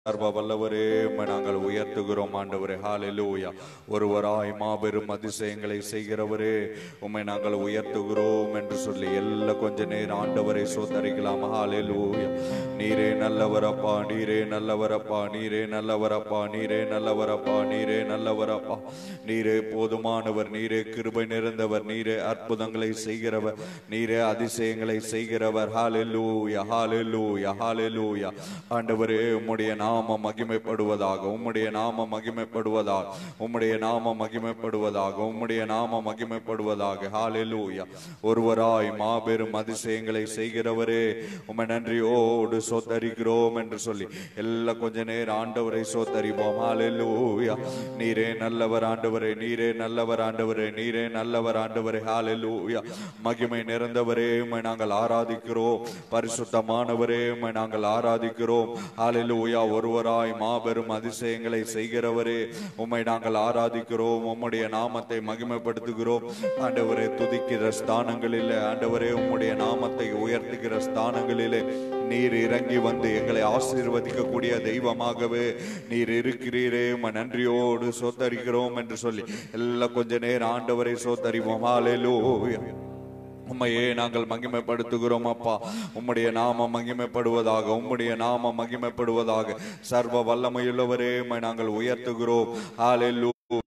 சர்வ வல்லவரே நாங்கள் உயர்த்துகிறோம் ஆண்டவரே. ஹல்லேலூயா. ஒருவராய் மாபெரும் அதிசயங்களை செய்கிறவரே உம்மை நாங்கள் உயர்த்துகிறோம் என்று சொல்லி எல்லா கொஞ்ச நேரம் ஆண்டவரை சோதரிக்கலாம். ஹல்லேலூயா. நீரே நல்லவரப்பா, நீரே நல்லவரப்பா, நீரே நல்லவரப்பா, நீரே நல்லவரப்பா, நீரே நல்லவரப்பா. நீரே போதுமானவர், நீரே கிருபை நிறைந்தவர், நீரே அற்புதங்களை செய்கிறவர், நீரே அதிசயங்களை செய்கிறவர். ஹல்லேலூயா, ஹல்லேலூயா, ஹல்லேலூயா. ஆண்டவரே உம்முடைய நாம மகிமைப்படுவதாக, உம்முடைய நாம மகிமைப்படுவதாக, உம்முடைய நாம மகிமைப்படுவதாக, உம்முடைய நாம மகிமைப்படுவதாக. ஹல்லேலூயா. ஒருவராய் மாபெரும் அதிசயங்களை செய்கிறவரே உம்மை நன்றியோடு சோதரிக்கிறோம் என்று சொல்லி எல்லா கொஞ்ச நேரம் ஆண்டவரை சோதரிப்போம். ஹல்லேலூயா. நீரே நல்லவர் ஆண்டவரே, நீரே நல்லவர் ஆண்டவரே, நீரே நல்லவர் ஆண்டவரே. ஹல்லேலூயா. மகிமை நிறைந்தவரே உம்மை நாங்கள் ஆராதிக்கிறோம். பரிசுத்தமானவரே உம்மை நாங்கள் ஆராதிக்கிறோம். ஹல்லேலூயா. ஒருவராய் மாபெரும் அதிசயங்களை செய்கிறவரே உம்மை நாங்கள் ஆராதிக்கிறோம். உம்முடைய நாமத்தை மகிமைப்படுத்துகிறோம் ஆண்டவரே. துதிக்கிற ஸ்தானங்களிலே ஆண்டவரே, உம்முடைய நாமத்தை உயர்த்துகிற ஸ்தானங்களிலே நீர் இறங்கி வந்து எங்களை ஆசீர்வதிக்கக்கூடிய தெய்வமாகவே நீர் இருக்கிறீரே. உம்மை நன்றியோடு சோதரிக்கிறோம் என்று சொல்லி எல்லா கொஞ்ச நேரம் ஆண்டவரை சோதரிவோம். ஹல்லேலூயா. உம்மையே நாங்கள் மகிமைப்படுத்துகிறோம் அப்பா. உம்முடைய நாம மகிமைப்படுவதாக, உம்முடைய நாம மகிமைப்படுவதாக. சர்வ வல்லமையுள்ளவரே உம்மை நாங்கள் உயர்த்துகிறோம். ஹல்லேலூயா,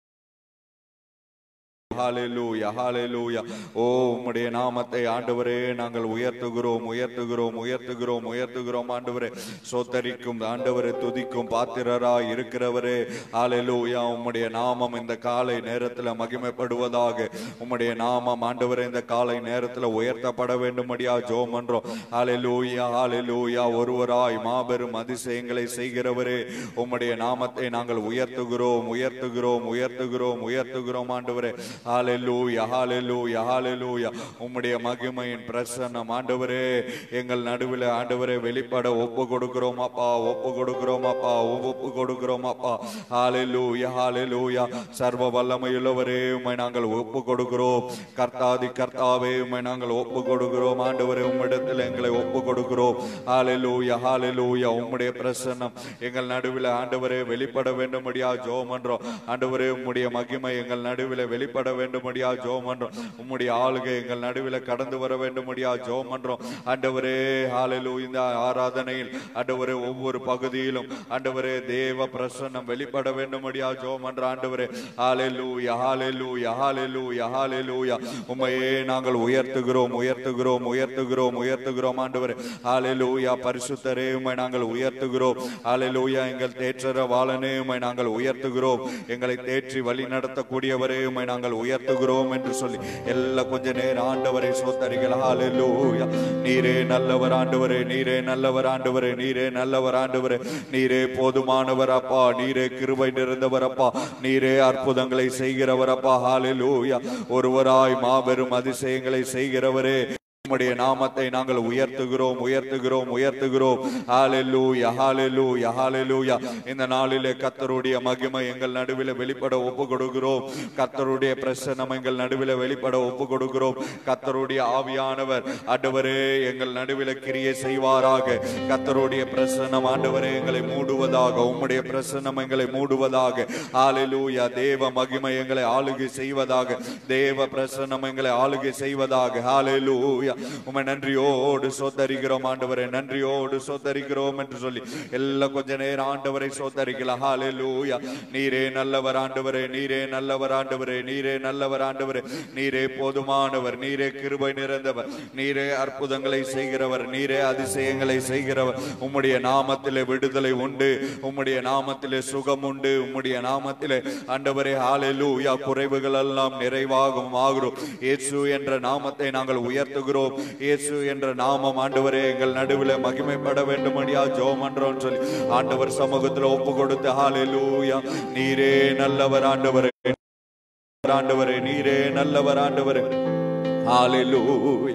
ஹல்லேலூயா, ஹல்லேலூயா. ஓ உம்முடைய நாமத்தை ஆண்டவரே நாங்கள் உயர்த்துகிறோம், உயர்த்துகிறோம், உயர்த்துகிறோம், உயர்த்துகிறோம் ஆண்டவரே. சோதரிக்கும் ஆண்டவரே, துதிக்கும் பாத்திரராய் இருக்கிறவரே. ஹல்லேலூயா. உம்முடைய நாமம் இந்த காலை நேரத்தில் மகிமைப்படுவதாக. உம்முடைய நாமம் ஆண்டவரே இந்த காலை நேரத்தில் உயர்த்தப்பட வேண்டும்படியா ஜெபம் பண்றோம். ஹல்லேலூயா, ஹல்லேலூயா. ஒருவராய் மாபெரும் அதிசயங்களை செய்கிறவரே உம்முடைய நாமத்தை நாங்கள் உயர்த்துகிறோம், உயர்த்துகிறோம், உயர்த்துகிறோம், உயர்த்துகிறோம் ஆண்டவரே. ஹல்லேலூயா, ஹல்லேலூயா, ஹல்லேலூயா. உம்முடைய மகிமையின் பிரசன்னம் ஆண்டவரே எங்கள் நடுவில் ஆண்டவரே வெளிப்பட ஒப்பு கொடுக்கிறோம் அப்பா, ஒப்பு கொடுக்கிறோம் அப்பா, ஒப்பு கொடுக்கிறோம் அப்பா. ஹல்லேலூயா, ஹல்லேலூயா. சர்வ வல்லமையுள்ளவரே உம்மை நாங்கள் ஒப்பு கொடுக்கிறோம். கர்த்தாதி கர்த்தாவே உம்மை நாங்கள் ஒப்பு கொடுக்கிறோம் ஆண்டவரே. உம்மிடத்தில் எங்களை ஒப்பு கொடுக்கிறோம். ஹல்லேலூயா, ஹல்லேலூயா. உம்முடைய பிரசன்னம் எங்கள் நடுவில் ஆண்டவரே வெளிப்பட வேண்டும்படியா ஜெபம் பண்றோம் ஆண்டவரே. உம்முடைய மகிமை எங்கள் நடுவில் வெளிப்பட வேண்டும்படியா ஜெபம் பண்றோம். உம்முடைய ஆளுகை எங்கள் நடுவில் கடந்து வர வேண்டும்படியா ஜெபம் பண்றோம் ஆண்டவரே. ஹல்லேலூயா. இந்த ஆராதனையில் ஆண்டவரே ஒவ்வொரு பகுதியிலும் ஆண்டவரே தேவ பிரசன்னம் வெளிப்பட வேண்டும்படியா ஜெபம் பண்றோம் ஆண்டவரே. ஹல்லேலூயா, ஹல்லேலூயா, ஹல்லேலூயா, ஹல்லேலூயா. உம்மையே நாங்கள் உயர்த்துகிறோம், உயர்த்துகிறோம், உயர்த்துகிறோம், உயர்த்துகிறோம் ஆண்டவரே. ஹல்லேலூயா. பரிசுத்தரே உம்மை நாங்கள் உயர்த்துகிறோம். ஹல்லேலூயா. எங்கள் தேற்றரவாளனே உம்மை நாங்கள் உயர்த்துகிறோம். எங்களை தேற்றி வழி நடத்தக்கூடியவரே உம்மை நாங்கள் உயர்த்துகிறோம் என்று சொல்லி எல்லா கொஞ்ச நேரம் ஆண்டவரை சோதரிகள். ஹல்லேலூயா. நீரே நல்லவர் ஆண்டவரே, நீரே நல்லவர் ஆண்டவரே, நீரே நல்லவர் ஆண்டவரே. நீரே போதுமானவர் அப்பா, நீரே கிருபை நிறைந்தவர் அப்பா, நீரே அற்புதங்களை செய்கிறவர் அப்பா. ஹல்லேலூயா. ஒருவராய் மாபெரும் அதிசயங்களை செய்கிறவரே உம்முடைய நாமத்தை நாங்கள் உயர்த்துகிறோம், உயர்த்துகிறோம், உயர்த்துகிறோம். ஹல்லேலூயா, ஹல்லேலூயா, ஹல்லேலூயா. இந்த நாளிலே கர்த்தருடைய மகிமை எங்கள் நடுவில் வெளிப்பட ஒப்பு கொடுக்கிறோம். கர்த்தருடைய பிரசன்னம் எங்கள் நடுவில் வெளிப்பட ஒப்பு கொடுக்கிறோம். கர்த்தருடைய ஆவியானவர் ஆண்டவரே எங்கள் நடுவில் கிரியை செய்வாராக. கர்த்தருடைய பிரசன்னம் ஆண்டவரே எங்களை மூடுவதாக, உம்முடைய பிரசன்னம் எங்களை மூடுவதாக. ஹல்லேலூயா. தேவ மகிமை எங்களை ஆளுகை செய்வதாக, தேவ பிரசன்னம் எங்களை ஆளுகை செய்வதாக. ஹல்லேலூயா. உம்மை நன்றியோடு சோதரிக்கிறோம் ஆண்டவரே, நன்றியோடு சோதரிக்கிறோம் என்று சொல்லி எல்லா கொஞ்ச நேரம் ஆண்டவரை சோதரிக்கலாம். ஹல்லேலூயா. நீரே நல்லவர் ஆண்டவரே, நீரே நல்லவர் ஆண்டவரே, நீரே நல்லவர் ஆண்டவரே. நீரே போதுமானவர், நீரே கிருபை நிறைந்தவர், நீரே அற்புதங்களை செய்கிறவர், நீரே அதிசயங்களை செய்கிறவர். உம்முடைய நாமத்திலே விடுதலை உண்டு, உம்முடைய நாமத்திலே சுகம் உண்டு, உம்முடைய நாமத்திலே ஆண்டவரே ஹல்லேலூயா குறைவுகள் எல்லாம் நிறைவாகும் ஆகிறோம். இயேசு என்ற நாமத்தை நாங்கள் உயர்த்துகிறோம். இயேசு என்ற நாமம் ஆண்டவரே எங்கள் நடுவில் மகிமைப்பட வேண்டும்படியா ஜெபம் பண்றோம் சொல்லி ஆண்டவர் சமூகத்தில் ஒப்பு கொடுத்து ஹல்லேலூயா. நீரே நல்லவர் ஆண்டவரே, ஆண்டவரே நீரே நல்லவர் ஆண்டவரே. ஹல்லேலூயா.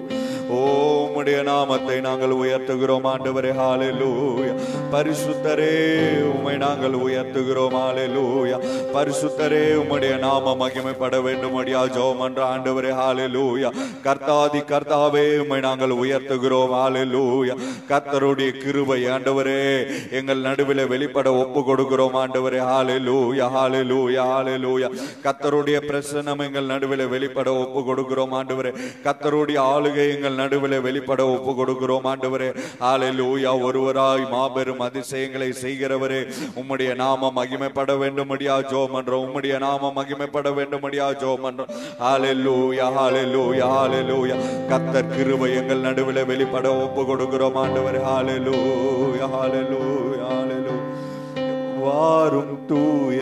ஓ உம்முடைய நாமத்தை நாங்கள் உயர்த்துகிறோம் ஆண்டவரே. ஹalleluya. பரிசுத்தரே உம்மை நாங்கள் உயர்த்துகிறோம். ஹalleluya. பரிசுத்தரே உம்முடைய நாம மகிமைப்பட வேண்டும்படியா ஜெபம் பண்ற ஆண்டவரே. ஹalleluya. கர்த்தாதி கர்த்தாவே உம்மை நாங்கள் உயர்த்துகிறோம். ஹalleluya. கர்த்தருடைய கிருபை ஆண்டவரே எங்கள் நடுவில் வெளிப்பட ஒப்பு கொடுக்கிறோம் ஆண்டவரே. ஹalleluya. ஹalleluya. ஹalleluya. கர்த்தருடைய பிரசன்னம் எங்கள் நடுவில் வெளிப்பட ஒப்பு கொடுக்கிறோம் ஆண்டவரே. கர்த்தருடைய ஆளுகை எங்கள் நடுவில் வெளிப்பட ஒப்பு கொடுக்கிறோம் ஆண்டவரே. ஹalleluya. ஒருவராய் மாபெரும் அதிசயங்களை செய்கிறவரே உம்முடைய நாமம் மகிமைப்பட வேண்டும்படியா ஜெபம் பண்றோம். உம்முடைய நாமம் மகிமைப்பட வேண்டும்படியா ஜெபம் பண்றோம். ஹalleluya. ஹalleluya. ஹalleluya. கர்த்தர் கிருபை எங்கள் நடுவில் வெளிப்பட ஒப்பு கொடுக்கிறோம் ஆண்டவரே. ஹalleluya. ஹalleluya. ஹalleluya. வாரும் தூய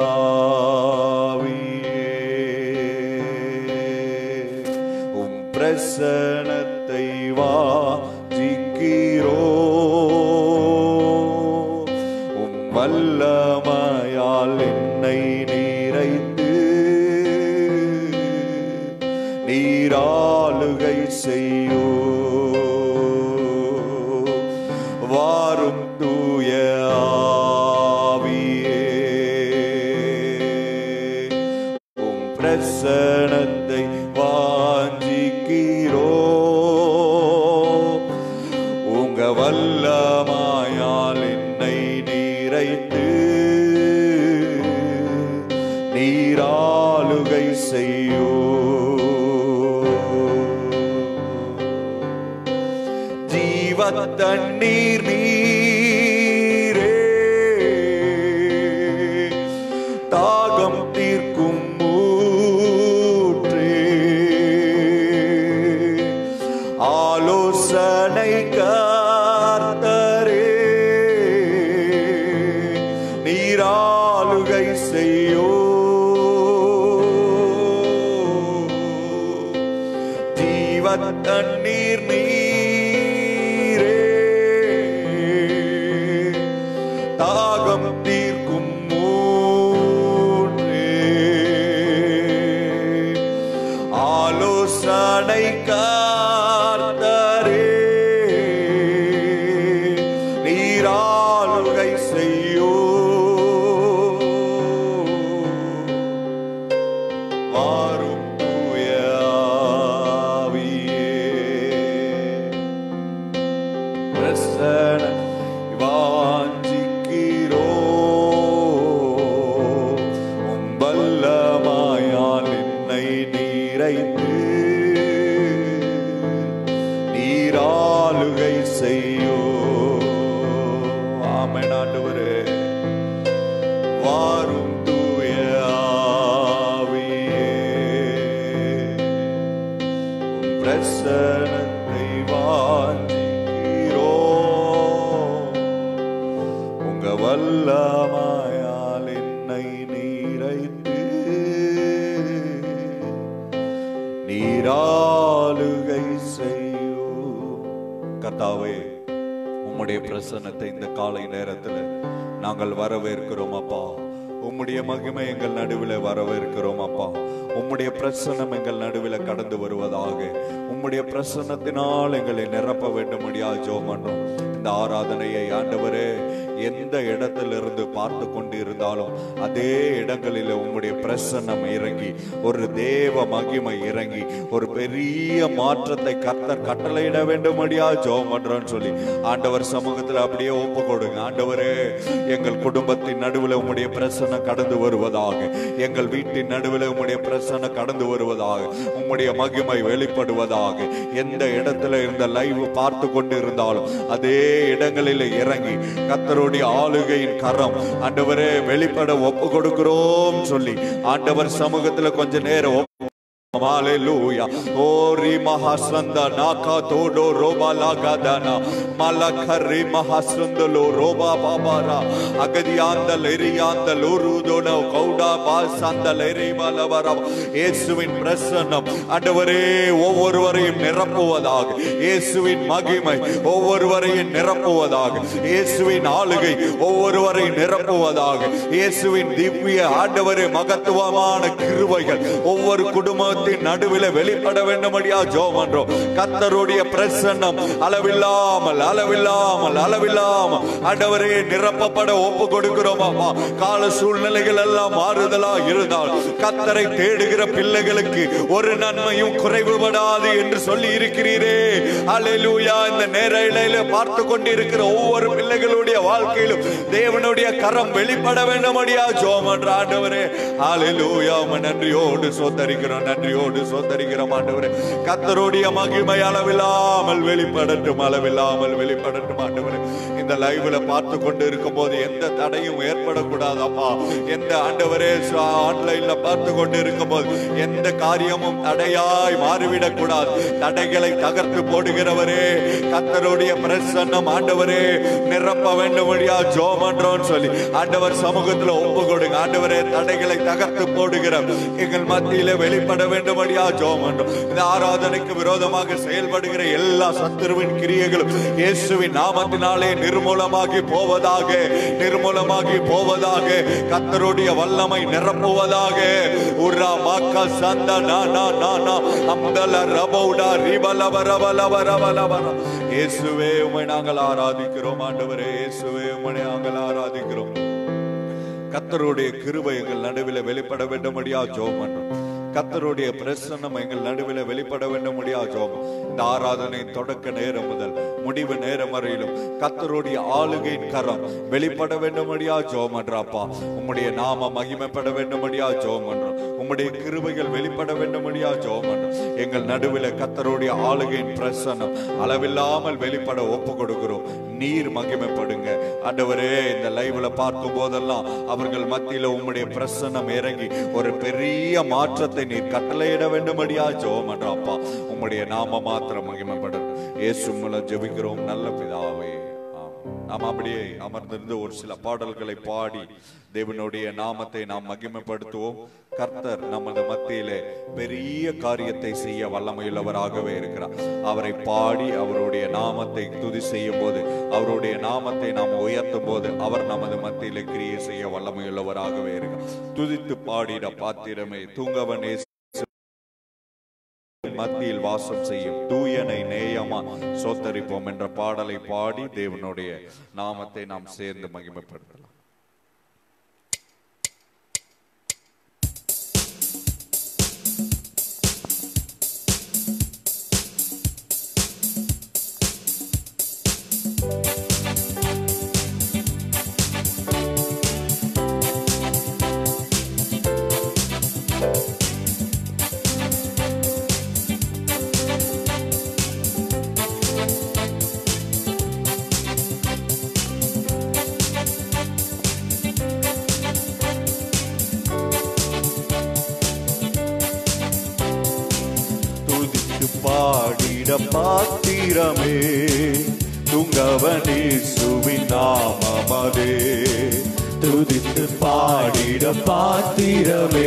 ஆவியே உம் பிரசன்னத்தை வாஞ்சிக்கிறோம். உம் வல்லமையால் என்னை நிறைத்து நீராளுகை செய்யோ. வாரும் தூய ஆவியே உம் பிரசன்னத்தை வாஞ்சிக்கிறோம். உங்க வல்லமையால் என்னை நிறைத்து நீராளுகை செய்யோ. தண்ணீர் நீரே தாகம் தீர்க்கும் ஊற்றே ஆலோசனை கர்த்தரே நீராளுகை செய்யோ. ஜீவ தண்ணீர் தாகம் தீர்க்கும் ஊற்றே ஆலோசனை கர்த்தரே நீராளுகை செய்யோ. வாரும் தூய ஆவியே பிரசன்ன நீராளுகை செய்யோ. ஆமென் ஆண்டவரே. வாரும் தூய ஆவியே உம் பிரசன்னத்தை வாஞ்சிக்கிறோம். உங்க வல்லமையால் என்னை நிறைத்து நீராளுகை செய்யோ. கர்த்தாவே உம்முடைய பிரசன்னத்தை இந்த காலை நேரத்தில் நாங்கள் வரவேற்கிறோம் அப்பா. உம்முடைய மகிமை எங்கள் நடுவில் வரவேற்கிறோம் அப்பா. உம்முடைய பிரசன்னம் எங்கள் நடுவில் கடந்து வருவதாக. உம்முடைய பிரசன்னத்தினால் எங்களை நிரப்ப வேண்டும்படியா ஜெபம் பண்றோம். இந்த ஆராதனையை ஆண்டவரே எந்த இடத்திலிருந்து பார்த்து கொண்டு இருந்தாலும் அதே இடங்களில் உம்முடைய பிரசன்னம் இறங்கி ஒரு தேவ மகிமை இறங்கி ஒரு பெரிய மாற்றத்தை கர்த்தர் கட்டளையிட வேண்டும்படியா ஜெபம் பண்றோம்னு சொல்லி ஆண்டவர் சமூகத்தில் அப்படியே ஒப்பு கொடுங்க. ஆண்டவரே எங்கள் குடும்பத்தின் நடுவில் உம்முடைய பிரசன்னம் கடந்து வருவதாக. எங்கள் வீட்டின் நடுவில் உம்முடைய பிரசன்னம் கடந்து வருவதாக. உம்முடைய மகிமை வெளிப்படுவதாக. எந்த இடத்துல இருந்த லைவ் பார்த்து கொண்டு இருந்தாலும் அதே இடங்களில் இறங்கி கர்த்தருடைய ஆளுகையின் கரம் ஆண்டவரே வெளிப்பட ஒப்பு கொடுக்கிறோம் சொல்லி ஆண்டவர் சமூகத்தில் கொஞ்ச நேரம் Hallelujah. Ori mahasanda naka todo roba lagadana malakari mahasundalo roba babara agadianda lerianda lurudona kauda basanda leribalavara இயேசுவின் பிரசன்னம் ஆண்டவரே ஒவ்வொருவரையும் நிரப்புவதாக. இயேசுவின் மகிமை ஒவ்வொருவரையும் நிரப்புவதாக. இயேசுவின் ஆளுகை ஒவ்வொருவரையும் நிரப்புவதாக. இயேசுவின் திவ்ய ஆண்டவரே மகத்துவமான கிருபைகள் ஒவ்வொரு குடும்ப குடும்பத்தின் நடுவில் வெளிப்பட வேண்டும்படியா ஜெபம் பண்றோம். கர்த்தருடைய பிரசன்னம் அளவில்லாமல் அளவில்லாமல் அளவில்லாமல் ஆண்டவரே நிரப்பப்பட ஒப்பு கொடுக்கிறோம். அப்பா கால சூழ்நிலைகள் எல்லாம் மாறுதலா இருந்தால் கர்த்தரை தேடுகிற பிள்ளைகளுக்கு ஒரு நன்மையும் குறைவுபடாது என்று சொல்லி இருக்கிறீரே. அல்லேலூயா. இந்த நேரலையில பார்த்து கொண்டிருக்கிற ஒவ்வொரு பிள்ளைகளுடைய வாழ்க்கையிலும் தேவனுடைய கரம் வெளிப்பட வேண்டும்படியா ஜெபம் பண்ற ஆண்டவரே. அல்லேலூயா. நன்றியோடு சோதரிக்கிறோம், நன்றியோடு சோதரிக்கிறோம் ஆண்டவரே. கர்த்தருடைய மகிமை அளவில்லாமல் வெளிப்படட்டும், அளவில்லாமல் வெளிப்படட்டும் ஆண்டவரே. இந்த லைவ்ல பார்த்து கொண்டு இருக்கும் போது எந்த தடையும் ஏற்படக்கூடாது அப்பா. எந்த ஆண்டவரே ஆன்லைன்ல பார்த்து கொண்டு இருக்கும் போது எந்த காரியமும் தடையாய் மாறிவிடக் கூடாது. தடைகளை தகர்த்து போடுகிறவரே, கர்த்தருடைய பிரசன்னம் ஆண்டவரே நிரப்ப வேண்டும்படியா ஜெபம் பண்றோம்னு சொல்லி ஆண்டவர் சமூகத்துல ஒப்பு கொடுங்க. ஆண்டவரே தடைகளை தகர்த்து போடுகிற எங்கள் மத்தியில வெளிப்பட வேண்டும்படியா ஜெபம் பண்றோம். இந்த ஆராதனைக்கு விரோதமாக செயல்படுகிற எல்லா சத்துருவின் கிரியைகளும் இயேசுவின் நாமத்தினாலே நிர்மூலமாகி போவதாக, நிர்மூலமாகி போவதாக. கர்த்தருடைய வல்லமை நிரப்புவதாக. உரா மாக்கா சந்தா நானா நானா அம்தல ரபௌடா ரிபலவரவலவரவலவர. இயேசுவே உம்மை நாங்கள் ஆராதிக்கிறோம் ஆண்டவரே. இயேசுவே உம்மை நாங்கள் ஆராதிக்கிறோம். கர்த்தருடைய கிருபை எங்கள் நடுவில் வெளிப்பட வேண்டும்படியா ஜெபம் பண்றோம். கர்த்தருடைய பிரசன்னம் எங்கள் நடுவில் வெளிப்பட வேண்டும்படியா ஜெபம். இந்த ஆராதனை தொடக்க நேரம் முதல் முடிவு நேரம் வரையிலும் கர்த்தருடைய ஆளுகையின் கரம் வெளிப்பட வேண்டும்படியா ஜெபம் பண்றாப்பா. உம்முடைய நாம மகிமைப்பட வேண்டும்படியா ஜெபம் பண்றோம். உம்முடைய கிருபைகள் வெளிப்பட வேண்டும்படியா ஜெபம் பண்றோம். எங்கள் நடுவில் கர்த்தருடைய ஆளுகையின் பிரசன்னம் அளவில்லாமல் வெளிப்பட ஒப்பு கொடுக்கிறோம். நீர் மகிமைப்படுங்க ஆண்டவரே. இந்த லைவ்ல பார்க்கும் போதெல்லாம் அவர்கள் மத்தியில உம்முடைய பிரசன்னம் இறங்கி ஒரு பெரிய மாற்றத்தை நீர் கட்டளையிட வேண்டும்படியா ஜெபம் பண்றோம்ப்பா. உம்முடைய நாம மாத்திரம் மகிமைப்படும். இயேசு மூலம் ஜெபிக்கிறோம் நல்ல பிதாவே. நாம் அப்படியே அமர்ந்திருந்து ஒரு சில பாடல்களை பாடி தேவனுடைய நாமத்தை நாம் மகிமைப்படுத்துவோம். கர்த்தர் நமது மத்தியிலே பெரிய காரியத்தை செய்ய வல்லமையுள்ளவராகவே இருக்கிறார். அவரை பாடி அவருடைய நாமத்தை துதி செய்யும் போது, அவருடைய நாமத்தை நாம் உயர்த்தும் போது அவர் நமது மத்தியிலே கிரியை செய்ய வல்லமையுள்ளவராகவே இருக்கிறார். துதித்து பாடிட பாத்திரமே தூங்கவனே மத்தியில் வாசம் செய்யும் தூயனை நேயமா சோத்தரிப்போம் என்ற பாடலை பாடி தேவனுடைய நாமத்தை நாம் சேர்ந்து மகிமைப்படுத்தலாம். பாடிட பாத்திரமே துங்கவனேசுவின் நாமமதே. துதித்து பாடிட பாத்திரமே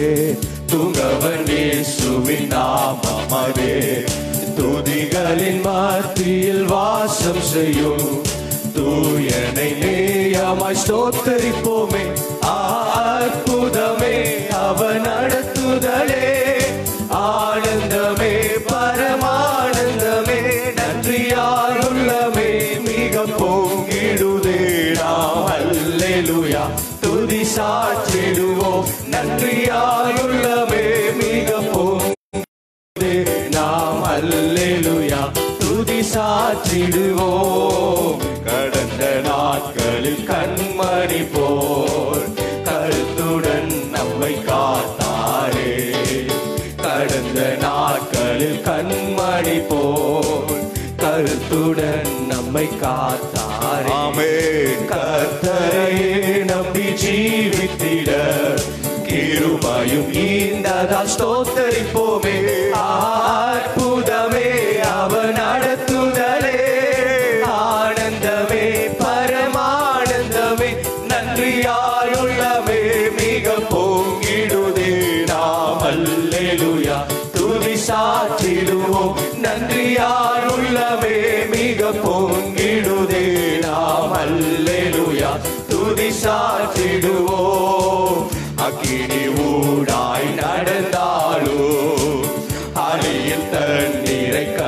துங்கவனேசுவின் நாமமதே. துதிகளின் மத்தியில் வாசம் செய்யும் தூயனை நேயமாய் ஸ்தோத்தரிப்போமே. அற்புதமே அவன் நடத்துதலே, ஆனந்தமே பரமானந்தமே. நன்றியால் உள்ளமே மிக பொங்கிடுதே. நாம் அல்லேலூயா துதி சாற்றிடுவோம். நன்றியால் உள்ளமே மிக பொங்கிடுதே. நாம் அல்லேலூயா துதி சாற்றிடுவோம். கடந்த நாட்களில் கண்மணி போல் கருத்துடன் நம்மை காத்தாரே. கடந்த நாட்களில் கண்மணி போல் கருத்துடன் நம்மை காத்தாரே. ஆமென். கர்த்தரையே நம்பி ஜீவித்திட கிருபையும் ஈந்ததால் ஸ்தோத்தரிப்போமே. அற்புதமே அவர் நடத்துதலே, ஆனந்தமே பரமானந்தமே. நன்றியால் உள்ளமே மிக பொங்கிடுதே. நாம் அல்லேலூயா துதி சாற்றிடுவோம். நன்றியால் உள்ளமே மிக பொங்கிடுதே. நாம் அல்லேலூயா துதி சாற்றிடுவோம். அக்கினி ஊடாய் நடந்தாலும்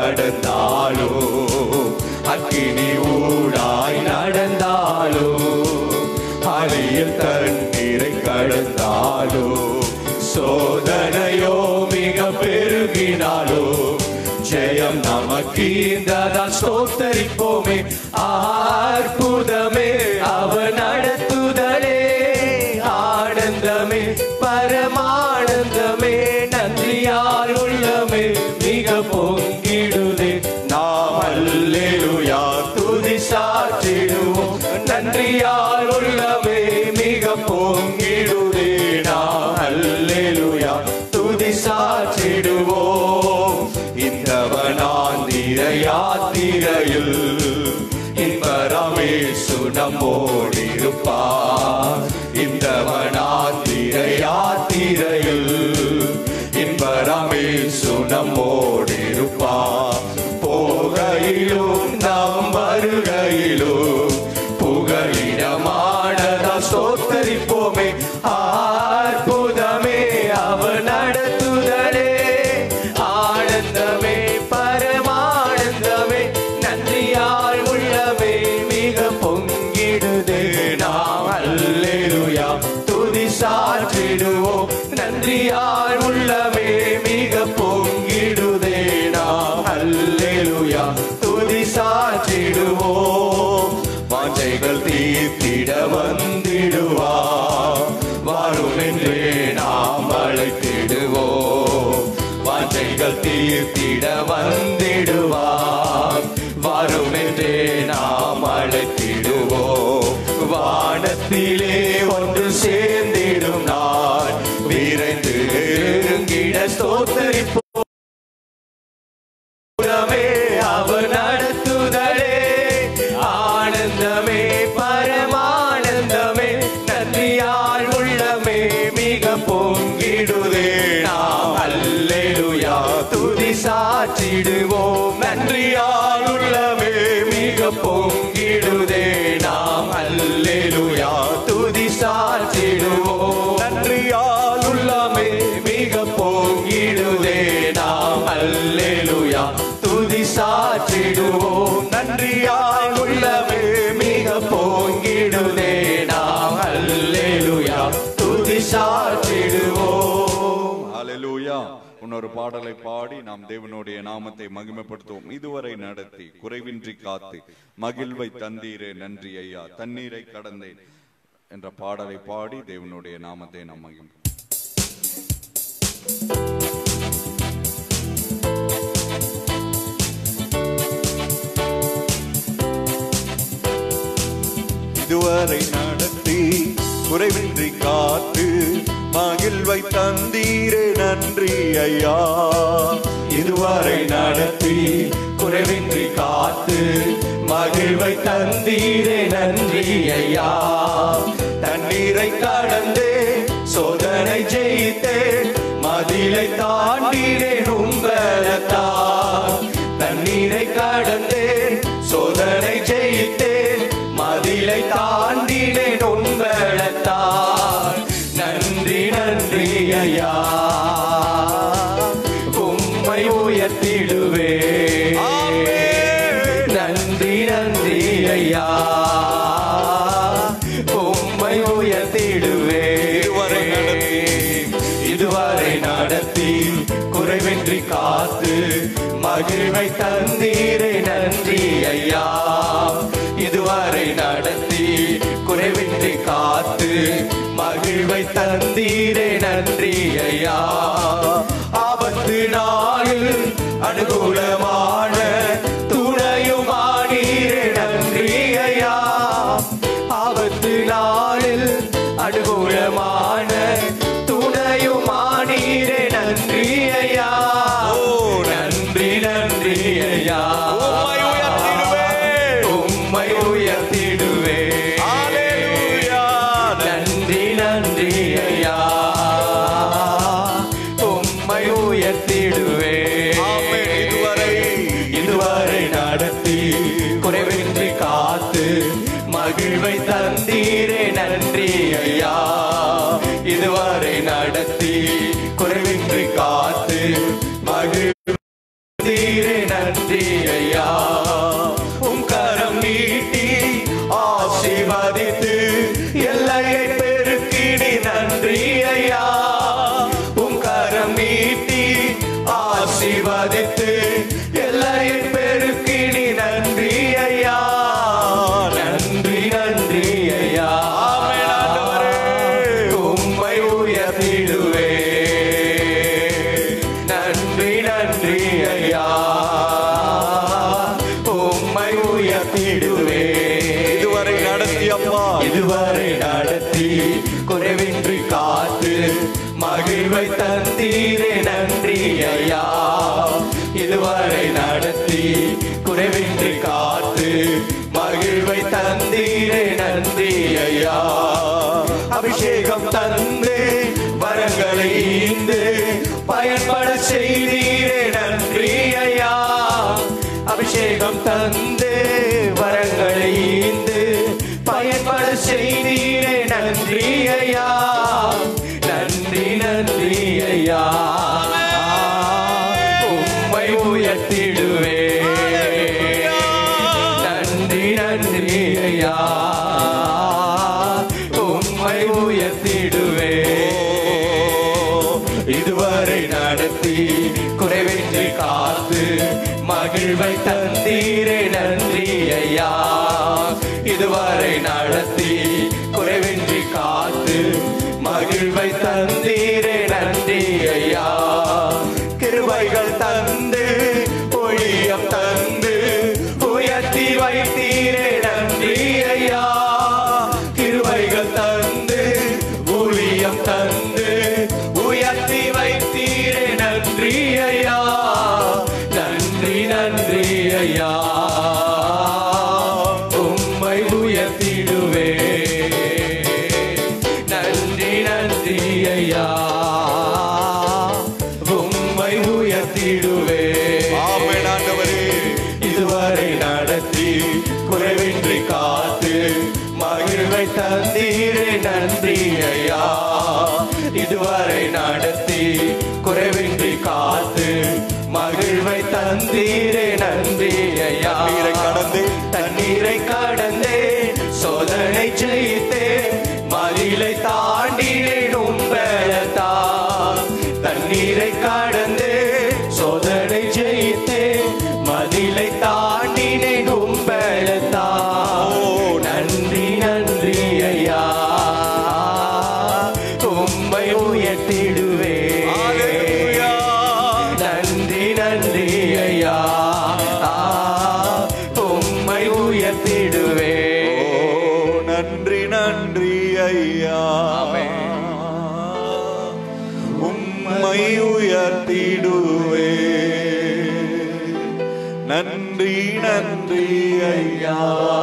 கடந்தாலோ, அக்கினி ஊடாய் நடந்தாலோ, ஆழியில் தண்ணீரை கடந்தாலோ, சோதனையோ மிக பெருகினாலோ, ஜெயம் நமக்கீந்ததால் ஸ்தோத்தரிப்போமே. அற்புதமே அவர் நடத்துதலே, ஆனந்தமே பரமானந்தமே, நன்றியால் உள்ளமே மிக பொங்கிடுதே. நாம் அல்லேலூயா துதி சாற்றிடுவோம், நன்றியால் உள்ளமே மிக பொங்கிடுதே. நாம் அல்லேலூயா துதி சாற்றிடுவோம். இந்த வனாந்திர யாத்திரையில் இன்பரமேசு நம்மோடிருப்பார். இந்த வனாந்திர யாத்திரையில் இன்பரமேசு நம்மோடிருப்பார். போகையிலும் நாம் வருகையிலும் புகலிடமானதா ஸ்தோத்தரிப்போமே. அற்புதமே அவர் நடத்துதலே, ஆனந்தமே பரமானந்தமே, நன்றியால் உள்ளமே மிக பொங்கிடுதே. நாம் அல்லேலூயா துதி சாற்றிடுவோம், நன்றியால் உள்ளமே மிக பொங்கிடுதே. நாம் அல்லேலூயா துதி சாற்றிடுவோம். வாஞ்சைகள் தீர்த்திட வந்திடுவார், வரும் என்றே நாம் அழைத்திடுவோம். வாஞ்சைகள் தீர்த்திட வந்திடுவார், வரும் என்றே நாம் அழைத்திடுவோம். வானத்திலே ஒன்று சேர்ந்திடும் நாள் விரைந்து நெருங்கிட ஸ்தோத்தரிப்போம். அவர் நடத்துதலே, ஆனந்தமே பரமானந்தமே, நன்றியால் உள்ளமே மிக பொங்கிடுதே. நாம் அல்லேலூயா துதி சாற்றிடுவோம், நன்றியால் உள்ளமே மிக பொங்கிடுதே. நாம் அல்லேலூயா துதி சாற்றிடுவோம், நன்றியால் உள்ளமே மிக பொங்கிடுதே. நாம் அல்லேலூயா துதி சாற்றிடுவோம், நன்றியால் உள்ளமே மிக பொங்கிடுதே. நாம் அல்லேலூயா துதி சாற்றிடுவோம். ஹல்லேலூயா. இன்னொரு பாடலை பாடி நாம் தேவனுடைய நாமத்தை மகிமைப்படுத்துவோம். இதுவரை நடத்தி குறைவின்றி காத்து மகிழ்வை தந்தீரே நன்றி ஐயா, தண்ணீரை கடந்தேன் என்ற பாடலை பாடி தேவனுடைய நாமத்தை நாம் மகிமை. இதுவரை நடத்தி குறைவின்றி காத்து மகிழ்வை தந்தீரே நன்றி ஐயா. இதுவரை நடத்தி குறைவின்றி காத்து மகிழ்வை தந்தீரே நன்றி ஐயா. தண்ணீரை கடந்தே சோதனை ஜெயித்தே, மதிலை தாண்டினேன் உங்களத்தால். தண்ணீரை கடந்தே சோதனை ஜெயித்தே, மதிலை தாண்டினேன் உங்களத்தால். நன்றி நன்றி ஐயா, உம்மை உயர்த்திடுவே. நன்றி நன்றி ஐயா, உம்மை உயர்த்திடுவே. இதுவரை நடத்தி குறைவின்றி காத்து மகிழ்வை தந்தீரே நன்றி ஐயா. இதுவரை நடத்தி குறைவின்றி காத்து மகிழ்வை தந்தீரே நன்றி ஐயா. ஆபத்து நாளில் அனுகூலமான துணையுமானீரே நன்றி ஐயா. ஆபத்து நாளில் அனுகூலமான துணையுமானீரே நன்றி ஐயா. நன்றி நன்றி ஐயா, உம்மை உயர்த்திடுவே. நன்றி நன்றி ஐயா, உம்மை உயர்த்திடுவே. இதுவரை நடத்தி குறைவின்றி காத்து மகிழ்வை தந்தீரே நன்றி ஐயா. இதுவரை நடத்தி குறைவின்றி காத்து மகிழ்வை தந்தீரே நன்றி இதுவரை நடத்தி குறைவின்றி காத்து மகிழ்வை தந்தீரே நன்றி ஐயா. இதுவரை நடத்தி குறைவின்றி காத்து மகிழ்வை தந்தீரே நன்றி ஐயா. அபிஷேகம் தந்து வரங்களை ஈந்து பயன்பட செய்தீரே நன்றி ஐயா. அபிஷேகம் தந்து வரங்களை ஈந்து பயன்பட செய்தீரே நன்றி ஐயா. நன்றி நன்றி ஐயா. உம்மை உயர்த்திடுவே. நன்றி நன்றி ஐயா. உம்மை உயர்த்திடுவே. இதுவரை நடத்தி குறைவின்றி காத்து மகிழ்வை தந்தீரே நன்றி ஐயா. இதுவரை நடத்தி குறைவின்றி காத்து மகிழ்வை தந்தீரே நன்றி ஐயா. கிருபைகள் தந்து ஒளியம் தந்து உயர்த்தி வைத்தீரே நன்றி ஐயா. கிருபைகள் தந்து ஒளியம் தந்து உயர்த்தி வைத்தீரே நன்றி ஐயா. நன்றி நன்றி ஐயா. உம்மை உயர்த்திடுவே. நன்றி நன்றி ஐயா. உம்மை உயர்த்திடுவே. ஆமென் ஆண்டவரே. இதுவரை நடத்தி குறைவின்றி காத்து மகிழ்வை தந்தீரே நன்றி ஐயா. இதுவரை நடத்தி குறைவின்றி காத்து மகிழ்வை தந்தீரே நன்றி ஐயா. தண்ணீரை கடந்தே சோதனை ஜெயித்தே மதிலை தாண்டினேன் உம்பலத்தான். தண்ணீரை கடந்தே சோதனை ஜெயித்தே மதிலை தாண்டினேன் உம்பலத்தான். நன்றி நன்றி ஐயா. உம்மை உயர்த்திடுவே. நன்றி நன்றி ஐயா. உம்மை உயர்த்திடுவே. நன்றி நன்றி ஐயா. உம்மை உயர்த்திடுவே. நன்றி நன்றி ஐயா.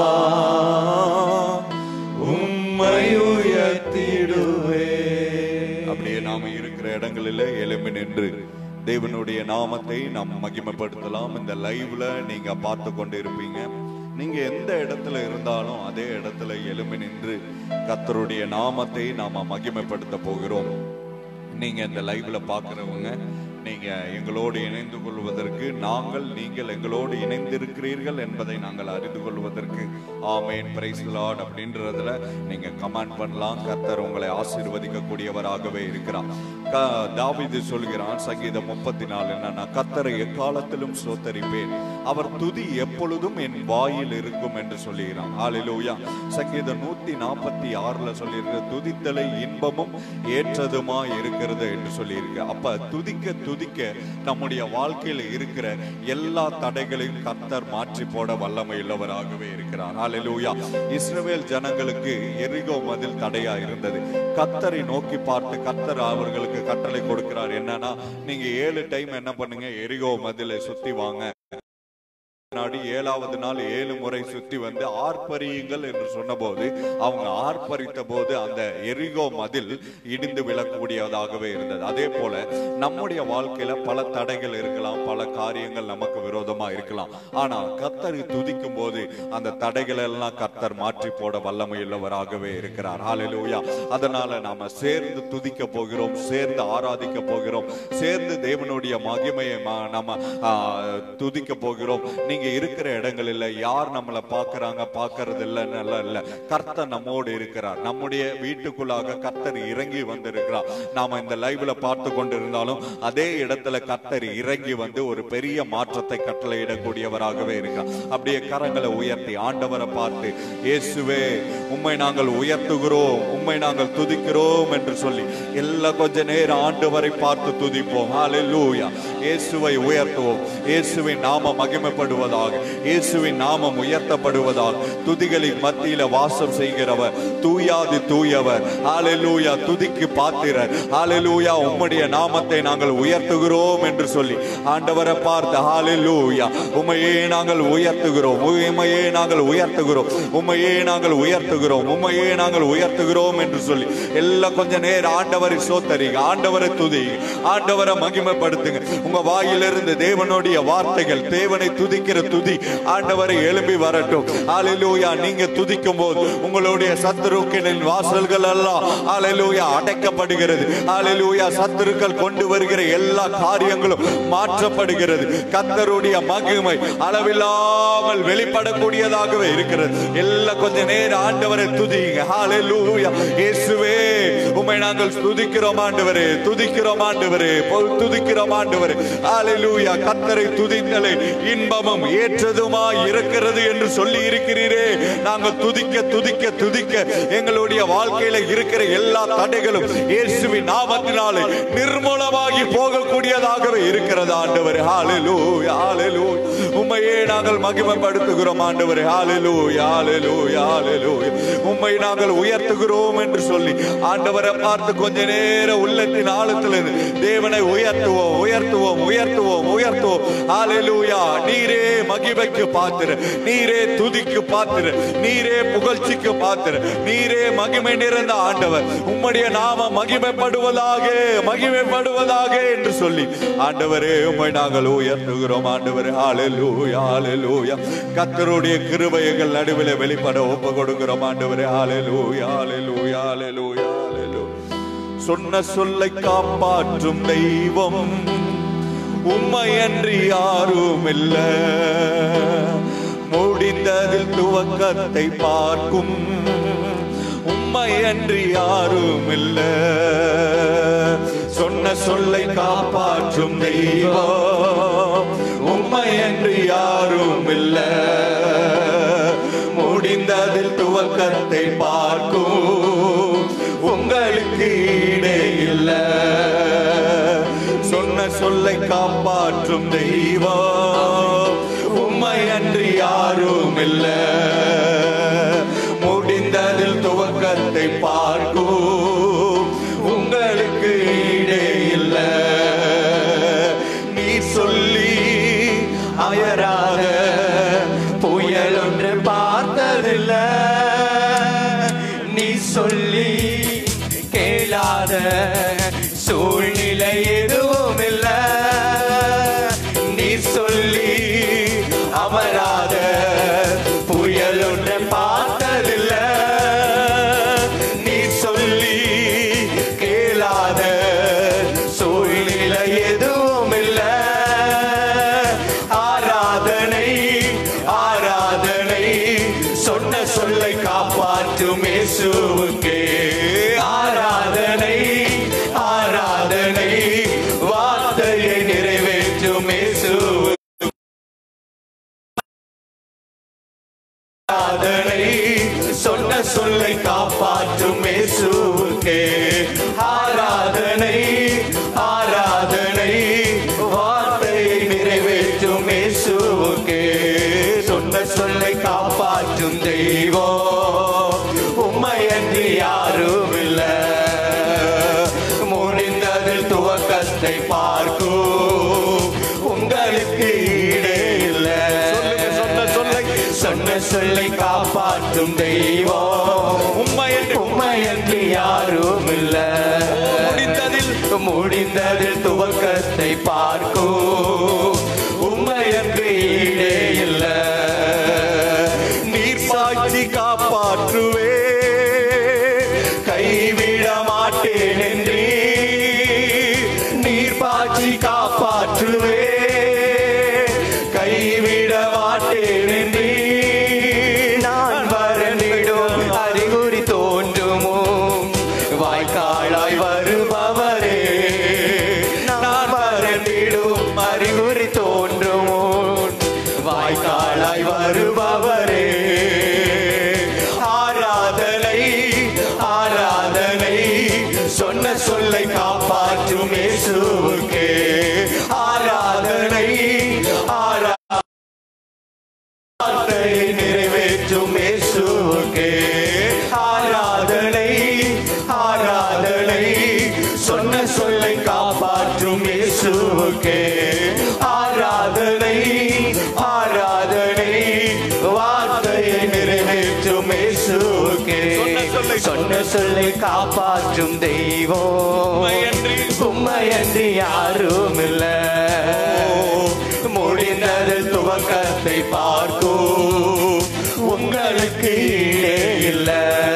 உம்மை உயர்த்திடுவே. அப்படியே நாம இருக்கிற இடங்களில் எழும்பி நின்று தேவனுடைய நாமத்தை நாம் மகிமைப்படுத்தலாம். இந்த லைவ்ல நீங்க பார்த்து கொண்டு இருப்பீங்க. நீங்க எந்த இடத்துல இருந்தாலும் அதே இடத்துல எழும்பி நின்று கர்த்தருடைய நாமத்தை நாம மகிமைப்படுத்த போகிறோம். நீங்க இந்த லைவ்ல பாக்குறவங்க நீங்க எங்களோடு இணைந்து கொள்வதற்கு நீங்கள் எங்களோடு இணைந்திருக்கிறீர்கள் என்பதை நாங்கள் அறிந்து கொள்வதற்கு ஆமென் பிரைஸ் தி லார்ட் அப்படின்றதுல நீங்க கமெண்ட் பண்ணலாம். கர்த்தர் உங்களை ஆசீர்வதிக்க கூடியவராகவே இருக்கிறார். தாவீது சொல்கிறான் சங்கீதம் 34 என்னன்னா, கர்த்தரை எக்காலத்திலும் ஸ்தோத்தரிப்பேன், அவர் துதி எப்பொழுதும் என் வாயில் இருக்கும் என்று சொல்லுகிறான். ஹல்லேலூயா. சங்கீதம் 146 சொல்லியிருக்க துதித்தலை இன்பமும் ஏற்றதுமா இருக்கிறது என்று சொல்லியிருக்கு. அப்ப துதிக்க நம்முடைய வாழ்க்கையில் இருக்கிற எல்லா தடைகளையும் கர்த்தர் மாற்றி போட வல்லமை உள்ளவராகவே இருக்கிறார். ஹல்லேலூயா. இஸ்ரவேல் ஜனங்களுக்கு எரிகோ மதில் தடையா இருந்தது. கர்த்தரை நோக்கி பார்த்து கர்த்தர் அவர்களுக்கு கட்டளை கொடுக்கிறார். என்னன்னா, நீங்க 7 டைம் என்ன பண்ணுங்க, எரிகோ மதிலை சுத்தி வாங்க. 7வது நாள் 7 முறை சுத்தி வந்து ஆர்ப்பரியுங்கள் என்று சொன்ன போது அவங்க ஆர்ப்பரித்த போது அந்த எரிகோ மதில் இடிந்து விழக்கூடியதாகவே இருந்தது. அதே போல நம்முடைய வாழ்க்கையில பல தடைகள் இருக்கலாம், பல காரியங்கள் நமக்கு விரோதமா இருக்கலாம். ஆனா கர்த்தரை துதிக்கும் போது அந்த தடைகள் எல்லாம் கர்த்தர் மாற்றி போட வல்லமை உள்ளவராகவே இருக்கிறார். ஹல்லேலூயா. அதனால நாம சேர்ந்து துதிக்க போகிறோம், சேர்ந்து ஆராதிக்க போகிறோம், சேர்ந்து தேவனுடைய மகிமையை நாம துதிக்க போகிறோம். நீங்க இருக்கிற இடங்களில் யார் நம்மளை பார்க்கறாங்க பார்க்கறது இல்ல, கர்த்தர் நம்மோடு இருக்கிறார். நம்முடைய வீட்டுக்குள்ளாக கர்த்தர் இறங்கி வந்திருக்கிறார். நாம இந்த லைவ்ல பார்த்து கொண்டிருந்தாலும் அதே இடத்துல கர்த்தர் இறங்கி வந்து ஒரு பெரிய மாற்றத்தை கட்டளையிடக்கூடியவராகவே இருக்கிறார். அப்படியே கரங்களை உயர்த்தி ஆண்டவரை பார்த்து, இயேசுவே உம்மை நாங்கள் உயர்த்துகிறோம், உம்மை நாங்கள் துதிக்கிறோம் என்று சொல்லி எல்லாம் கொஞ்ச நேரம் ஆண்டவரை பார்த்து துதிப்போம். ஹல்லேலூயா. இயேசுவை உயர்த்துவோம். இயேசுவின் நாமம் மகிமைப்படுவதாக, இயேசுவின் நாமம் உயர்த்தப்படுவதாக. துதிகளின் மத்தியில வாசம் செய்கிறவர், தூயாதி தூயவர். ஹல்லேலூயா. துதிக்கு பாத்திரர். ஹல்லேலூயா. உம்முடைய நாமத்தை நாங்கள் உயர்த்துகிறோம் என்று சொல்லி ஆண்டவரை பார்த்து ஹல்லேலூயா, உம்மையே நாங்கள் உயர்த்துகிறோம், உம்மையே நாங்கள் உயர்த்துகிறோம், உம்மையே நாங்கள் உயர்த்துகிறோம், உம்மையே நாங்கள் உயர்த்துகிறோம் என்று சொல்லி எல்லாம் கொஞ்ச நேரம் ஆண்டவரை சோத்தரிங்க, ஆண்டவரை துதி, ஆண்டவரை மகிமைப்படுத்துங்க. உங்க வாயிலிருந்து தேவனுடைய வார்த்தைகள், தேவனை துதிக்கிற துதி ஆண்டவரை எழும்பி வரட்டும். ஹல்லேலூயா. நீங்க துதிக்கும் போது உங்களுடைய சத்துருக்களின் வாசல்கள் எல்லாம் ஹல்லேலூயா அடைக்கப்படுகிறது. ஹல்லேலூயா. சத்துருக்கள் கொண்டு வருகிற எல்லா காரியங்களும் மாற்றப்படுகிறது. கர்த்தருடைய மகிமை அளவில்லாமல் வெளிப்படக்கூடியதாகவே இருக்கிறது. எல்லாம் கொஞ்ச நேரம் ஆண்டவரை துதிங்க. ஹல்லேலூயா. இயேசுவே உம்மை நாங்கள் துதிக்கிறோம் ஆண்டவரே, துதிக்கிறோம் ஆண்டவரே, துதிக்கிறோம் ஆண்டவரே. ஹல்லேலூயா. கர்த்தரை துதித்தலே இன்பமும் ஏற்றதுமாய் இருக்கிறது என்று சொல்லி இருக்கிறீரே. நாங்கள் துதிக்க துதிக்க துதிக்க எங்களுடைய வாழ்க்கையில இருக்கிற எல்லா தடைகளும் இயேசுவின் நாமத்தினாலே நிர்மூலமாகி போகக்கூடியதாகவே இருக்கிறது ஆண்டவரே. ஹல்லேலூயா. ஹல்லேலூயா. உம்மையே நாங்கள் மகிமைப்படுத்துகிறோம் ஆண்டவரே. ஹல்லேலூயா. ஹல்லேலூயா. ஹல்லேலூயா. உம்மை நாங்கள் உயர்த்துகிறோம் என்று சொல்லி ஆண்டவரை பார்த்து கொஞ்ச நேரம் உள்ளத்தின் ஆழத்திலிருந்து தேவனை உயர்த்துவோம், உயர்த்துவோம், உயர்த்துவோம், உயர்த்துவோம். ஹல்லேலூயா. நீரே மகிமைக்கு பாத்திர, நீரே துதிக்கு பாத்திர, நீரே புகழ்ச்சிக்கு பாத்திர, நீரே மகிமை நிறைந்த ஆண்டவர். உம்முடைய நாம மகிமைப்படுவதாக, மகிமைப்படுவதாக என்று சொல்லி ஆண்டவரே உம்மை நாங்கள் உயர்த்துகிறோம் ஆண்டவரே. ஹல்லேலூயா. ஹல்லேலூயா. கர்த்தருடைய கிருபைகள் நடுவில் வெளிப்பட ஒப்பு கொடுக்கிறோம் ஆண்டவரே. ஹல்லேலூயா. ஹல்லேலூயா. ஹல்லேலூயா. ஹல்லேலூயா. சொன்ன சொல்லை காப்பாற்றும் தெய்வம் உம்மையன்றி யாரும் இல்ல. முடிந்ததில் துவக்கத்தை பார்க்கும் உம்மையன்றி யாரும் இல்ல. சொன்ன சொல்லை காப்பாற்றும் தெய்வம் உம்மையன்றி யாரும் இல்ல. முடிந்ததில் துவக்கத்தை பார்க்கும் உங்களுக்கு ஈடே இல்ல. சொன்ன சொல்லை காப்பாற்றும் தெய்வம் உம்மையன்றி யாரும் இல்ல. முடிந்ததில் துவக்கத்தை பார்க்கும் உங்களுக்கு ஈடே இல்ல. நீ சொல்லி அயராத புயல் ஒன்று பார்த்ததில்ல. நீ சொல்லி கேளாத சூழ்நிலை எதுவும் இல்ல. நீ சொல்லி அமராத புயல் ஒன்று பார்த்ததில்ல. நீ சொல்லி கேளாத சூழ்நிலை எதுவும் இல்ல. ஆராதனை ஆராதனை சொன்ன சொல்லை காப்பாற்றும் இயேசுவுக்கே. ஆராதனை ஆராதனை வார்த்தையை நிறைவேற்றும் இயேசுவுக்கே. ஆராதனை சொன்ன சொல்லை காப்பாற்றும் இயேசுவுக்கே. ஆராதனை ஆராதனை வார்த்தையை நிறைவேற்றும் இயேசுவுக்கே. சொன்ன சொல்லை காப்பாற்றும் தெய்வம் உம்மையன்றி யாரும் இல்ல. முடிந்ததில் துவக்கத்தை பார்க்கும் உங்களுக்கு ஈடே இல்ல. சொன்ன சொல்லை காப்பாற்றும் தெய்வம் உம்மையன்றி யாரும் இல்ல. முடிந்ததில் துவக்கத்தை பார்க்கும் உம்மையன்றி ஈடே இல்ல. நீர் சாட்சி காப்பாற்றுவே கைவிட மாட்டேன் என்று. நீர் பாய்ச்சி காப்பாற்றுவே கைவிட மாட்டேன் என்று. நான் வரனிடும் அறிகுறி தோன்றுமோ வாய்க்காலாய் வருபவரே. நான் வரனிடும் அறிகுறி தோன்றுமோ வாய்க்காலாய் வருபவரே. ஆராத சொன்ன சொல்லை காப்பாற்றும் இயேசுவுக்கே ஆராதனை. வார்த்தையை நிறைவேற்றும் இயேசுவுக்கே ஆராதனை. ஆராதனை சொன்ன சொல்லை காப்பாற்றும் இயேசுவுக்கே ஆராதனை. ஆராதனை வார்த்தையை நிறைவேற்றும் இயேசுவுக்கே. சொன்ன சொல்லை காப்பாற்றும் தெய்வம் உம்மையன்றி யாரும் இல்ல. முடிந்தது துவக்கத்தை பார்க்கும் உங்களுக்கு ஈடே இல்ல.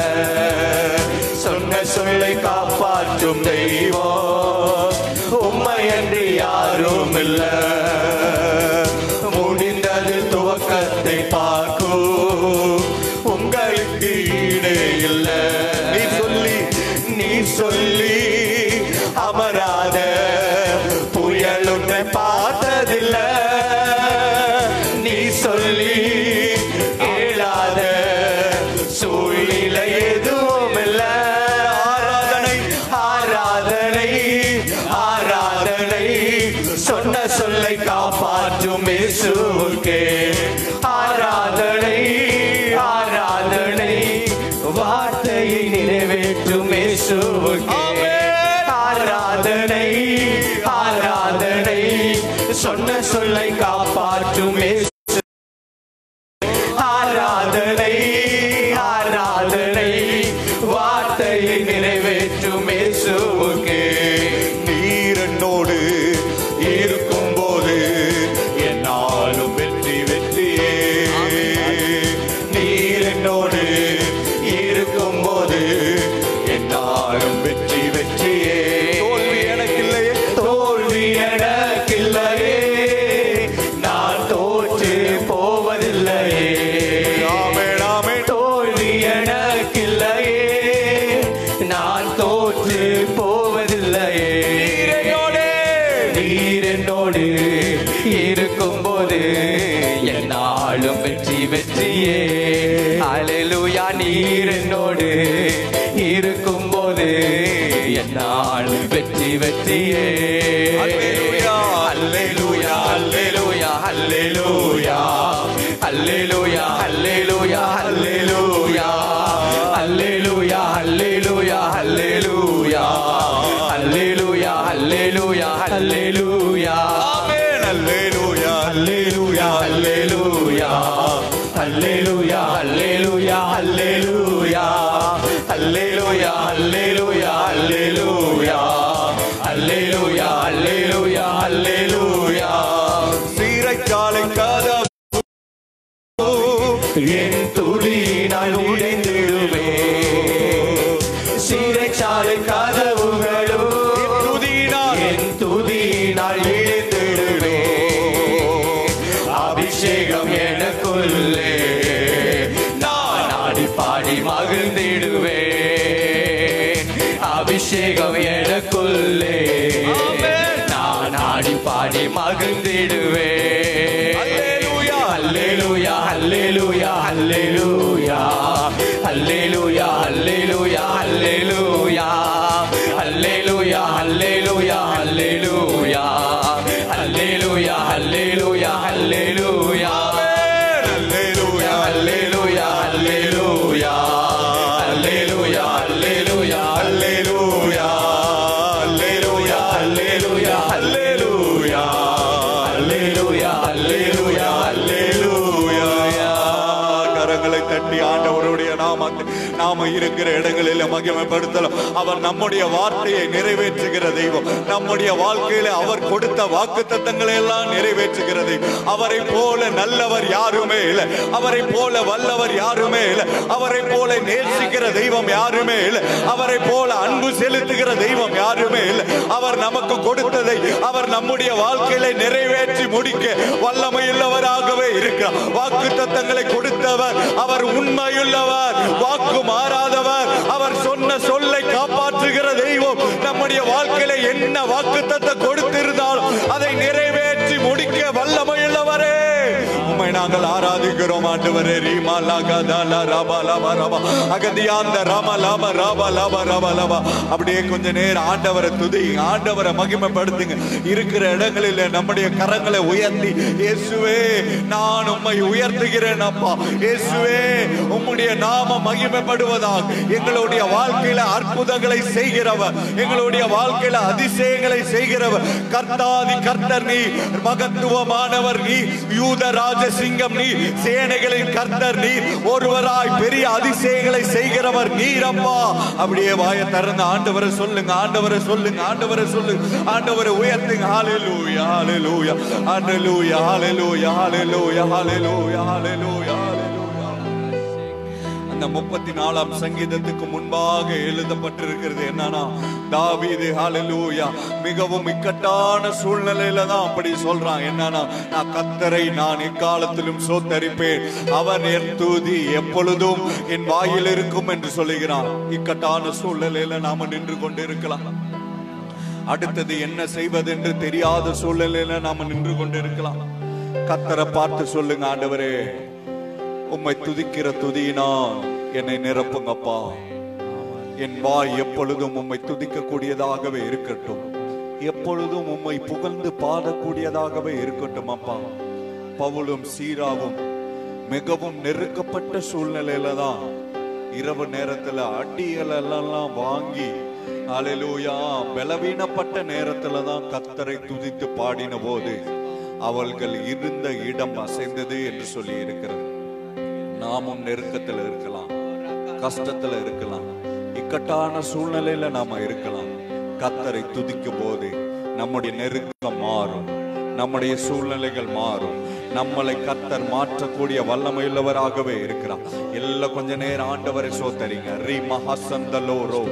சொன்ன சொல்லை காப்பாற்றும் தெய்வம் உம்மையன்றி யாரும் இல்ல. முடிந்தது துவக்கத்தை பார்க்கும் உங்களுக்கு ஈடே இல்ல. நீ சொல்லி அமராத புயல் ஒன்றை பார்த்ததில்ல. நீ சொல்லி கேளாத சூழ்நிலை எதுவும் இல்ல. ஆராதனை ஆராதனை ஆராதனை சொன்ன சொல்லை காப்பாற்றும் இயேசுவுக்கே ஆராதனை. ஆராதனை வார்த்தையை நிறைவேற்றும் இயேசுவுக்கே ஆராதனை. ஆராதனை சொன்ன சொல்லை காப்பாற்றும் ஆராதனை. ஆராதனை வார்த்தையை நிறைவேற்றும் இயேசுவுக்கே. நீர் என்னோடு இருக்கும் போது என்னாலும் வெற்றி வெற்றியே. நீர் என்னோடு இருக்கும் போது என்னாலும் வெற்றி வெற்றியே. தோல்வி எனக்கில்லையே. தோல்வி எனக்கில்லையே. நான் தோற்று போவதில்லையே. தோல்வி எனக்கில்லையே. நான் தோற்று போவதில்லையே. நீர் என்னோடு இருக்கும் போது என்னாலும் வெற்றி வெற்றியே. அல்லேலூயா. நீர் என்னோடு இருக்கும் போது என்னாலும் வெற்றி வெற்றியே. அல்லேலூயா அல்லேலூயா அல்லேலூயா அல்லேலூயா அல்லேலூயா அல்லேலூயா அல்லேலூயா அல்லேலூயா அல்லேலூயா அல்லேலூயா அல்லேலூயா அல்லேலூயா அல்லேலூயா. ஆமென். அல்லேலூயா அல்லேலூயா அல்லேலூயா அல்லேலூயா அல்லேலூயா அல்லேலூயா அல்லேலூயா அல்லேலூயா அல்லேலூயா அல்லேலூயா அல்லேலூயா அல்லேலூயா. சீரைக்காலை கதவு என் துளியினால் உடைந்திடுவே. சீரைச்சாலை கதவுகளோ என் துதியினால் இழுத்திடுவே. அபிஷேகம் எனக்குள்ளே நான் ஆடி பாடி மகிழ்ந்திடுவேன். அபிஷேகம் எனக்குள்ளே நான் ஆடி பாடி மகிழ்ந்திடுவேன். அல்லேலூயா அல்லேலூயா அல்லேலூயா அல்லேலூயா அல்லேலூயா அல்லேலூயா அல்லேலூயா அல்லேலூயா அல்லேலூயா அல்லேலூயா அல்லேலூயா அல்லேலூயா அல்லேலூயா. அல்லேலூயா அல்லேலூயா அல்லேலூயா அல்லேலூயா அல்லேலூயா அல்லேலூயா அல்லேலூயா அல்லேலூயா அல்லேலூயா அல்லேலூயா அல்லேலூயா அல்லேலூயா. கரங்களை தட்டி ஆண்டவருடைய நாமத்தை நாம இருக்கிற இடங்களில் மகிமைப்படுத்தலாம். அவர் நம்முடைய வார்த்தையை நிறைவேற்றுகிற தெய்வம். நம்முடைய வாழ்க்கையில அவர் கொடுத்த வாக்குத்தத்தங்களை எல்லாம் நிறைவேற்றுகிற தெய்வம். அவரை போல நல்லவர் யாருமே இல்லை. அவரை போல வல்லவர் யாருமே இல்லை. அவரை போல நேசிக்கிற தெய்வம் யாருமே இல்லை. அவரை போல அன்பு செலுத்துகிற தெய்வம் யாருமே இல்லை. அவர் நமக்கு கொடுத்ததை அவர் நம்முடைய வாழ்க்கையில நிறைவேற்றி முடிக்க வல்லமையுள்ளவராகவே இருக்கிறார். வாக்குத்தத்தங்களை கொடுத்தவர் அவர் உண்மையுள்ளவர், வாக்கு மாறாதவர். அவர் சொன்ன சொல்லை காப்பாற்றுகிற தெய்வம். நம்முடைய வாழ்க்கையில என்ன வாக்குத்தத்தத்தை கொடுத்திருந்தாலும் அதை நிறைவேற்றி முடிக்க வல்லமையுள்ளவரே. உம்மை நாங்கள் ஆராதிக்கிறோம். உயர்த்துகிறோம் ஆண்டவரே. ரீமா லகதல ரப லப ரப அகதியாந்த ரம லப ரப லப ரப லப. அப்படியே கொஞ்ச நேரம் ஆண்டவரை துதி, ஆண்டவரை மகிமைப்படுத்துங்க. இருக்கிற இடங்களில் நம்முடைய கரங்களை உயர்த்தி, இயேசுவே நான் உம்மை உயர்த்துகிறேன் அப்பா. இயேசுவே உம்முடைய நாம மகிமைப்படுவதாக. எங்களுடைய வாழ்க்கையில அற்புதங்களை செய்கிறவர், எங்களுடைய வாழ்க்கையில அதிசயங்களை செய்கிறவர். கர்த்தாதி கர்த்தர் நீ, மகத்துவமானவர் நீ, யூத ராஜசிங்கம் நீ, சேனைகளின் கர்த்தர் நீ, ஒருவராய் பெரிய அதிசயங்களை செய்கிறவர் நீரப்பா. அப்படியே வாயை திறந்து ஆண்டவரை சொல்லுங்க, ஆண்டவரை சொல்லுங்க, ஆண்டவரை சொல்லுங்க, ஆண்டவரை உயர்த்துங்க. ஹல்லேலூயா ஹல்லேலூயா ஹல்லேலூயா ஹல்லேலூயா ஹல்லேலூயா ஹல்லேலூயா ஹல்லேலூயா. அந்த 34ஆம் சங்கீதத்துக்கு முன்பாக எழுதப்பட்டிருக்கிறது என்னன்னா, தாவீது ஹல்லேலூயா மிகவும் இக்கட்டான சூழ்நிலையில தான் அப்படி சொல்றான். என்னன்னா, நான் கர்த்தரை நான் எக்காலத்திலும் சோத்தரிப்பேன், அவர் என் துதி எப்பொழுதும் என் வாயில் இருக்கும் என்று சொல்லுகிறான். இக்கட்டான சூழ்நிலையில நாம நின்று கொண்டு இருக்கலாம். அடுத்தது என்ன செய்வது என்று தெரியாத சூழ்நிலையில நாம நின்று கொண்டு இருக்கலாம். கர்த்தரை பார்த்து சொல்லுங்க, ஆண்டவரே உம்மை துதிக்கிற துதியினால் என்னை நிரப்புங்கப்பா. என் வாய் எப்பொழுதும் உம்மை துதிக்க கூடியதாகவே இருக்கட்டும், எப்பொழுதும் உம்மை புகழ்ந்து பாடக்கூடியதாகவே இருக்கட்டும் அப்பா. பவுலும் சீராவும் மிகவும் நெருக்கப்பட்ட சூழ்நிலையில தான் இரவு நேரத்துல அடிகள் எல்லாம் வாங்கி, ஹல்லேலூயா, பலவீனப்பட்ட நேரத்துல தான் கர்த்தரை துதித்து பாடின போது அவர்கள் இருந்த இடம் அசைந்தது என்று சொல்லி இருக்கிறது. நாமும் நெருக்கத்தில் இருக்கலாம், கஷ்டத்துல இருக்கலாம், இக்கட்டான சூழ்நிலையில நாம இருக்கலாம். கர்த்தரை துதிக்கும் போது நம்முடைய நெருக்கம் மாறும், நம்முடைய சூழ்நிலைகள் மாறும். நம்மளை கர்த்தர் மாற்றக்கூடிய வல்லமையுள்ளவராகவே இருக்கிறார். எல்லாம் கொஞ்ச நேரம் ஆண்டவரை சோத்தரிங்க. ரீ மஹசந்தலோரோ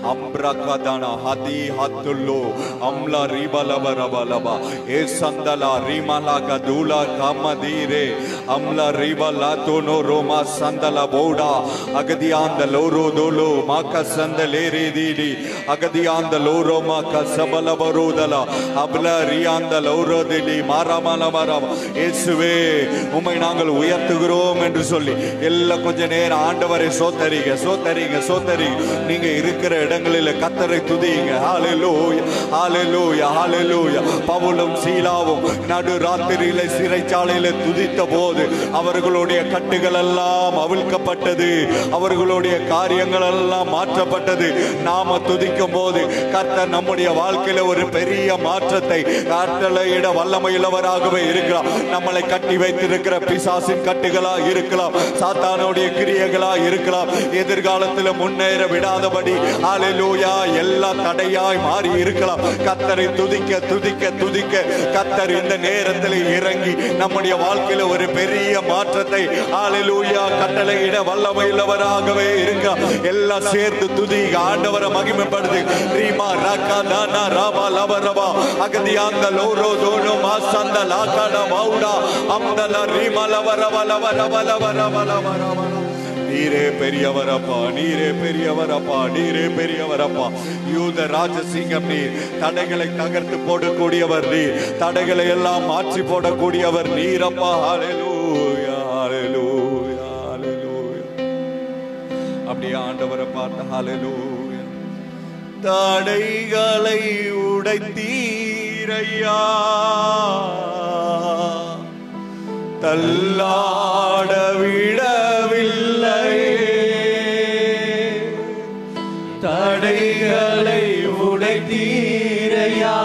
அம்ரகதனா ஹதி ஹத்துல்லோ அம்லா ரிபலபரபலபா ஏ சந்தலா ரிமலா கதுலா கமதீரே அம்லா ரிபலா தோனோ ரோமா சந்தல பௌடா அகதியாந்த லோரோ தோலோ மாக்க சந்தலேரே தீடி அகதியாந்த லோரோ மாக்க சபலபரோதலா அப்லா ரியாந்த லோரோ திலி மாரமல மரம். இயேசுவே உம்மை நாங்கள் உயர்த்துகிறோம் என்று சொல்லி எல்லாம் கொஞ்ச நேரம் ஆண்டவரை சோத்தரிங்க, சோத்தரிங்க, சோத்தரிங்க. நீங்க இருக்கிற இடங்களில் கர்த்தரை துதிங்க. ஹல்லேலூயா ஹல்லேலூயா ஹல்லேலூயா. பவுலும் சீலாவும் நடு ராத்திரியில சிறைச்சாலையில துதித்த போது அவர்களுடைய கட்டுகள் எல்லாம் அவிழ்க்கப்பட்டது, அவர்களுடைய காரியங்கள் எல்லாம் மாற்றப்பட்டது. நாம துதிக்கும் போது கர்த்தர் நம்முடைய வாழ்க்கையில ஒரு பெரிய மாற்றத்தை கட்டளையிட வல்லமையுள்ளவராகவே இருக்கிறார். நம்மளை கட்டி வைத்திருக்கிற பிசாசின் கட்டுகளா இருக்கலாம், சாத்தானுடைய கிரியைகளா இருக்கலாம், எதிர்காலத்தில் முன்னேற விடாதபடி ஹல்லேலூயா எல்லா தடையாய் மாறி இருக்கலாம். கர்த்தரை துதிக்க துதிக்க துதிக்க கர்த்தர் இந்த நேரத்தில் இறங்கி நம்முடைய வாழ்க்கையில ஒரு பெரிய மாற்றத்தை ஹல்லேலூயா கட்டளையிட வல்லமையுள்ளவராகவே இருக்க. எல்லாம் சேர்த்து துதி, ஆண்டவரை மகிமைப்படுது. ரீமா ரகதனா ரபா லப ரபா அகதியாந்த லோரோ தோனோ மாசந்த லாகட பௌடா அம்தல ரிமல வரவல வரவல வரவல வரவல. நீரே பெரியவரப்பா, நீரே பெரியவரப்பா, நீரே பெரியவரப்பா. யூத ராஜசிங்கம் நீர், தடைகளை தகர்த்து போடக்கூடியவர் நீர், தடைகளை எல்லாம் மாற்றி போடக்கூடியவர் நீரப்பா. ஹல்லேலூயா ஹல்லேலூயா ஹல்லேலூயா. அப்படியே ஆண்டவரை பார்த்து ஹல்லேலூயா. தடைகளை உடைத்தீரையா, தள்ளாட விடவில்லை, தடைகளை உடைத்தீரையா,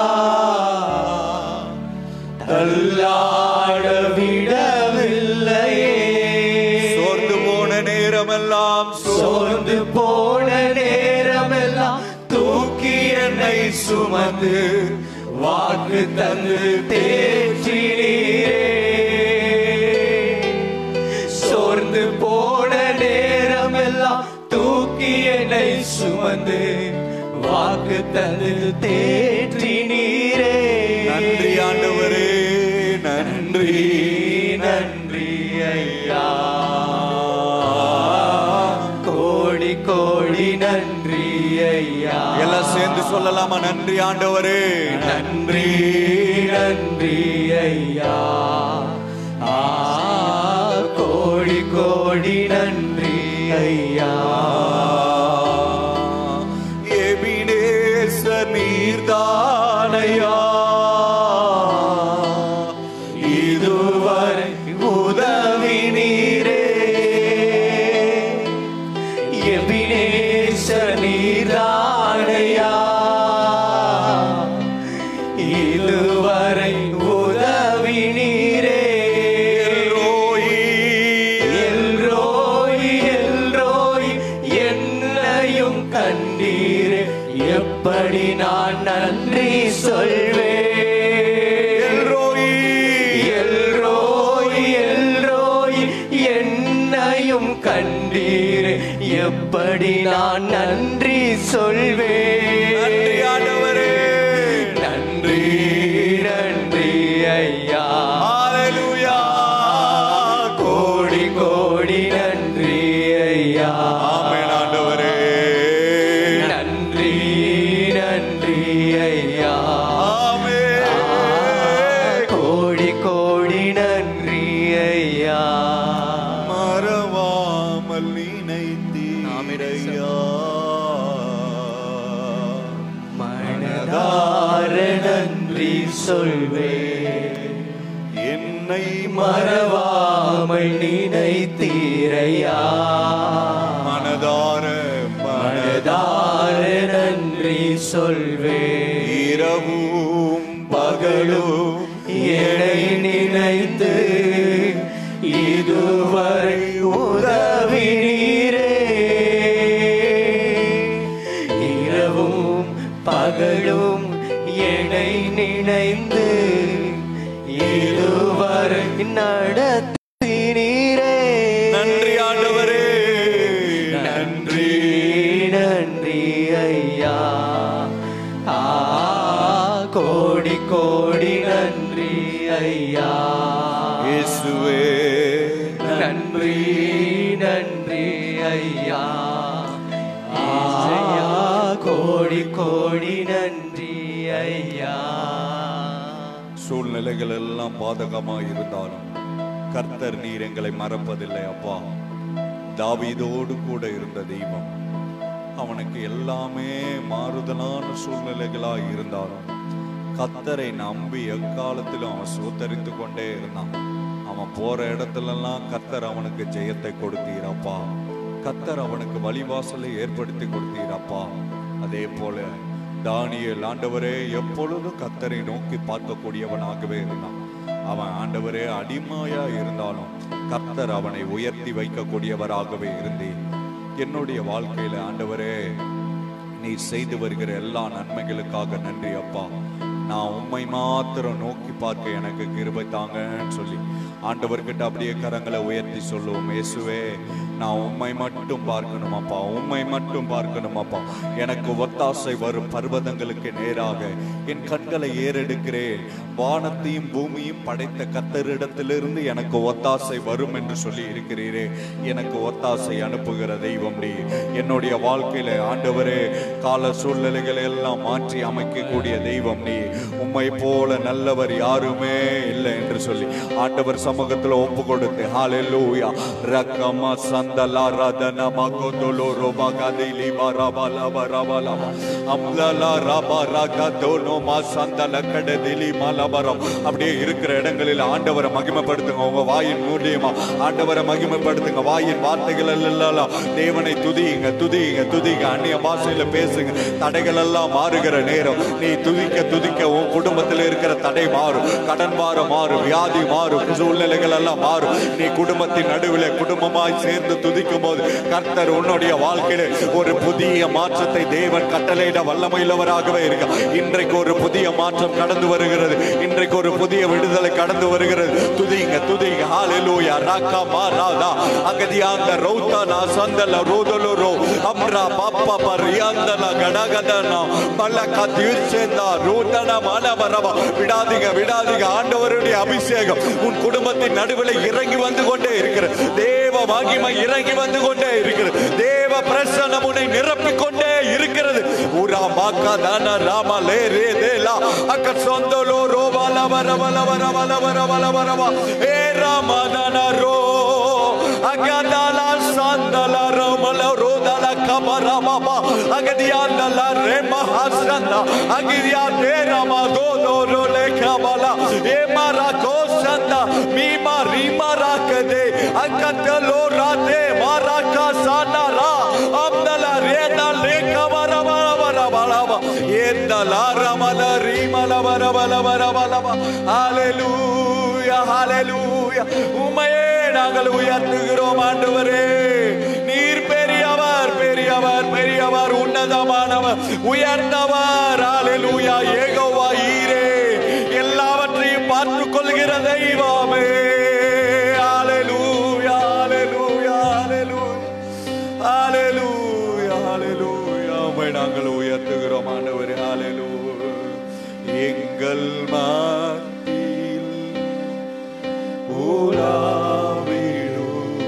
தள்ளாட விடவில்லை. சோர்ந்து போன நேரமெல்லாம், சோர்ந்து போன நேரமெல்லாம் தூக்கி என்னை சுமந்து வாக்கு தந்து தேற்றினீரே. சோர்ந்து போன நேரமெல்லாம் தூக்கி என்னை சுமந்து வாக்கு தந்து தேற்றினீரே. நன்றி ஆண்டவரே, நன்றி நன்றி ஐயா, கோடி கோடி நன்றி ஐயா. எல்லாம் சேர்ந்து சொல்லலாமா? நன்றி ஆண்டவரே, நன்றி நன்றி ஐயா. கோடி கோடி நன்றி ஐயா. எபினேசர் நீர்தானையா, இதுவரை உதவி நீரே. எபினேசர் நீர்தானையா, இதுவரை உதவி நீரே. எல்ரோய் எல்ரோய் என்னையும் கண்டீரே, எப்படி நான் நன்றி சொல்வேன். எல்ரோய் எல்ரோய் என்னையும் கண்டீரே, எப்படி நான் நன்றி சொல்வேன். நன்றி நன்றி ஐயா. ஹalleluya. கோடி கோடி நன்றி ஐயா. ஆமென் ஆண்டவரே. நன்றி நன்றி ஐயா. ஆமென். கோடி கோடி நன்றி ஐயா. மறவாமல் நினைத்தீரையா, மனதார நன்றி சொல்வேன். என்னை மறவாமல் நினைத்தீரையா, மனதார மனதார நன்றி சொல்வேன். இரவும் பகலும் என்னை நினைத்து இதுவரை உதவி நீரே. இரவும் பகலும் என்னை நினைந்து இதுவரை நடத்தினீரே. நன்றி ஆண்டவரே. நன்றி நன்றி ஐயா. கோடி கோடி நன்றி ஐயா. இயேசுவே நன்றி நன்றி ஐயா. கோடி கோடி நன்றி ஐயா. சூழ்நிலைகள் எல்லாம் பாதகமா இருந்தாலும் கர்த்தர் நீர் எங்களை மறப்பதில்லை அப்பா. தாவீதோடு கூட இருந்த தெய்வம், அவனுக்கு எல்லாமே மாறுதலான சூழ்நிலைகளா இருந்தாலும் கர்த்தரை நம்பி எக்காலத்திலும் அவன் சோத்தரித்து கொண்டே இருந்தான். அவன் போற இடத்துலலாம் கர்த்தர் அவனுக்கு ஜெயத்தை கொடுத்தீரப்பா. கர்த்தர் அவனுக்கு வழிவாசலை ஏற்படுத்தி கொடுத்தீரப்பா. அதே போல தானியேல் ஆண்டவரே எப்பொழுதும் கர்த்தரை நோக்கி பார்க்கக்கூடியவனாகவே இருந்தான். அவன் ஆண்டவரே அடிமையா இருந்தாலும் கர்த்தர் அவனை உயர்த்தி வைக்கக்கூடியவராகவே இருந்தேன். என்னுடைய வாழ்க்கையில ஆண்டவரே நீ செய்து வருகிற எல்லா நன்மைகளுக்காக நன்றி அப்பா. நான் உம்மை மாத்திரம் நோக்கி பார்க்க எனக்கு கிருபை தாங்கன்னு சொல்லி ஆண்டவர்கிட்ட அப்படியே கரங்களை உயர்த்தி சொல்லுவோம். இயேசுவே, நான் உம்மை மட்டும் பார்க்கணும் அப்பா, உம்மை மட்டும் பார்க்கணும் அப்பா. எனக்கு ஒத்தாசை வரும் பர்வதங்களுக்கு நேராக என் கண்களை ஏறெடுக்கிறேன். வானத்தையும் பூமியும் படைத்த கர்த்தரிடத்திலிருந்து எனக்கு ஒத்தாசை வரும் என்று சொல்லி இருக்கிறீரே. எனக்கு ஒத்தாசை அனுப்புகிற தெய்வம் நீ. என்னுடைய வாழ்க்கையில ஆண்டவரே கால சூழ்நிலைகளை எல்லாம் மாற்றி அமைக்கக்கூடிய தெய்வம் நீ. உம்மை போல நல்லவர் யாருமே இல்லை என்று சொல்லி ஆண்டவர் சமூகத்தில் ஒப்பு கொடுத்து ஹalleluya ரக்கமா சந்தலா ரதன மகோதலோ ரோபகதிலி பரபல பரபல அம்லலா ரபரகதோனோ மா சந்தல கடதிலி மலபரம். அப்படியே இருக்கிற இடங்களில் ஆண்டவரை மகிமைப்படுத்துங்க. உங்க வாயின் மூலியமா ஆண்டவரை மகிமைப்படுத்துங்க. வாயின் வார்த்தைகள் எல்லாம் தேவனை துதியுங்க, துதியுங்க, துதிங்க. அந்நிய பாஷையில பேசுங்க. தடைகள் எல்லாம் மாறுகிற நேரம் நீ துதிக்க துதிக்க உன் குடும்பத்தில் இருக்கிற தடை மாறும், கடன் பாரம் மாறும், வியாதி மாறும், சூழ்நிலைகள் எல்லாம் மாறும். நீ குடும்பத்தின் நடுவில் குடும்பமாய் சேர்ந்து துதிக்கும் போது கர்த்தர் உன்னுடைய வாழ்க்கையில ஒரு புதிய மாற்றத்தை தேவன் கட்டளையிட வல்லமையுள்ளவராகவே இருக்க. இன்றைக்கு ஒரு புதிய மாற்றம் கடந்து வருகிறது. இன்றைக்கு ஒரு புதிய விடுதலை கடந்து வருகிறது. துதிங்க, துதிங்க. ஹalleluya ராகா மாராதா அகதியாந்த ரௌதனா சந்தல ரோதலோரோ அம்ரா பாப்பா பரியாந்தல கடகதனா பலக தீர்ச்சேந்தா ரோதனா மலபரவா. விடாதீங்க, விடாதீங்க. ஆண்டவருடைய அபிஷேகம் உன் குடும்பத்தின் நடுவில் இறங்கி வந்து கொண்டே இருக்கிறது. தேவ மகிமை இறங்கி வந்து கொண்டே இருக்கிறது. தேவ பிரசன்னம் உன்னை நிரப்பிக் கொண்டே இருக்கிறது. உரா மாகாதான ராமா லே ரே தேலா அக்க சொந்தலோ ரோபால வரவல வரவல வரவல வரவா ஏ ராமாதான ரோ அகதலா சந்தல ரமல ரோதல கபரமபா அகதியாந்தல ரெமஹசந்தா அகிரியா தேரமா தோதோரோலே கபலா ஏமரா கோசந்தா மீமா ரிமராகதே அகதலோ ராதே மாராகா சானரா அப்தல ரேதா லேகவரவரவரவரவ ஏந்தலா ரமல ரிமல வரவரவரவரவ ஹalleluya ஹalleluya உம்மையே நாங்கள் உயர்த்துகிறோம் ஆண்டவரே. நீர் பெரியவர் பெரியவர் பெரியவர் உன்னதமானவர் உயர்ந்தவர். ஹalleluya யெகோவா ஈரே எல்லாவற்றையும் பார்த்துக் கொள்கிற தெய்வமே. ஹalleluya ஹalleluya ஹalleluya ஹalleluya ஹalleluya உம்மை நாங்கள் உயர்த்துகிறோம் ஆண்டவரே. ஹalleluya எங்கள் மத்தியில் உலாவிடும்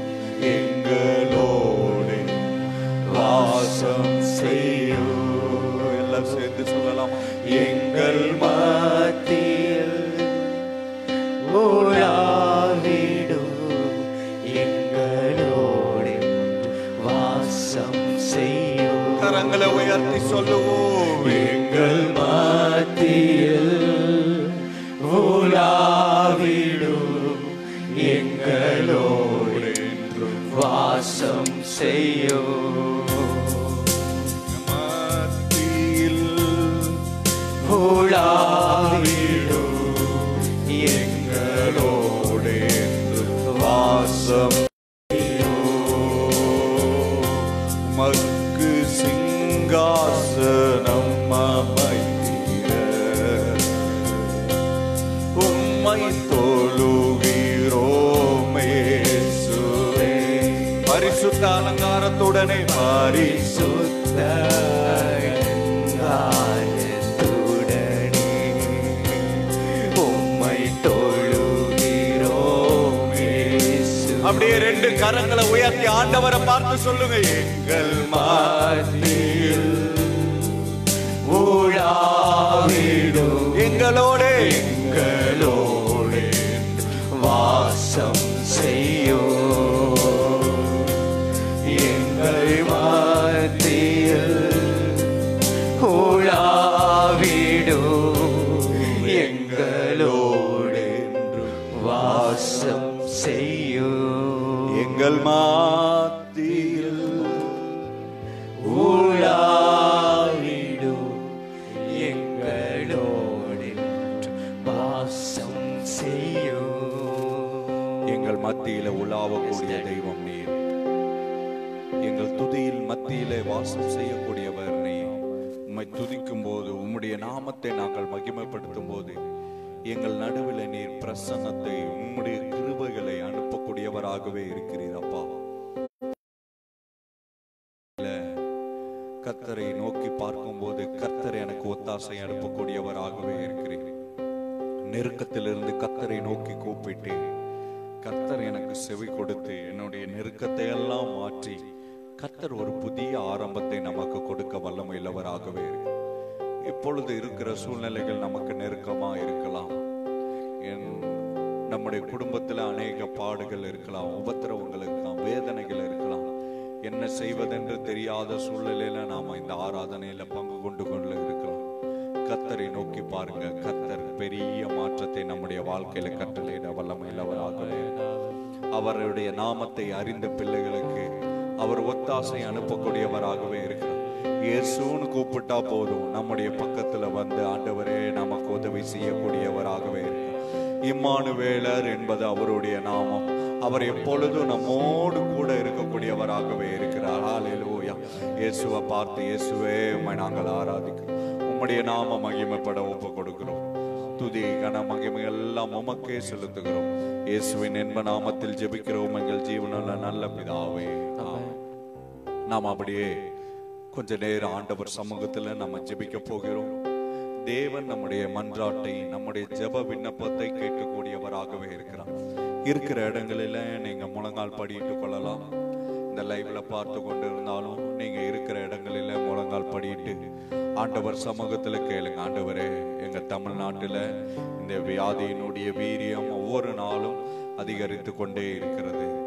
எங்களோடு வாசம் செய்யும். எல்லாம் சேர்ந்து சொல்லலாம். எங்கள் மத்தியில் உலாவிடும் எங்களோடு வாசம் செய்யும். கரங்களை உயர்த்தி சொல்லுவோம். எங்கள் மத்தியில் உலாவிடும் எங்களோடு வாசம் செய்யும். மத்தியில் உலாவிடும் எங்களோடு வாசம் மக்கு சிங்காசனம் அமைத்திட உம்மை தொழுகிறோம் இயேசுவே. பரிசுத்த அலங்காரத்துடனே பரிசுத்த அலங்காரத்துடனே உம்மை தொழுகிறோம் இயேசுவே. அப்படியே ரெண்டு கரங்களை உயர்த்தி ஆண்டவரை பார்த்து சொல்லுங்க. எங்கள் மத்தியில் உலாவிடும் எங்களோடு எங்களோடு வாசம் செய்யும். எங்கள் மத்தியில் உலாவிடும் எங்களோடு வாசம் செய்யும். எங்கள் மத்தியில் உலாவிடும் எங்களோடு வாசம் செய்யும். எங்கள் மத்தியில உலாவக்கூடிய தெய்வம் நீர். எங்கள் துதியில் மத்தியிலே வாசம் செய்யக்கூடியவர் நீர். உம்மை துதிக்கும் போது உம்முடைய நாமத்தை நாங்கள் மகிமைப்படுத்தும் போது எங்கள் நடுவில் நீர் பிரசன்னத்தை உம்முடைய கிருபைகளை அனுப்பக்கூடியவராகவே இருக்கிறீர் அப்பா. கர்த்தரை நோக்கி பார்க்கும் போது கர்த்தர் எனக்கு ஒத்தாசை அனுப்பக்கூடியவராகவே இருக்கிறேன். நெருக்கத்திலிருந்து கர்த்தரை நோக்கி கூப்பிட்டேன். கர்த்தர் எனக்கு செவி கொடுத்து என்னுடைய நெருக்கத்தை எல்லாம் மாற்றி கர்த்தர் ஒரு புதிய ஆரம்பத்தை நமக்கு கொடுக்க வல்லமையுள்ளவராகவே இருக்கு. இப்பொழுது இருக்கிற சூழ்நிலைகள் நமக்கு நெருக்கமா இருக்கலாம். நம்முடைய குடும்பத்தில் அநேக பாடுகள் இருக்கலாம், உபத்திரவங்கள் இருக்கலாம், வேதனைகள் இருக்கலாம். என்ன செய்வதென்று தெரியாத சூழ்நிலையில நாம இந்த ஆராதனையில பங்கு கொண்டு இருக்கலாம். கர்த்தரை நோக்கி பாருங்க. கர்த்தர் பெரிய மாற்றத்தை நம்முடைய வாழ்க்கையில கட்டளையிட வல்லமையுள்ளவராகவே. அவருடைய நாமத்தை அறிந்த பிள்ளைகளுக்கு அவர் ஒத்தாசை அனுப்பக்கூடியவராகவே இருக்கிறார். இயேசுன்னு கூப்பிட்டா போதும் நம்முடைய பக்கத்துல வந்து ஆண்டவரே நமக்கு உதவி செய்யக்கூடியவராகவே இருக்கிறார். இம்மானுவேலர் என்பது அவருடைய நாமம். அவர் எப்பொழுதும் நம்மோடு கூட இருக்கக்கூடியவராகவே இருக்கிறார். ஹல்லேலூயா. இயேசுவை பார்த்து இயேசுவே உம்மை நாங்கள் ஆராதிக்கிறோம். உம்முடைய நாம மகிமைப்பட ஒப்பு கொடுக்கிறோம். துதி கன மகிமை எல்லாம் உமக்கே செலுத்துகிறோம். இயேசுவின் என்ப நாமத்தில் ஜெபிக்கிறோம் எங்கள் ஜீவனுள்ள நல்ல பிதாவே. நாம் அப்படியே கொஞ்ச நேரம் ஆண்டவர் சமூகத்துல நம்ம ஜெபிக்க போகிறோம். தேவன் நம்முடைய மன்றாட்டை, நம்முடைய ஜெப விண்ணப்பத்தை கேட்கக்கூடியவராகவே இருக்கிறார். இருக்கிற இடங்களில நீங்க முழங்கால் படியிட்டு கொள்ளலாம். இந்த லைவ்ல பார்த்து கொண்டு இருந்தாலும் நீங்க இருக்கிற இடங்களில முழங்கால் படியிட்டு ஆண்டவர் சமூகத்துல கேளுங்க. ஆண்டவரே, எங்க தமிழ்நாட்டுல இந்த வியாதியினுடைய வீரியம் ஒவ்வொரு நாளும் அதிகரித்து கொண்டே இருக்கிறது.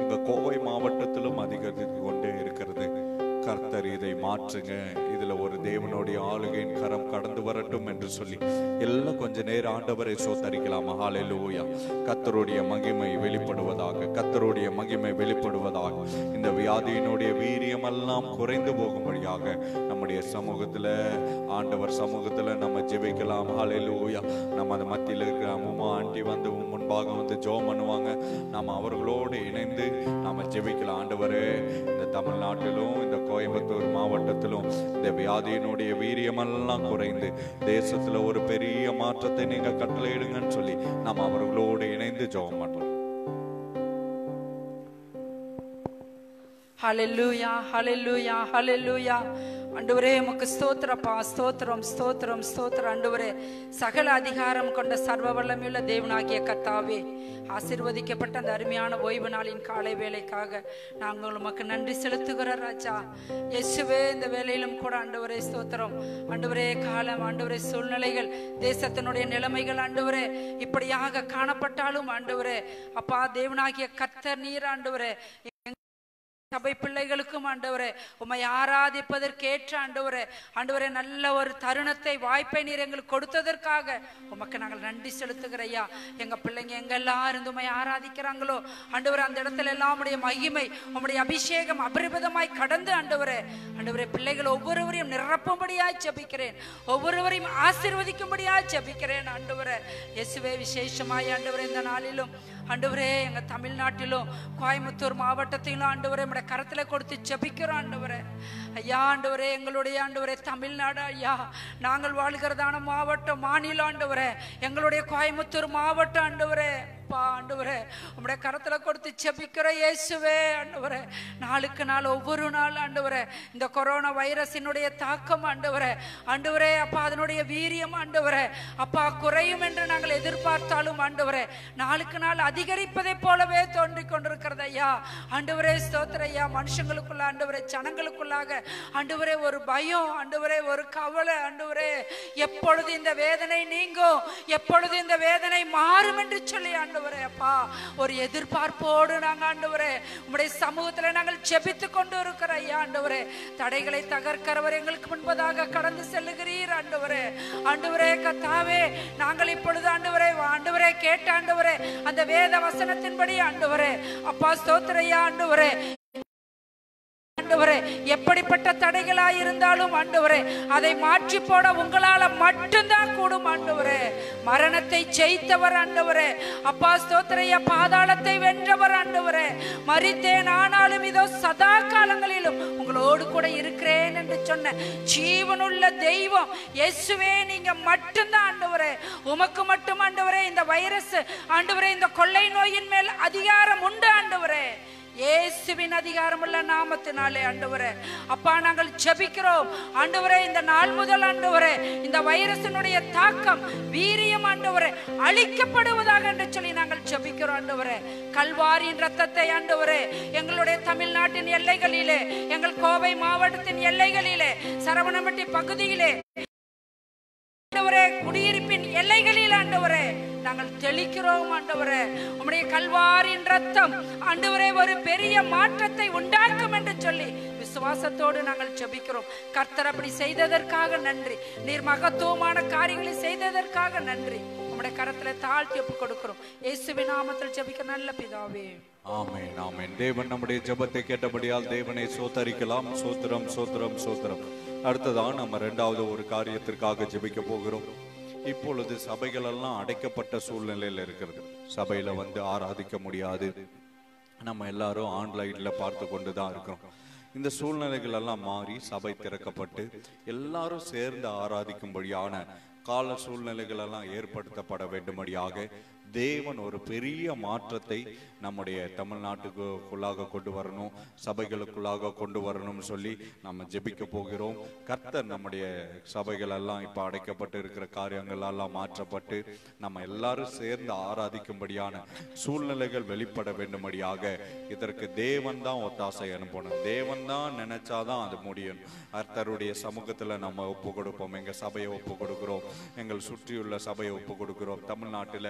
எங்க கோவை மாவட்டத்திலும் அதிகரித்து கொண்டே இருக்கிறது. கர்த்தர் இதை மாற்றுங்க, இதுல ஒரு தேவனுடைய ஆளுகையின் கரம் கடந்து வரட்டும் என்று சொல்லி எல்லாம் கொஞ்ச நேரம் ஆண்டவரை சோத்தரிக்கலாம். ஹல்லேலூயா. கர்த்தருடைய மகிமை வெளிப்படுவதாக, கர்த்தருடைய மகிமை வெளிப்படுவதாக. இந்த வியாதியினுடைய வீரியமெல்லாம் குறைந்து போகும்படியாக நம்முடைய சமூகத்துல, ஆண்டவர் சமூகத்துல நம்ம ஜெபிக்கலாம். ஹல்லேலூயா. நம்ம அந்த மத்தியில் இருக்கிற அம்மா ஆண்டி வந்து முன்பாக வந்து ஜெபம் பண்ணுவாங்க. நம்ம அவர்களோடு இணைந்து நாம ஜெபிக்கலாம். ஆண்டவரே, இந்த தமிழ்நாட்டிலும் இந்த கோயம்புத்தூர் மாவட்டத்திலும் இந்த வியாதியினுடைய வீரியமெல்லாம் குறைந்து தேசத்துல ஒரு பெரிய மாற்றத்தை நீங்க கட்டளையிடுங்கன்னு சொல்லி நம்ம அவர்களோடு இணைந்து ஜெபம் பண்ணலாம். ஹல்லேலூயா, ஹல்லேலூயா, ஹல்லேலூயா. ஆண்டவரே உமக்கு ஸ்தோத்திரப்பா, ஸ்தோத்திரம், ஸ்தோத்திரம், ஸ்தோத்திரம். ஆண்டவரே, சகல அதிகாரம் கொண்ட சர்வ வல்லமையுள்ள தேவனாகிய கர்த்தாவே, ஆசீர்வதிக்கப்பட்ட அந்த அருமையான ஓய்வு நாளின் காலை வேளைக்காக நாங்கள் உமக்கு நன்றி செலுத்துகிறோம் ராஜா. இயேசுவே, இந்த வேளையிலும் கூட ஆண்டவரே ஸ்தோத்திரம். ஆண்டவரே, காலம், ஆண்டவரே, சூழ்நிலைகள், தேசத்தினுடைய நிலைமைகள் ஆண்டவரே இப்படியாக காணப்பட்டாலும் ஆண்டவரே அப்பா தேவனாகிய கர்த்தர் நீர் ஆண்டவரே சபை பிள்ளைகளுக்கும் ஆண்டவரே உம்மை ஆராதிப்பதற்கேற்ற ஆண்டவரே ஆண்டவரே நல்ல ஒரு தருணத்தை, வாய்ப்பை நீர் எங்களுக்கு கொடுத்ததற்காக உமக்கு நாங்கள் நன்றி செலுத்துகிறையா. எங்க பிள்ளைங்க எங்கெல்லாம் இருந்து உம்மை ஆராதிக்கிறாங்களோ ஆண்டவரே அந்த இடத்துல எல்லாம் உடைய மகிமை, உம்முடைய அபிஷேகம் அபரிமிதமாய் கடந்து ஆண்டவரே ஆண்டவரே பிள்ளைகள் ஒவ்வொருவரையும் நிரப்பும்படியாய் ஜெபிக்கிறேன், ஒவ்வொருவரையும் ஆசீர்வதிக்கும்படியாய் ஜெபிக்கிறேன் ஆண்டவரே. இயேசுவே, விசேஷமாய் ஆண்டவரே இந்த நாளிலும் ஆண்டவரே எங்க தமிழ்நாட்டிலும் கோயம்புத்தூர் மாவட்டத்திலும் ஆண்டவரே நம்முடைய கரத்துல கொடுத்து ஜெபிக்கிறோம் ஆண்டவரே. ஐயா ஆண்டவரே, எங்களுடைய ஆண்டவரே தமிழ்நாடு ஐயா, நாங்கள் வாழ்கிறதான மாவட்டம், மாநிலம் ஆண்டவரே, எங்களுடைய கோயம்புத்தூர் மாவட்டம் ஆண்டவரே ஆண்டவரே உம்முடைய கரத்துல கொடுத்து ஜெபிக்கிற இயேசுவே ஆண்டவரே. நாளுக்கு நாள் ஒவ்வொரு நாள் ஆண்டவரே இந்த கொரோனா வைரஸினுடைய தாக்கம் ஆண்டவரே ஆண்டவரே அப்பா அதனுடைய வீரியம் ஆண்டவரே அப்பா குறையும் என்று நாங்கள் எதிர்பார்த்தாலும் ஆண்டவரே நாளுக்கு நாள் அதிகரிப்பதை போலவே தோன்றிக் கொண்டிருக்கிறது ஐயா. ஆண்டவரே ஸ்தோத்திர ஐயா. மனுஷங்களுக்குள்ள ஆண்டவரே, ஜனங்களுக்குள்ளாக ஆண்டவரே ஒரு பயம் ஆண்டவரே, ஒரு கவலை ஆண்டவரே, எப்பொழுது இந்த வேதனை நீங்கும், எப்பொழுது இந்த வேதனை மாறும் என்று சொல்லி ஆண்டவரே அப்பா ஒரு எதிர்பார்ப்போடு நாங்கள் ஆண்டவரே உம்முடைய சமூகத்தில் நாங்கள் ஜெபித்துக் கொண்டு இருக்கிற ஐயா ஆண்டவரே. தடைகளை தகர்க்கிறவர் எங்களுக்கு முன்பதாக கடந்து செல்லுகிறீர் ஆண்டவரே. ஆண்டவரே கர்த்தாவே, நாங்கள் இப்பொழுது ஆண்டவரே ஆண்டவரே கேட்ட ஆண்டவரே அந்த வேத வசனத்தின்படி ஆண்டவரே அப்பா ஸ்தோத்திரையா ஆண்டவரே ஆண்டவரே எப்படிப்பட்ட தடைகளாய் இருந்தாலும் ஆண்டவரே அதை மாற்றி போட உங்களால மட்டும்தான் கூடும் ஆண்டவரே. மரணத்தை ஜெயித்தவர் ஆண்டவரே அப்பா ஸ்தோத்திரையா, பாதாளத்தை வென்றவர் ஆண்டவரே. மரித்தேன் ஆனாலும் இதோ சதா காலங்களிலும் உங்களோடு கூட இருக்கிறேன் என்று சொன்ன ஜீவனுள்ள தெய்வம் இயேசுவே, நீங்க மட்டும்தான் ஆண்டவரே. உமக்கு மட்டும் ஆண்டவரே இந்த வைரஸ் ஆண்டவரே இந்த கொள்ளை நோயின் மேல் அதிகாரம் உண்டு ஆண்டவரே. இயேசுவின் அதிகாரமுள்ள நாமத்தினாலே ஆண்டவரே அப்பா நாங்கள் ஜெபிக்கிறோம் ஆண்டவரே. இந்த நாள் முதல் ஆண்டவரே இந்த வைரஸினுடைய தாக்கம், வீரியம் ஆண்டவரே அழிக்கப்படுவதாக என்று சொல்லி நாங்கள் ஜெபிக்கிறோம் ஆண்டவரே. கல்வாரியின் ரத்தத்தை ஆண்டவரே எங்களுடைய தமிழ்நாட்டின் எல்லைகளிலே, எங்கள் கோவை மாவட்டத்தின் எல்லைகளிலே, சரவணம்பட்டி பகுதியிலே ஆண்டவரே, குடியிருப்பின் எல்லைகளில் ஆண்டவரே நாங்கள் தெளிக்கிறோம் ஆண்டவரே. உம்முடைய கல்வாரியின் ரத்தம் ஆண்டவரே ஒரு பெரிய மாற்றத்தை உண்டாக்கும் என்று சொல்லி விசுவாசத்தோடு நாங்கள் ஜெபிக்கிறோம். கர்த்தர் அப்படி செய்ததற்காக நன்றி. நீர் மகத்துவமான காரியங்களை செய்ததற்காக நன்றி. உம்முடைய கரத்துல தாழ்த்தி ஒப்பு கொடுக்கிறோம். இயேசுவின் நாமத்தில் ஜெபிக்க நல்ல பிதாவே, ஆமென், ஆமென். தேவன் நம்முடைய ஜெபத்தை கேட்டபடியால் தேவனை சோத்தரிக்கலாம். சோத்திரம், சோத்திரம், சோத்திரம். அடுத்ததான் நம்ம இரண்டாவது ஒரு காரியத்திற்காக ஜெபிக்க போகிறோம். இப்பொழுது சபைகள் எல்லாம் அடைக்கப்பட்ட சூழ்நிலையில இருக்கிறது. சபையில வந்து ஆராதிக்க முடியாது. நம்ம எல்லாரும் ஆன்லைன்ல பார்த்து கொண்டுதான் இருக்கிறோம். இந்த சூழ்நிலைகள் எல்லாம் மாறி சபை திறக்கப்பட்டு எல்லாரும் சேர்ந்து ஆராதிக்கும்படியான கால சூழ்நிலைகள் எல்லாம் ஏற்படுத்தப்பட வேண்டும்படியாக தேவன் ஒரு பெரிய மாற்றத்தை நம்முடைய தமிழ்நாட்டுக்குள்ளாக கொண்டு வரணும், சபைகளுக்குள்ளாக கொண்டு வரணும்னு சொல்லி நம்ம ஜெபிக்க போகிறோம். கர்த்தர் நம்முடைய சபைகள் எல்லாம் இப்ப அடைக்கப்பட்டு இருக்கிற காரியங்கள் எல்லாம் மாற்றப்பட்டு நம்ம எல்லாரும் சேர்ந்து ஆராதிக்கும்படியான சூழ்நிலைகள் வெளிப்பட வேண்டும்படியாக இதற்கு தேவன் தான் ஒத்தாசை அனுப்பணும். தேவன் தான் நினைச்சாதான் அது முடியும். கர்த்தருடைய சமூகத்துல நம்ம ஒப்பு கொடுப்போம். எங்க சபையை ஒப்பு கொடுக்கிறோம், எங்கள் சுற்றியுள்ள சபையை ஒப்பு கொடுக்கிறோம். தமிழ்நாட்டில்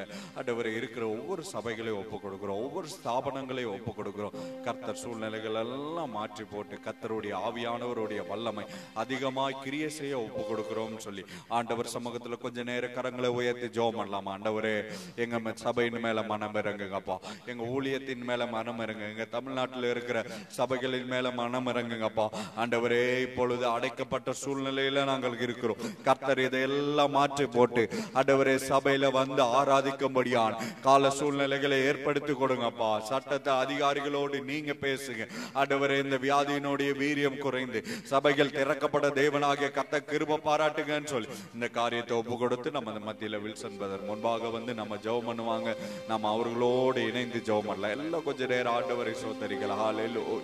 ஆண்டவரை இருக்கிற ஒவ்வொரு சபைகளையும் ஒப்பு கொடுக்கிறோம், ஒவ்வொரு ஸ்தாபனங்களையும் ஒப்பு கொடுக்கிறோம். கர்த்தர் சூழ்நிலைகள் எல்லாம் மாற்றி போட்டு கர்த்தருடைய ஆவியானவருடைய வல்லமை அதிகமாய் கிரியை செய்ய ஒப்பு கொடுக்கிறோம் சொல்லி ஆண்டவர் சமூகத்துல கொஞ்ச நேரம் கரங்களை உயர்த்தி ஜெபம் பண்ணலாம். ஆண்டவரே, எங்க சபையின் மேல மனம் இறங்குங்கப்பா, எங்க ஊழியத்தின் மேல மனம் இறங்கு, எங்க தமிழ்நாட்டில் இருக்கிற சபைகளின் மேல மனம் இறங்குங்கப்பா. ஆண்டவரே, இப்பொழுது அடைக்கப்பட்ட சூழ்நிலையில நாங்கள் இருக்கிறோம். கர்த்தர் இதையெல்லாம் மாற்றி போட்டு ஆண்டவரே சபையில வந்து ஆராதிக்கும்படியான் கால சூழ்நிலைகளை ஏற்படுத்தி கொடுங்கப்பா. சட்டத்தை அதிகாரிகளோடு நீங்க பேசுங்க ஆண்டவரே. இந்த வியாதியினுடைய வீரியம் குறைந்து சபைகள் திறக்கப்பட தேவனாகிய கர்த்தர் கிருபை பாராட்டுங்கன்னு சொல்லி இந்த காரியத்தை ஒப்பு கொடுத்து நம்ம மத்தியில வில்சன் பிரதர் முன்பாக வந்து நம்ம ஜெபம் பண்ணுவாங்க. நம்ம அவர்களோடு இணைந்து ஜெபம் பண்ணலாம். எல்லாம் கொஞ்ச நேரம் ஆண்டவரை சோத்தரிக்கலாம். ஹல்லேலூயா.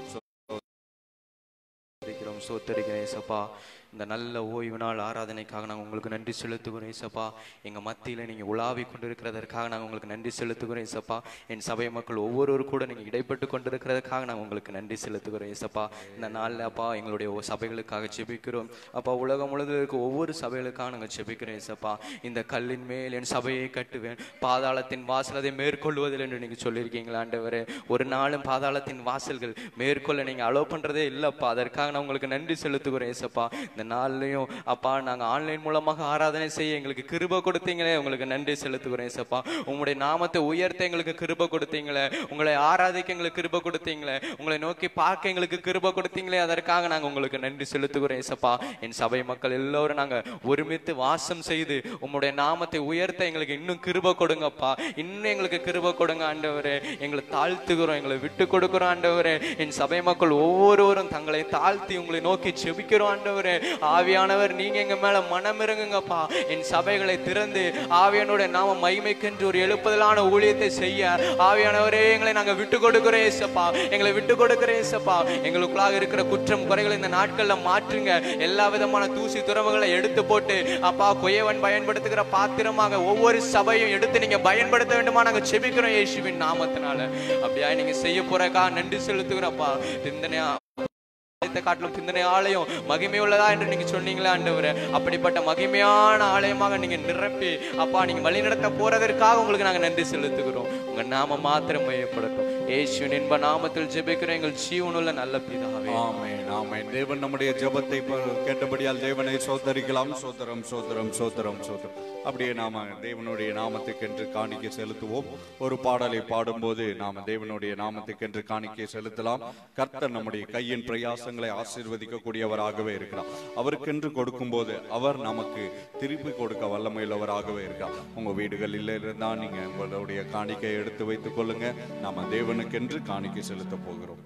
சோத்தரிக்கிறேன் ஏசப்பா. இந்த நல்ல ஓய்வு நாள் ஆராதனைக்காக நாங்கள் உங்களுக்கு நன்றி செலுத்துகிறோம் ஏசப்பா. எங்கள் மத்தியில் நீங்கள் உலாவி கொண்டிருக்கிறதற்காக நாங்கள் உங்களுக்கு நன்றி செலுத்துகிறோம் ஏசப்பா. என் சபை மக்கள் ஒவ்வொருவரும் கூட நீங்கள் இடைப்பட்டு கொண்டிருக்கிறதுக்காக நாங்கள் உங்களுக்கு நன்றி செலுத்துகிறோம் ஏசப்பா. இந்த நாளில் அப்பா எங்களுடைய சபைகளுக்காக செபிக்கிறோம் அப்பா. உலகம் முழுவதும் இருக்க ஒவ்வொரு சபைகளுக்காக நாங்கள் செபிக்கிறோம் ஏசப்பா. இந்த கல்லின் மேல் என் சபையை கட்டுவேன், பாதாளத்தின் வாசல் அதை மேற்கொள்வதில் என்று நீங்கள் சொல்லியிருக்கீங்களா ஆண்டவரே. ஒரு நாளும் பாதாளத்தின் வாசல்கள் மேற்கொள்ள நீங்கள் அலோ பண்ணுறதே இல்லைப்பா. அதற்காக நான் உங்களுக்கு நன்றி செலுத்துகிறோம் ஏசப்பா. நாள்லையும் அப்பா நாங்கள் ஆன்லைன் மூலமாக ஆராதனை செய்ய எங்களுக்கு கிருபை கொடுத்தீங்களே, உங்களுக்கு நன்றி செலுத்துகிறேன் ஏசப்பா. உங்களுடைய நாமத்தை உயர்த்த எங்களுக்கு கிருபை கொடுத்தீங்களே, உங்களை ஆராதிக்க எங்களுக்கு கிருபை கொடுத்தீங்களே, உங்களை நோக்கி பார்க்க எங்களுக்கு கிருபை கொடுத்தீங்களே, அதற்காக நாங்கள் உங்களுக்கு நன்றி செலுத்துகிறோம் ஏசப்பா. என் சபை மக்கள் எல்லோரும் நாங்கள் ஒருமித்து வாசம் செய்து உங்களுடைய நாமத்தை உயர்த்த எங்களுக்கு இன்னும் கிருபை கொடுங்கப்பா. இன்னும் எங்களுக்கு கிருபை கொடுங்க ஆண்டவரே. எங்களை தாழ்த்துகிறோம், எங்களை விட்டு கொடுக்கிறோம் ஆண்டவரே. என் சபை மக்கள் ஒவ்வொருவரும் தங்களை தாழ்த்தி உங்களை நோக்கி செபிக்கிறோம் ஆண்டவரே. ஆவியானவர் நீங்க எங்க மேல மனம் இறங்குங்கப்பா. என் சபைகளை திறந்து ஆவியானோட நாம மகிமைக்கென்று ஒரு எழுப்புதலான ஊழியத்தை செய்ய ஆவியானவரே எங்களை நாங்க விட்டு கொடுக்கிறோம் ஏசப்பா. எங்களை விட்டு கொடுக்கிறோம் ஏசப்பா. எங்களுக்குள்ளாக இருக்கிற குற்றம் குறைகளை இந்த நாட்கள்ல மாற்றுங்க. எல்லா விதமான தூசி துறவுகளை எடுத்து போட்டு அப்பா குயவன் பயன்படுத்துகிற பாத்திரமாக ஒவ்வொரு சபையும் எடுத்து நீங்க பயன்படுத்த வேண்டுமா நாங்க செபிக்கிறோம் இயேசுவின் நாமத்தினால. அப்படியா நீங்க செய்ய போறக்கா நன்றி செலுத்துகிறப்பா. சிந்தனையா காட்டிலும் சிந்தனை ஆலயம் மகிமை உள்ளதா என்று நீங்க சொன்னீங்களே ஆண்டவரே. அப்படிப்பட்ட மகிமையான ஆலயமாக நீங்க நிரப்பி அப்பா நீங்க வழி நடத்த போறதற்காக உங்களுக்கு நாங்க நன்றி செலுத்துகிறோம். உங்க நாம மாத்திரம் மையப்படட்டும். இயேசுவின் இன்ப நாமத்தில் ஜெபிக்கிறோம் எங்கள் ஜீவனுள்ள நல்ல பிதாவே. ஆமென் ஆமென். தேவன் நம்முடைய ஜெபத்தை கேட்டபடியால் தேவனை சோதரிக்கலாம். சோதரம் சோதரம் சோதரம் சோதரம். அப்படியே நாம தேவனுடைய நாமத்துக்கென்று காணிக்கை செலுத்துவோம். ஒரு பாடலை பாடும்போது நாம தேவனுடைய நாமத்துக்கென்று காணிக்கை செலுத்தலாம். கர்த்தர் நம்முடைய கையின் பிரயாசங்களை ஆசீர்வதிக்க கூடியவராகவே இருக்கிறார். அவருக்கென்று கொடுக்கும் போது அவர் நமக்கு திருப்பி கொடுக்க வல்லமையுள்ளவராகவே இருக்கிறார். உங்க வீடுகளில் இருந்தா நீங்க உங்களுடைய காணிக்கையை எடுத்து வைத்துக் கொள்ளுங்க. நாம தேவனுக்கென்று காணிக்கை செலுத்த போகிறோம்.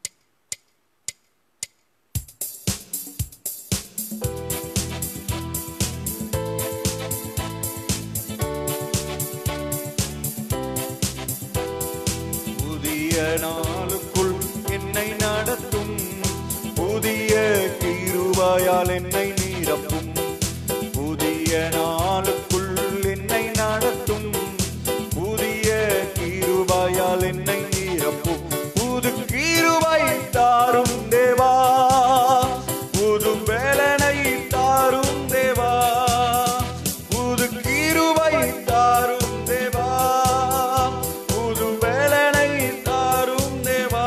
நாளுக்குள் என்னை நடத்தும், புதிய கிருபையால் என்னை நிரப்பும். புதிய நாளுக்குள் என்னை நடத்தும், புதிய கிருபையால் என்னை நிரப்பும். புது கிருபை தாரும் தேவா, புது வேலனை தாரும் தேவா, புது கிருபை தாரும் தேவா, புது வேலனை தாரும் தேவா.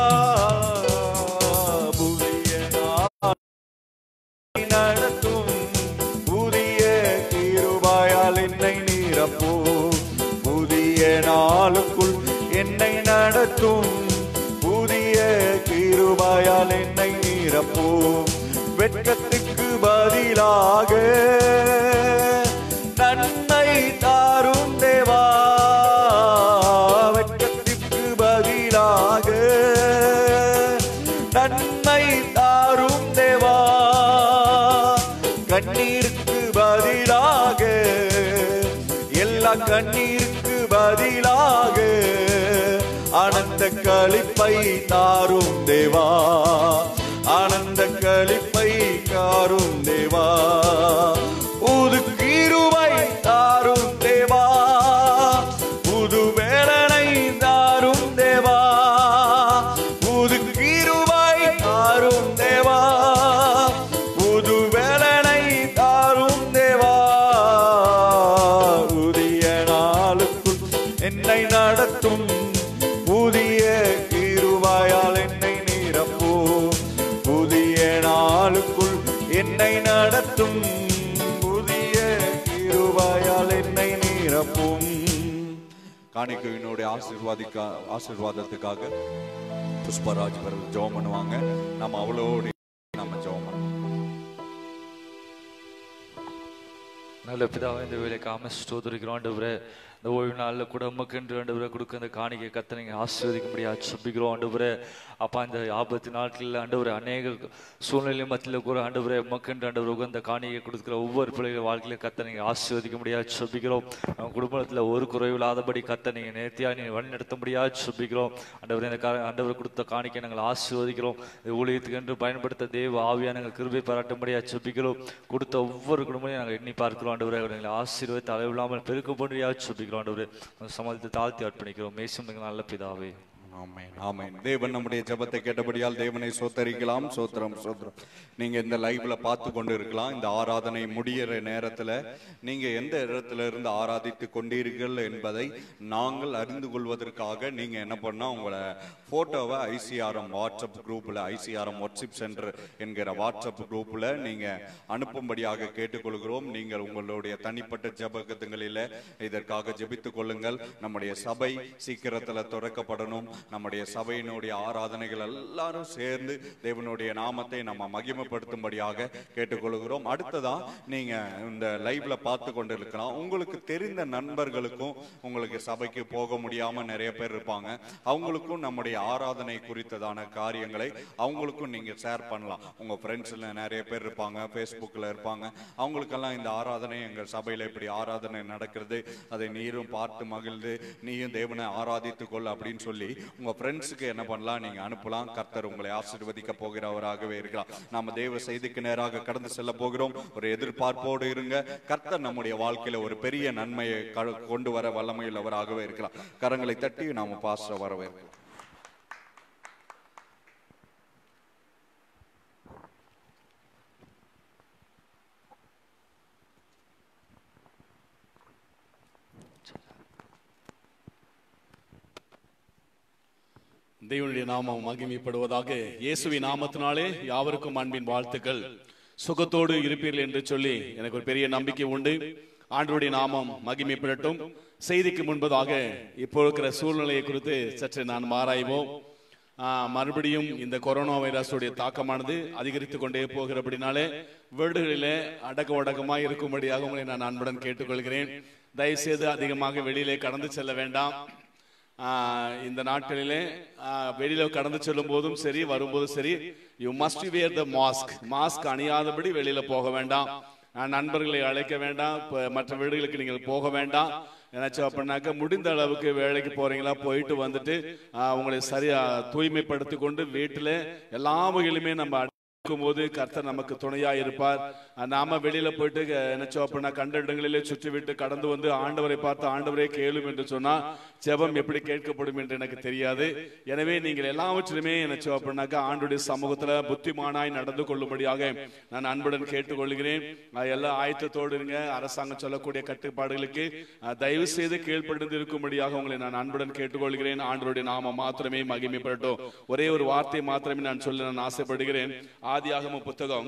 புதிய நடத்தும், புதிய கிருபையால் என்னை நிரப்பும். புதிய நாளுக்குள் என்னை நடத்தும், புதிய கிருபையால் என்னை நிரப்பும். வெட்கத்துக்கு பதிலாக நன்மை தாரும் தேவா, வெட்கத்துக்கு பதிலாக நன்மை தாரும் தேவா. கண்ணீருக்கு பதிலாக, எல்லா கண்ணீருக்கு பதிலாக ஆனந்த களிப்பை தாரும் தேவா, ஆனந்த களிப்பை தாரும் தேவா. புது கிருபை தாரும் தேவா, புது வேலனை தாரும் தேவா, புது கிருபை தாரும் தேவா, புது வேலனை தாரும் தேவா. புதிய நாளுக்குள் நடத்தும், புதிய கிருபையால் என்னை நிரப்பும். காணிக்கையினுடைய ஆசீர்வாதத்துக்காக புஷ்பராஜ் பிறகு ஜெபம் பண்ணுவாங்க. நம்ம அவளோடு நம்ம ஜெபம் பண்ணுவோம். நல்ல பிதாவே, இந்த வேலைக்காக ஸ்தோத்திரிக்கிறோம் ஆண்டவரே. இந்த ஓய்வு நாளில் கூட உமக்கென்று ஆண்டவரை கொடுக்க அந்த காணிக்கை கர்த்தர் நீங்கள் ஆசீர்வதிக்கும்படியா ஜெபிக்கிறோம் ஆண்டவரே. அப்பா, இந்த ஆபத்து நாட்களில் ஆண்டவரை அநேக சூழ்நிலை மத்தியில் கூட ஆண்டவரை உமக்கென்று ஆண்டவர் உகந்த காணிக்கை கொடுக்குற ஒவ்வொரு பிள்ளைகள் வாழ்க்கையில் கர்த்தர் நீங்கள் ஆசீர்வதிக்கும்படியா ஜெபிக்கிறோம். நம்ம குடும்பத்தில் ஒரு குறைவில்லாதபடி கர்த்தர் நீங்கள் நேர்த்தியாக நீங்கள் வழி நடத்தும்படியா ஜெபிக்கிறோம் ஆண்டவரே. இந்த ஆண்டவர் கொடுத்த காணிக்கை நாங்கள் ஆசீர்வதிக்கிறோம். இந்த ஊழியத்துக்கு என்று பயன்படுத்த தேவ ஆவியான நாங்கள் கிருபை பாராட்டும்படியா ஜெபிக்கிறோம். கொடுத்த ஒவ்வொரு குடும்பத்தையும் நாங்கள் எண்ணி பார்க்கிறோம் ஆண்டவரே. எங்களை ஆசீர்வதித்து அளவில்லாமல் பெருக்கும்படியா ஜெபிக்கிறோம் ஆண்டவரே. சமாளித்து தாழ்த்தி அர்ப்பணிக்கிறோம். மேசும் நல்ல பிதாவே. ஆமென். தேவன் நம்முடைய ஜெபத்தை கேட்டபடியால் தேவனை சோத்தரிக்கலாம். சோத்திரம் சோத்திரம். நீங்க இந்த லைவ்ல பார்த்து கொண்டு இருக்கலாம். இந்த ஆராதனை முடிகிற நேரத்துல நீங்க எந்த இடத்துல இருந்து ஆராதித்து கொண்டீர்கள் என்பதை நாங்கள் அறிந்து கொள்வதற்காக நீங்க என்ன பண்ணா, உங்களை போட்டோவை ஐசிஆர்எம் வாட்ஸ்அப் குரூப்ல, ஐசிஆர்எம் வாட்ஸ்அப் சென்டர் என்கிற வாட்ஸ்அப் குரூப்ல நீங்க அனுப்பும்படியாக கேட்டுக்கொள்கிறோம். நீங்கள் உங்களுடைய தனிப்பட்ட ஜெபங்களில இதற்காக ஜெபித்துக் கொள்ளுங்கள். நம்முடைய சபை சீக்கிரத்துல திறக்கப்படணும். நம்முடைய சபையினுடைய ஆராதனைகள் எல்லாரும் சேர்ந்து தேவனுடைய நாமத்தை நம்ம மகிமைப்படுத்தும்படியாக கேட்டுக்கொள்கிறோம். அடுத்ததா நீங்க இந்த லைவ்ல பார்த்து கொண்டு இருக்கலாம். உங்களுக்கு தெரிந்த நண்பர்களுக்கும், உங்களுக்கு சபைக்கு போக முடியாம நிறைய பேர் இருப்பாங்க, அவங்களுக்கும் நம்முடைய ஆராதனை குறித்ததான காரியங்களை அவங்களுக்கும் நீங்க ஷேர் பண்ணலாம். உங்க ஃப்ரெண்ட்ஸ்ல நிறைய பேர் இருப்பாங்க, ஃபேஸ்புக்ல இருப்பாங்க, அவங்களுக்கெல்லாம் இந்த ஆராதனை எங்கள் சபையில இப்படி ஆராதனை நடக்கிறது, அதை நீரும் பார்த்து மகிழ்ந்து நீயும் தேவனை ஆராதித்துக் கொள் அப்படின்னு சொல்லி உங்க ஃப்ரெண்ட்ஸுக்கு என்ன பண்ணலாம், நீங்க அனுப்பலாம். கர்த்தர் உங்களை ஆசீர்வதிக்க போகிறவராகவே இருக்கலாம். நாம தேவ செய்திக்கு நேராக கடந்து செல்ல போகிறோம். ஒரு எதிர்பார்ப்போடு இருங்க. கர்த்தர் நம்முடைய வாழ்க்கையில ஒரு பெரிய நன்மையை கொண்டு வர வல்லமையுள்ளவராகவே இருக்கலாம். கரங்களை தட்டி நாம பாஸ்டர் வரவேற்கிறோம். தேவனுடைய நாமம் மகிமைப்படுவதாக. இயேசுவின் நாமத்தினாலே யாவருக்கும் அன்பின் வாழ்த்துக்கள். சுகத்தோடு இருப்பீர்கள் என்று சொல்லி எனக்கு ஒரு பெரிய நம்பிக்கை உண்டு. ஆண்டவருடைய நாமம் மகிமைப்படட்டும். செய்திக்கு முன்பதாக இப்போ இருக்கிற சூழ்நிலையை குறித்து சற்று நான் ஆராய்வோம். மறுபடியும் இந்த கொரோனா வைரஸுடைய தாக்கமானது அதிகரித்து கொண்டே போகிறபடினாலே வீடுகளிலே அடக்க ஒடக்கமாக இருக்கும்படியாக உங்களை நான் அன்புடன் கேட்டுக்கொள்கிறேன். தயவுசெய்து அதிகமாக வெளியிலே கடந்து செல்ல வேண்டாம். இந்த நாட்களிலே வெளியில கடந்து செல்லும் போதும் சரி, வரும்போதும் சரி, you must wear the mask அணியாதபடி வெளியில போக வேண்டாம். நண்பர்களை அழைக்க வேண்டாம். மற்ற வீடுகளுக்கு நீங்கள் போக வேண்டாம். ஏன்னாச்சும் அப்படின்னாக்க முடிந்த அளவுக்கு வேலைக்கு போறீங்களா, போயிட்டு வந்துட்டு உங்களை சரியா தூய்மைப்படுத்தி கொண்டு வீட்டுல எல்லா வகையிலுமே நம்ம போது கர்த்தர் நமக்கு துணையா இருப்பார். நாம வெளியில போயிட்டு நினைச்சோம் அப்படின்னா கண்ட இடங்களிலே சுற்றி விட்டு கடந்து வந்து ஆண்டவரை பார்த்து ஆண்டவரே கேளும் என்று சொன்னா ஜெபம் எப்படி கேட்கப்படும் என்று எனக்கு தெரியாது. எனவே நீங்கள் எல்லாவற்றிலுமே நினைச்சோம் அப்படின்னாக்கா ஆண்டுடைய சமூகத்துல புத்திமானாய் நடந்து கொள்ளும்படியாக நான் அன்புடன் கேட்டுக்கொள்கிறேன். எல்லாம் ஆயத்தத்தோடு இருங்க. அரசாங்கம் சொல்லக்கூடிய கட்டுப்பாடுகளுக்கு தயவு செய்து கீழ்ப்படிந்து இருக்கும்படியாக உங்களை நான் அன்புடன் கேட்டுக்கொள்கிறேன். ஆண்டவருடைய நாமம் மாத்திரமே மகிமைப்படட்டும். ஒரே ஒரு வார்த்தை மாத்திரமே நான் சொல்ல நான் ஆசைப்படுகிறேன். ஆதியாகமம் புத்தகம்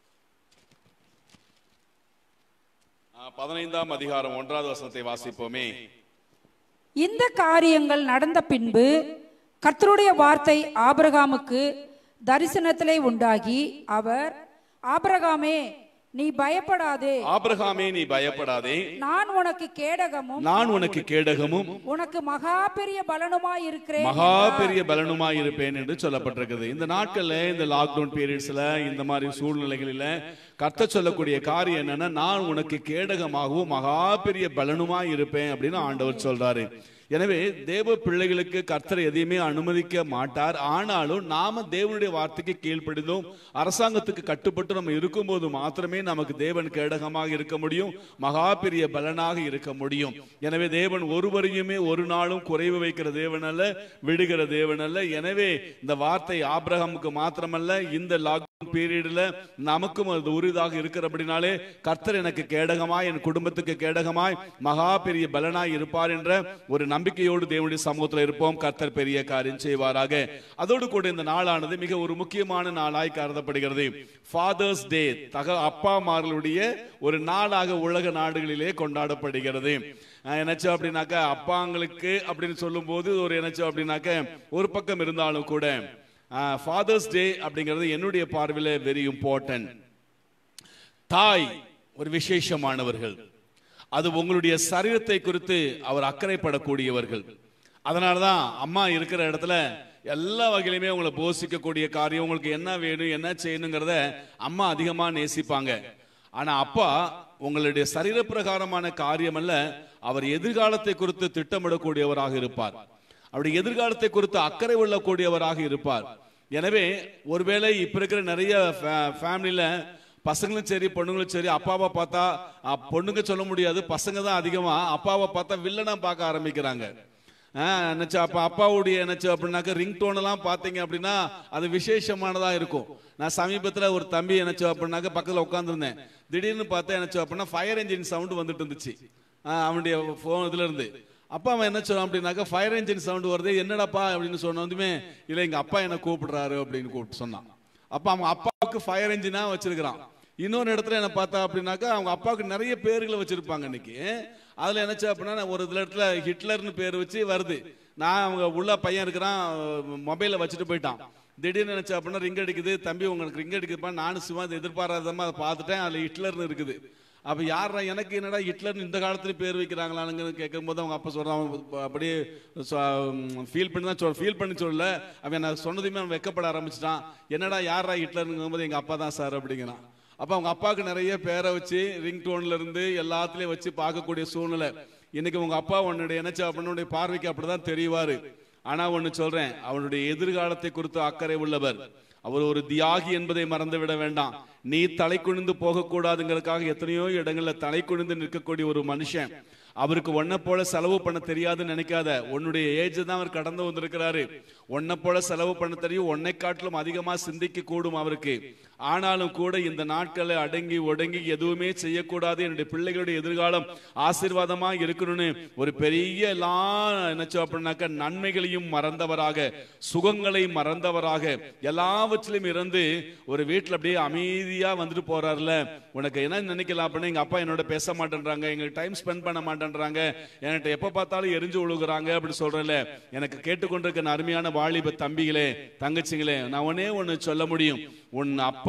15ஆம் அதிகாரம் 1வது வசனத்தை வாசிப்போமே. இந்த காரியங்கள் நடந்த பின்பு கர்த்தருடைய வார்த்தை ஆபிரகாமுக்கு தரிசனத்திலே உண்டாகி அவர், ஆபிரகாமே நீ பயப்படாதே, ஆபிரகாமே நீ பயப்படாதே, நான் உனக்கு கேடகமும் உனக்கு மகா பெரிய பலனுமாய் இருக்கிறேன், மகா பெரிய பலனுமாய் இருப்பேன் என்று சொல்லப்பட்டிருக்கிறது. இந்த நாட்கள்ல, இந்த லாக்டவுன் பீரியட்ஸ்ல, இந்த மாதிரி சூழ்நிலைகளில கர்த்தர் சொல்லக்கூடிய காரியம் என்னன்னா, நான் உனக்கு கேடகமாகவும் மகா பெரிய பலனுமாய் இருப்பேன் அப்படின்னு ஆண்டவர் சொல்றாரு. எனவே தேவ பிள்ளைகளுக்கு கர்த்தர் எதையுமே அனுமதிக்க மாட்டார். ஆனாலும் நாம தேவனுடைய வார்த்தைக்கு கீழ்ப்படிந்தோம், அரசாங்கத்துக்கு கட்டுப்பட்டு நம்ம இருக்கும்போது மாத்திரமே நமக்கு தேவன் கேடகமாக இருக்க முடியும், மகா பெரிய பலனாக இருக்க முடியும். எனவே தேவன் ஒருவரையுமே ஒரு நாளும் குறைவு வைக்கிற தேவன் அல்ல, விடுகிற தேவன் அல்ல. எனவே இந்த வார்த்தை ஆபிரகாமுக்கு மாத்திரமல்ல, இந்த பீரியட்ல நமக்கும் அது உறுதியாக இருக்கிறபடினாலே கர்த்தர் எனக்கு கேடகமாய், என் குடும்பத்துக்கு கேடகமாய், மகா பெரிய பலனாய் இருப்பார் என்ற ஒரு நம்பிக்கையோடு தேவனுடைய சமூகத்தில் இருப்போம். கர்த்தர் பெரிய காரியம் செய்வாராக. அதோடு கூட இந்த நாளானது மிக ஒரு முக்கியமான நாளாய் கருதப்படுகிறது. ஃபாதர்ஸ் டே, அப்பாமார்களுடைய ஒரு நாளாக உலக நாடுகளிலே கொண்டாடப்படுகிறது. என்னச்சு அப்படின்னாக்க அப்பாங்களுக்கு அப்படின்னு சொல்லும் போது ஒரு என்னச்சு அப்படின்னாக்க ஒரு பக்கம் இருந்தாலும் கூட ஃபாதர்ஸ் டே அப்படிங்கிறது என்னுடைய பார்வையில் வெரி இம்பார்ட்டன்ட். தாய் ஒரு விசேஷமானவர்கள். அது உங்களுடைய சரீரத்தை குறித்து அவர் அக்கறைப்படக்கூடியவர்கள். அதனாலதான் அம்மா இருக்கிற இடத்துல எல்லா வகையிலுமே உங்களை போஷிக்கக்கூடிய காரியம், உங்களுக்கு என்ன வேணும் என்ன செய்யணுங்கிறத அம்மா அதிகமா நேசிப்பாங்க. ஆனா அப்பா உங்களுடைய சரீர பிரகாரமான காரியம் அல்ல, அவர் எதிர்காலத்தை குறித்து திட்டமிடக்கூடியவராக இருப்பார். அவருடைய எதிர்காலத்தை குறித்து அக்கறை கொள்ளக்கூடியவராக இருப்பார். எனவே ஒருவேளை இப்ப இருக்கிற நிறைய ஃபேமிலியில பசங்களும் சரி பொண்ணுங்களும் சரி அப்பாவை பார்த்தா, பொண்ணுங்க சொல்ல முடியாது, பசங்க தான் அதிகமா அப்பாவை பார்த்தா வில்லனா பார்க்க ஆரம்பிக்கிறாங்க. அப்பாவுடைய என்னச்சு அப்படின்னாக்க ரிங் டோன் எல்லாம் பாத்தீங்க அப்படின்னா அது விசேஷமானதா இருக்கும். நான் சமீபத்துல ஒரு தம்பி என்னச்சு அப்படின்னாக்க பக்கத்துல உட்காந்துருந்தேன். திடீர்னு பார்த்தா என்னச்சு அப்படின்னா ஃபயர் என்ஜின் சவுண்ட் வந்துட்டு இருந்துச்சு அவனுடைய போன் இதுல இருந்து. அப்பா அவன் என்ன சொல்றான் அப்படின்னாக்க ஃபயர் என்ஜின் சவுண்ட் வருது, என்னடாப்பா அப்படின்னு சொன்னதுமே இல்ல எங்க அப்பா என்ன கூப்பிடுறாரு அப்படின்னு கூப்பிட்டு சொன்னான். அப்ப அவன் அப்பாவுக்கு ஃபயர் என்ஜினா வச்சிருக்கிறான். இன்னொரு இடத்துல என்ன பார்த்தா அப்படின்னாக்கா அவங்க அப்பாவுக்கு நிறைய பேர்களை வச்சிருப்பாங்க. இன்னைக்கு அதுல என்னச்சு அப்படின்னா ஒரு இடத்துல ஹிட்லர்னு பேர் வச்சு வருது. நான் அவங்க உள்ள பையன் இருக்கிறான், மொபைல வச்சுட்டு போயிட்டான். திடீர்னு நினைச்சா அப்படின்னா ரிங் அடிக்குது, தம்பி உங்களுக்கு ரிங் அடிக்குதுப்பா, நானும் சும்மா எதிர்பாராதமா அதை பார்த்துட்டேன், அதுல ஹிட்லர்னு இருக்குது. அப்ப யாரா எனக்கு என்னடா ஹிட்லர்னு இந்த காலத்துல பேர் வைக்கிறாங்களான்னு கேட்கும் போது அவங்க அப்பா சொல்றான், அப்படியே ஃபீல் பண்ணி சொல்லல, அவன் நான் சொன்னதுமே அவன் வெக்கப்பட ஆரம்பிச்சிட்டான். என்னடா யாரா ஹிட்லருங்கும் போது எங்க அப்பா தான் சார் அப்படிங்கிறான். அப்ப அவங்க அப்பாவுக்கு நிறைய பேரை வச்சு ரிங் டோன்ல இருந்து எல்லாத்துலயும் வச்சு பார்க்கக்கூடிய சூழ்நிலை. இன்னைக்கு உங்க அப்பா உன்னுடைய என்னச்சா அவனுடைய பார்வைக்கு அப்படிதான் தெரிவாரு. ஆனா ஒண்ணு சொல்றேன், அவனுடைய எதிர்காலத்தை குறித்து அக்கறை உள்ளவர். அவர் ஒரு தியாகி என்பதை மறந்து விட வேண்டாம். நீ தலை குனிந்து போக கூடாதுங்கிறதுக்காக எத்தனையோ இடங்கள்ல தலை குனிந்து நிற்கக்கூடிய ஒரு மனுஷன். அவருக்கு ஒன்ன போல செலவு பண்ண தெரியாதுன்னு நினைக்காத. உன்னுடைய ஏஜ் தான் அவர் கடந்து வந்திருக்கிறாரு. ஒன்ன போல செலவு பண்ண தெரியும், உன்னை காட்டிலும் அதிகமா சிந்திக்க கூடும் அவருக்கு. ஆனாலும் கூட இந்த நாட்களை அடங்கி ஒடங்கி எதுவுமே செய்யக்கூடாது, என்னுடைய பிள்ளைகளுடைய எதிர்காலம் ஆசீர்வாதமா இருக்கணும்னு ஒரு பெரிய எல்லாம் என்னச்சோ அப்படின்னாக்க நன்மைகளையும் மறந்தவராக, சுகங்களை மறந்தவராக, எல்லாவற்றிலும் இருந்து ஒரு வீட்டுல அப்படியே அமைதியா வந்துட்டு போறாருல. உனக்கு என்ன நினைக்கலாம் அப்படின்னா, எங்க அப்பா என்னோட பேச மாட்டேன்றாங்க, எங்களுக்கு டைம் ஸ்பெண்ட் பண்ண மாட்டேன்றாங்க, என்கிட்ட எப்ப பார்த்தாலும் எரிஞ்சு விழுகுறாங்க அப்படி சொல்றேன்ல. எனக்கு கேட்டுக்கொண்டிருக்க அருமையான வாலிப தம்பிகளே தங்கச்சிங்களே, நான் ஒன்னே ஒண்ணு சொல்ல முடியும், உன் அப்பா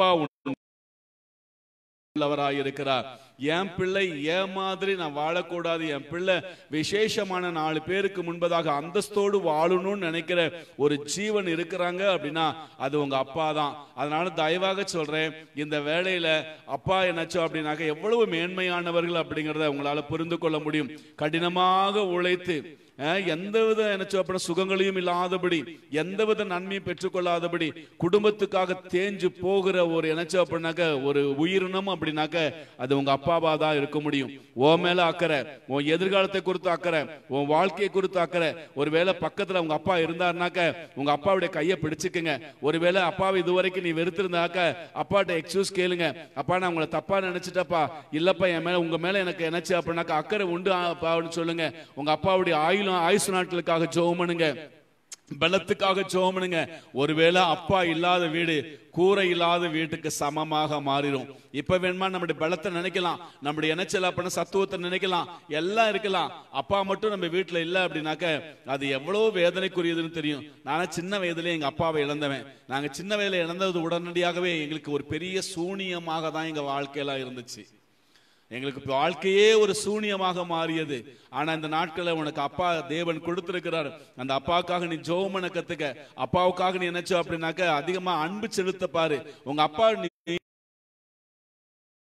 இருக்கிறார். என் பிள்ளை ஏன் மாதிரி நான் வாழக்கூடாது, என் பிள்ளை விசேஷமான 4 பேருக்கு முன்பதாக அந்தஸ்தோடு வாழணும்னு நினைக்கிற ஒரு ஜீவன் இருக்கிறாங்க அப்படின்னா அது உங்க அப்பா தான். அதனால தயவாக சொல்றேன், இந்த வேளையில அப்பா என்னச்சோ அப்படின்னாக்க எவ்வளவு மேன்மையானவர்கள் அப்படிங்கிறத உங்களால புரிந்து கொள்ள முடியும். கடினமாக உழைத்து எந்தவித என்னச்சோ அப்படின்னா சுகங்களையும் இல்லாதபடி, எந்தவித நன்மையும் பெற்றுக்கொள்ளாதபடி குடும்பத்துக்காக தேஞ்சு போகிற ஒரு என்னச்சோ அப்படின்னாக்க ஒரு உயிரினம் அப்படின்னாக்க அது உங்க அப்பாவா தான் இருக்க முடியும். உன் மேல அக்கறை, உன் எதிர்காலத்தை குறித்து அக்கறை, உன் வாழ்க்கையை குறித்து அக்கறை. ஒருவேளை பக்கத்துல உங்க அப்பா இருந்தாருனாக்க உங்க அப்பாவுடைய கையை பிடிச்சுக்குங்க. ஒருவேளை அப்பாவை இதுவரைக்கும் நீ வெறுத்திருந்தாக்க அப்பாட்ட எக்ஸ்கியூஸ் கேளுங்க. அப்பா நான் உங்களை தப்பா நினைச்சிட்டப்பா, இல்லப்பா என் மேல உங்க மேல எனக்கு என்னச்சு அப்படின்னாக்க அக்கறை உண்டு அப்பான்னு சொல்லுங்க. உங்க அப்பாவுடைய ஆயுசு நாட்களுக்காக ஜெபம் பண்ணுங்க, பலத்துக்காக ஜெபம் பண்ணுங்க. ஒருவேளை அப்பா இல்லாத வீடு கூரை இல்லாத வீட்டுக்கு சமமாக மாறிடும். இப்ப வேணுமா நம்முடைய பலத்தை நினைக்கலாம், நம்முடைய இணைச்சல் பண்ண சத்துவத்தை நினைக்கலாம், எல்லாம் இருக்கலாம். அப்பா மட்டும் நம்ம வீட்டுல இல்ல அப்படின்னாக்க அது எவ்வளவு வேதனைக்குரியதுன்னு தெரியும். நான் சின்ன வயதுல எங்க அப்பாவை இழந்தவன். நாங்க சின்ன வயதுல இழந்தது உடனடியாகவே எங்களுக்கு ஒரு பெரிய சூனியமாக தான் எங்க வாழ்க்கையெல்லாம் இருந்துச்சு. எங்களுக்கு வாழ்க்கையே ஒரு சூனியமாக மாறியது. ஆனா இந்த நாட்களை உனக்கு அப்பா தேவன் கொடுத்திருக்கிறார். அந்த அப்பாவுக்காக நீ ஜெபம் பண்ண கத்துக்க. அப்பாவுக்காக நீ நினைச்சோ அப்படின்னாக்க அதிகமா அன்பு செலுத்த பாரு. உங்க அப்பா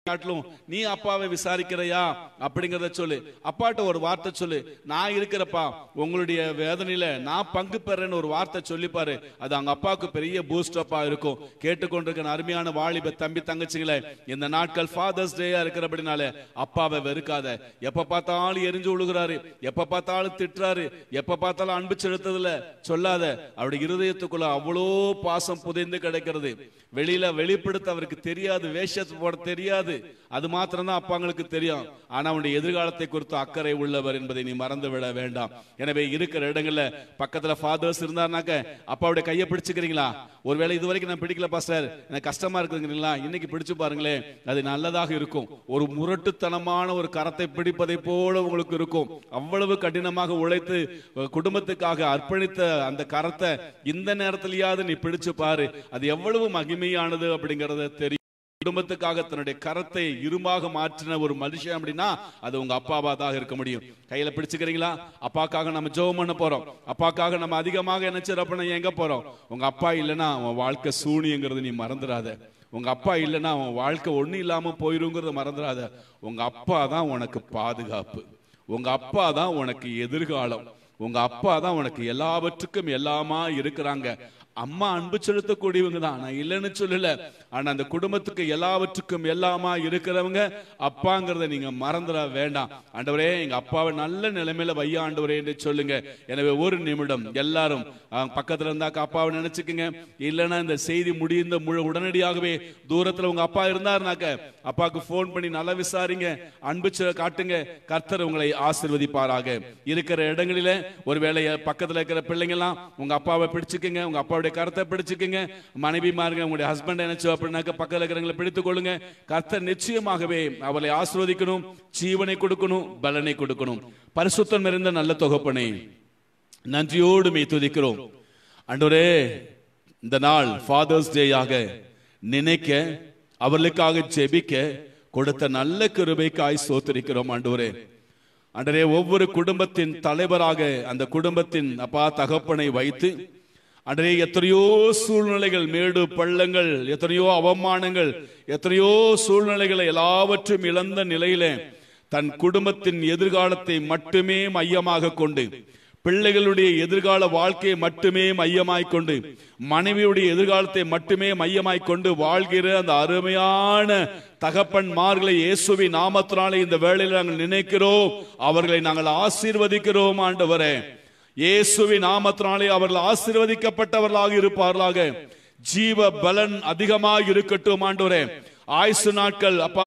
காட்டிலும் நீ அப்பாவை விசாரிக்கிறையா அப்படிங்கறத சொல்லு. அப்பாட்ட ஒரு வார்த்தை சொல்லு, நான் இருக்கிறப்பா, உங்களுடைய வேதனையில நான் பங்கு பெறேன்னு ஒரு வார்த்தை சொல்லிப்பாரு. அது அவங்க அப்பாவுக்கு பெரிய பூஸ்ட் அப்பா இருக்கும். கேட்டுக்கொண்டிருக்கிற அருமையான வாலிப தம்பி தங்கச்சிங்களே, இந்த நாட்கள் ஃபாதர்ஸ் டேயா இருக்கிறபடினால அப்பாவை வெறுக்காத. எப்ப பார்த்தாலும் எரிஞ்சு விழுகிறாரு, எப்ப பார்த்தாலும் திட்டுறாரு, எப்ப பார்த்தாலும் அன்பு செலுத்ததுல சொல்லாத. அவருடைய இருதயத்துக்குள்ள அவ்வளோ பாசம் புதைந்து கிடைக்கிறது. வெளியில வெளிப்படுத்த அவருக்கு தெரியாது, வேஷத்தை போட தெரியாது. அது மாத்திரம் தான் அப்பாங்களுக்கு தெரியும். ஆனா அவனுடைய எதிர்காலத்தை குறித்து அக்கறை உள்ளவர் என்பதை நீ மறந்து விட வேண்டாம். எனவே இருக்கிற இடங்கள்ல பக்கத்துல ஃபாதர்ஸ் இருந்தாருனாக்க அப்பாவுடைய கையை பிடிச்சுக்கிறீங்களா? ஒருவேளை இது வரைக்கும் நான் பிடிக்கல பாஸ்டர், எனக்கு கஷ்டமா இருக்குங்களா, இன்னைக்கு பிடிச்சு பாருங்களேன், அது நல்லதாக இருக்கும். ஒரு முரட்டுத்தனமான ஒரு கரத்தை பிடிப்பதை போல உங்களுக்கு இருக்கும். அவ்வளவு கடினமாக உழைத்து குடும்பத்துக்காக அர்ப்பணித்த அந்த கரத்தை இந்த நேரத்திலேயாவது நீ பிடிச்சு பாரு. அது எவ்வளவு மகிமையானது அப்படிங்கறத தெரியும். குடும்பத்துக்காக தன்னுடைய கரத்தை இரும்பாக மாற்றின ஒரு மனுஷன் அப்படின்னா அது உங்க அப்பாவாதாக இருக்க முடியும். கையில பிடிச்சுக்கிறீங்களா? அப்பாக்காக நம்ம ஜெபம் பண்ண போறோம். அப்பாக்காக நம்ம அதிகமாக நினைச்சிருப்போம். எங்க போறோம்? உங்க அப்பா இல்லைன்னா அவன் வாழ்க்கை சூனியங்கிறது நீ மறந்துடாத. உங்க அப்பா இல்லைன்னா அவன் வாழ்க்கை ஒண்ணு இல்லாம போயிருங்கிறத மறந்துடாத. உங்க அப்பா தான் உனக்கு பாதுகாப்பு. உங்க அப்பா தான் உனக்கு எதிர்காலம். உங்க அப்பா தான் உனக்கு எல்லாவற்றுக்கும் எல்லாமா இருக்கிறாங்க. அம்மா அன்பு செலுத்தக்கூடியவங்க தான், நான் இல்லைன்னு சொல்லல. ஆனா அந்த குடும்பத்துக்கு எல்லாவற்றுக்கும் எல்லாமா இருக்கிறவங்க அப்பாங்கிறத நீங்க மறந்துட வேண்டாம். ஆண்டவரே, எங்க அப்பாவை நல்ல நிலைமையில வையா ஆண்டவரே என்று சொல்லுங்க. எனவே ஒரு நிமிடம் எல்லாரும் பக்கத்துல இருந்தாக்க அப்பாவை நினைச்சுக்குங்க. இல்லைன்னா இந்த செய்தி முடிந்த உடனடியாகவே தூரத்துல உங்க அப்பா இருந்தாருனாக்க அப்பாவுக்கு போன் பண்ணி நல்லா விசாரிங்க, அன்பு காட்டுங்க. கர்த்தர் உங்களை ஆசீர்வதிப்பாராக. இருக்கிற இடங்களில ஒருவேளை பக்கத்துல இருக்கிற பிள்ளைங்க எல்லாம் உங்க அப்பாவை பிடிச்சுக்குங்க, உங்க அப்பாவுடைய கருத்தை பிடிச்சுக்குங்க. மனைவிமாருங்க உங்களுடைய ஹஸ்பண்ட் நினைச்சோ அப்படின்னாக்க பக்கத்துல இருக்கிறவங்களை பிடித்துக் கொள்ளுங்க. கர்த்தர் நிச்சயமாகவே அவளை ஆசீர்வதிக்கணும், ஜீவனை கொடுக்கணும், பலனை கொடுக்கணும். பரிசுத்தம் நிறைந்த நல்ல தகப்பனே, நன்றியோடு மே துதிக்கிறோம். ஆண்டவரே, இந்த நாள் ஃபாதர்ஸ் டேயாக நினைக்க, அவர்களுக்காக ஜெபிக்க கொடுத்த நல்ல கிருபைக்காய் ஸ்தோத்திரிக்கிறோம். ஆண்டவரே, ஆண்டவரே, ஒவ்வொரு குடும்பத்தின் தலைவராக அந்த குடும்பத்தின் அப்பா தகப்பனை வைத்து அன்றே எத்தனையோ சூழ்நிலைகள், மேடு பள்ளங்கள், எத்தனையோ அவமானங்கள், எத்தனையோ சூழ்நிலைகளை எல்லாவற்றும் இழந்த நிலையில தன் குடும்பத்தின் எதிர்காலத்தை மட்டுமே மையமாக கொண்டு, பிள்ளைகளுடைய எதிர்கால வாழ்க்கையை மட்டுமே மையமாய் கொண்டு, மனைவியுடைய எதிர்காலத்தை மட்டுமே மையமாய் கொண்டு வாழ்கிற அந்த அருமையான தகப்பன்மார்களை இயேசுவின் நாமத்தினாலே இந்த வேளையில் நாங்கள் நினைக்கிறோம். அவர்களை நாங்கள் ஆசீர்வதிக்கிறோம். ஆண்டவரே, இயேசுவின் நாமத்தினாலே அவர்கள் ஆசீர்வதிக்கப்பட்டவர்களாக இருப்பார்களாக. ஜீவ பலன் அதிகமாக இருக்கட்டும். ஆண்டவரே, ஆயுசு நாட்கள் அப்பா,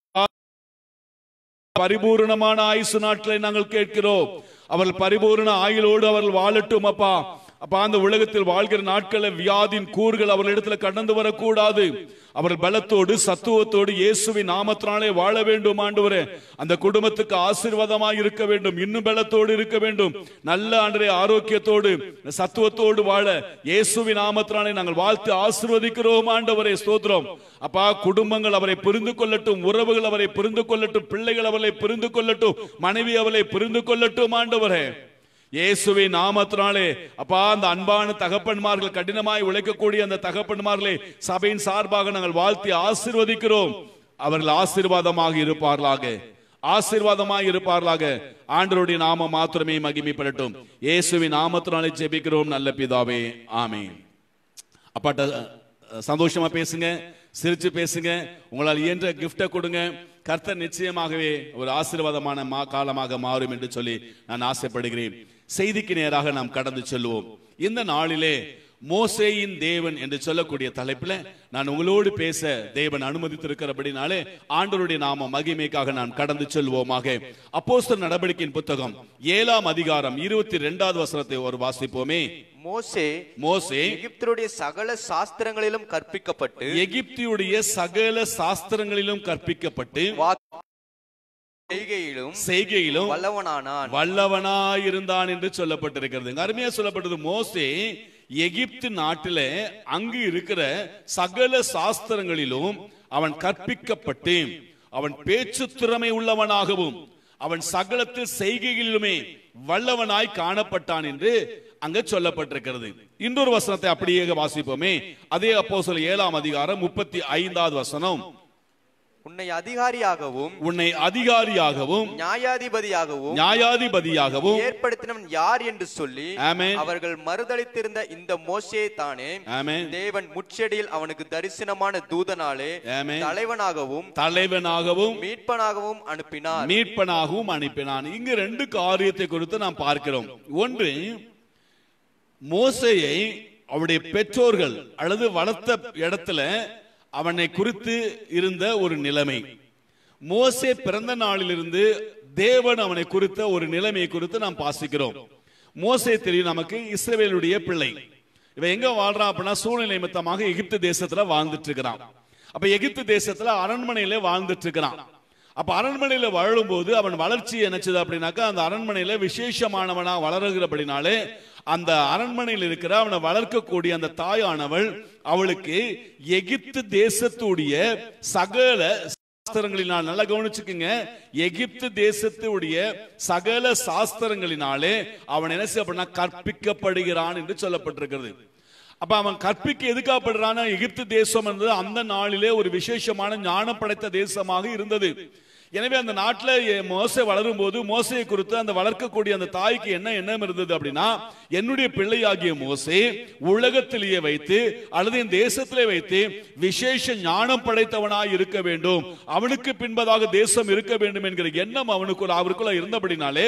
பரிபூர்ணமான ஆயுசு நாட்களை நாங்கள் கேட்கிறோம். அவர்கள் பரிபூர்ண ஆயுளோடு அவர்கள் வாழட்டும். அப்பா அப்பா, அந்த உலகத்தில் வாழ்கிற நாட்களில் வியாதின் கூறுகள் அவர்களிடத்துல கடந்து வரக்கூடாது. அவர்கள் பலத்தோடு சத்துவத்தோடு இயேசுவின் நாமத்தினாலே வாழ வேண்டும். ஆண்டவரே, அந்த குடும்பத்துக்கு ஆசீர்வாதமாக இருக்க வேண்டும், இன்னும் பலத்தோடு இருக்க வேண்டும். நல்ல ஆண்டவரே ஆரோக்கியத்தோடு சத்துவத்தோடு வாழ இயேசுவின் நாமத்தினாலே நாங்கள் வாழ்த்து ஆசீர்வதிக்கிறோம். ஆண்டவரே, ஸ்தோத்திரம். அப்பா, குடும்பங்கள் அவரை புரிந்து கொள்ளட்டும், உறவுகள் அவரை புரிந்து கொள்ளட்டும், பிள்ளைகள் அவரை புரிந்து கொள்ளட்டும், மனைவி அவரை புரிந்து கொள்ளட்டும். ஆண்டவரே, இயேசுவின் நாமத்தினாலே அப்பா, அந்த அன்பான தகப்பன்மார்கள், கடினமாய் உழைக்கக்கூடிய அந்த தகப்பன்மார்களை சபையின் சார்பாக நாங்கள் வாழ்த்தி ஆசீர்வதிக்கிறோம். அவர்கள் ஆசீர்வாதமாக இருப்பார்களாக, ஆசீர்வாதமாக இருப்பார்களாக. ஆண்டவருடைய நாமம் மாத்திரமே மகிமைப்படட்டும். இயேசுவின் நாமத்தினாலே ஜெபிக்கிறோம் நல்ல பிதாவே, ஆமென். அப்பாட்ட சந்தோஷமா பேசுங்க, சிரிச்சு பேசுங்க, உங்களால் இயன்ற கிஃப்டை கொடுங்க. கர்த்தர் நிச்சயமாகவே ஒரு ஆசீர்வாதமான காலமாக மாறும் என்று சொல்லி நான் ஆசைப்படுகிறேன். செய்திக்கு நேராக நாம் கடந்து செல்வோம். இந்த நாளிலே மோசேயின் தேவன் என்று சொல்லக்கூடிய தலைப்பில் நான் உங்களோடு பேச தேவன் அனுமதித்திருக்கிறபடினாலே ஆண்டவருடைய நாம மகிமைக்காக நான் கடந்து செல்வோமாக. அப்போஸ்தலர் நடவடிக்கையின் புத்தகம் 7ஆம் அதிகாரம் 22வது வசனத்தை ஒரு வாசிப்போமே. மோசே எகிப்தியுடைய சகல சாஸ்திரங்களிலும் கற்பிக்கப்பட்டு, எகிப்தியுடைய சகல சாஸ்திரங்களிலும் கற்பிக்கப்பட்டு செய்கையிலும் வல்லவனாயிருந்தான் என்று சொல்லப்பட்டிருக்கிறது. அருமையா சொல்லப்பட்டது. மோசே எகிப்து நாட்டில அங்கு இருக்கிற சகல சாஸ்திரங்களிலும் அவன் கற்பிக்கப்பட்டு அவன் பேச்சு திறமை உள்ளவனாகவும் அவன் சகலத்தில் செய்கைகளிலுமே வல்லவனாய் காணப்பட்டான் என்று அங்க சொல்லப்பட்டிருக்கிறது. இன்னொரு வசனத்தை அப்படியே வாசிப்போமே. அதே அப்போஸ்தலர் 7ஆம் அதிகாரம் 35வது வசனம். உன்னை அதிகாரியாகவும் நியாயாதிபதியாகவும் ஏற்படுத்தினவன் யார் என்று சொல்லி ஆமென். அவர்கள் மறுதலித்திருந்த இந்த மோசேயை தானே ஆமென். தேவன் முட்செடியில் அவனுக்கு தரிசனமான தூதனாலே ஆமென். தலைவனாகவும் மீட்பனாகவும் அனுப்பினான். இங்கு ரெண்டு காரியத்தை குறித்து நாம் பார்க்கிறோம். ஒன்று, மோசேயை அவருடைய பெற்றோர்கள் அல்லது வளர்த்த இடத்துல அவனை குறித்து இருந்த ஒரு நிலைமை. மோசே பிறந்த நாளிலிருந்து தேவன் அவனை குறித்த ஒரு நிலைமையை குறித்து நாம் வாசிக்கிறோம். மோசே தெரியும் நமக்கு, இஸ்ரவேலுடைய பிள்ளை. இவன் எங்க வாழ்றான் அப்படின்னா சூழ்நிலை நிமித்தமாக எகிப்து தேசத்துல வாழ்ந்துட்டு இருக்கிறான். அப்ப எகிப்து தேசத்துல அரண்மனையில வாழ்ந்துட்டு இருக்கிறான். அப்ப அரண்மனையில வாழும் போது அவன் வளர்ச்சி என்னச்சது அப்படின்னாக்கா அந்த அரண்மனையில விசேஷமானவனா வளருகிறபடினாலே அந்த அரண்மனையில் இருக்கிற அவனை வளர்க்கக்கூடிய அந்த தாயானவள் அவளுக்கு எகிப்து தேசத்துடைய சகல சாஸ்திரங்களினால், நல்லா கவனிச்சுக்குங்க, எகிப்து தேசத்துடைய சகல சாஸ்திரங்களினாலே அவன் என்ன செய்யப்படுனா கற்பிக்கப்படுகிறான் என்று சொல்லப்பட்டிருக்கிறது. அப்ப அவன் கற்பிக்க எதுக்காகப்படுறான, எகிப்து தேசம் என்பது அந்த நாளிலே ஒரு விசேஷமான ஞானம் படைத்த தேசமாக இருந்தது. எனவே அந்த நாட்டில் மோசே வளரும் போது மோசையை குறித்து அந்த வளர்க்கக்கூடிய அந்த தாய்க்கு என்ன எண்ணம் இருந்தது அப்படின்னா, என்னுடைய பிள்ளையாகிய மோசே உலகத்திலேயே வைத்து அல்லது இந்த தேசத்திலே வைத்து விசேஷ ஞானம் படைத்தவனாய் இருக்க வேண்டும், அவனுக்கு பின்பதாக தேசம் இருக்க வேண்டும் என்கிற எண்ணம் அவருக்குள்ள இருந்தபடினாலே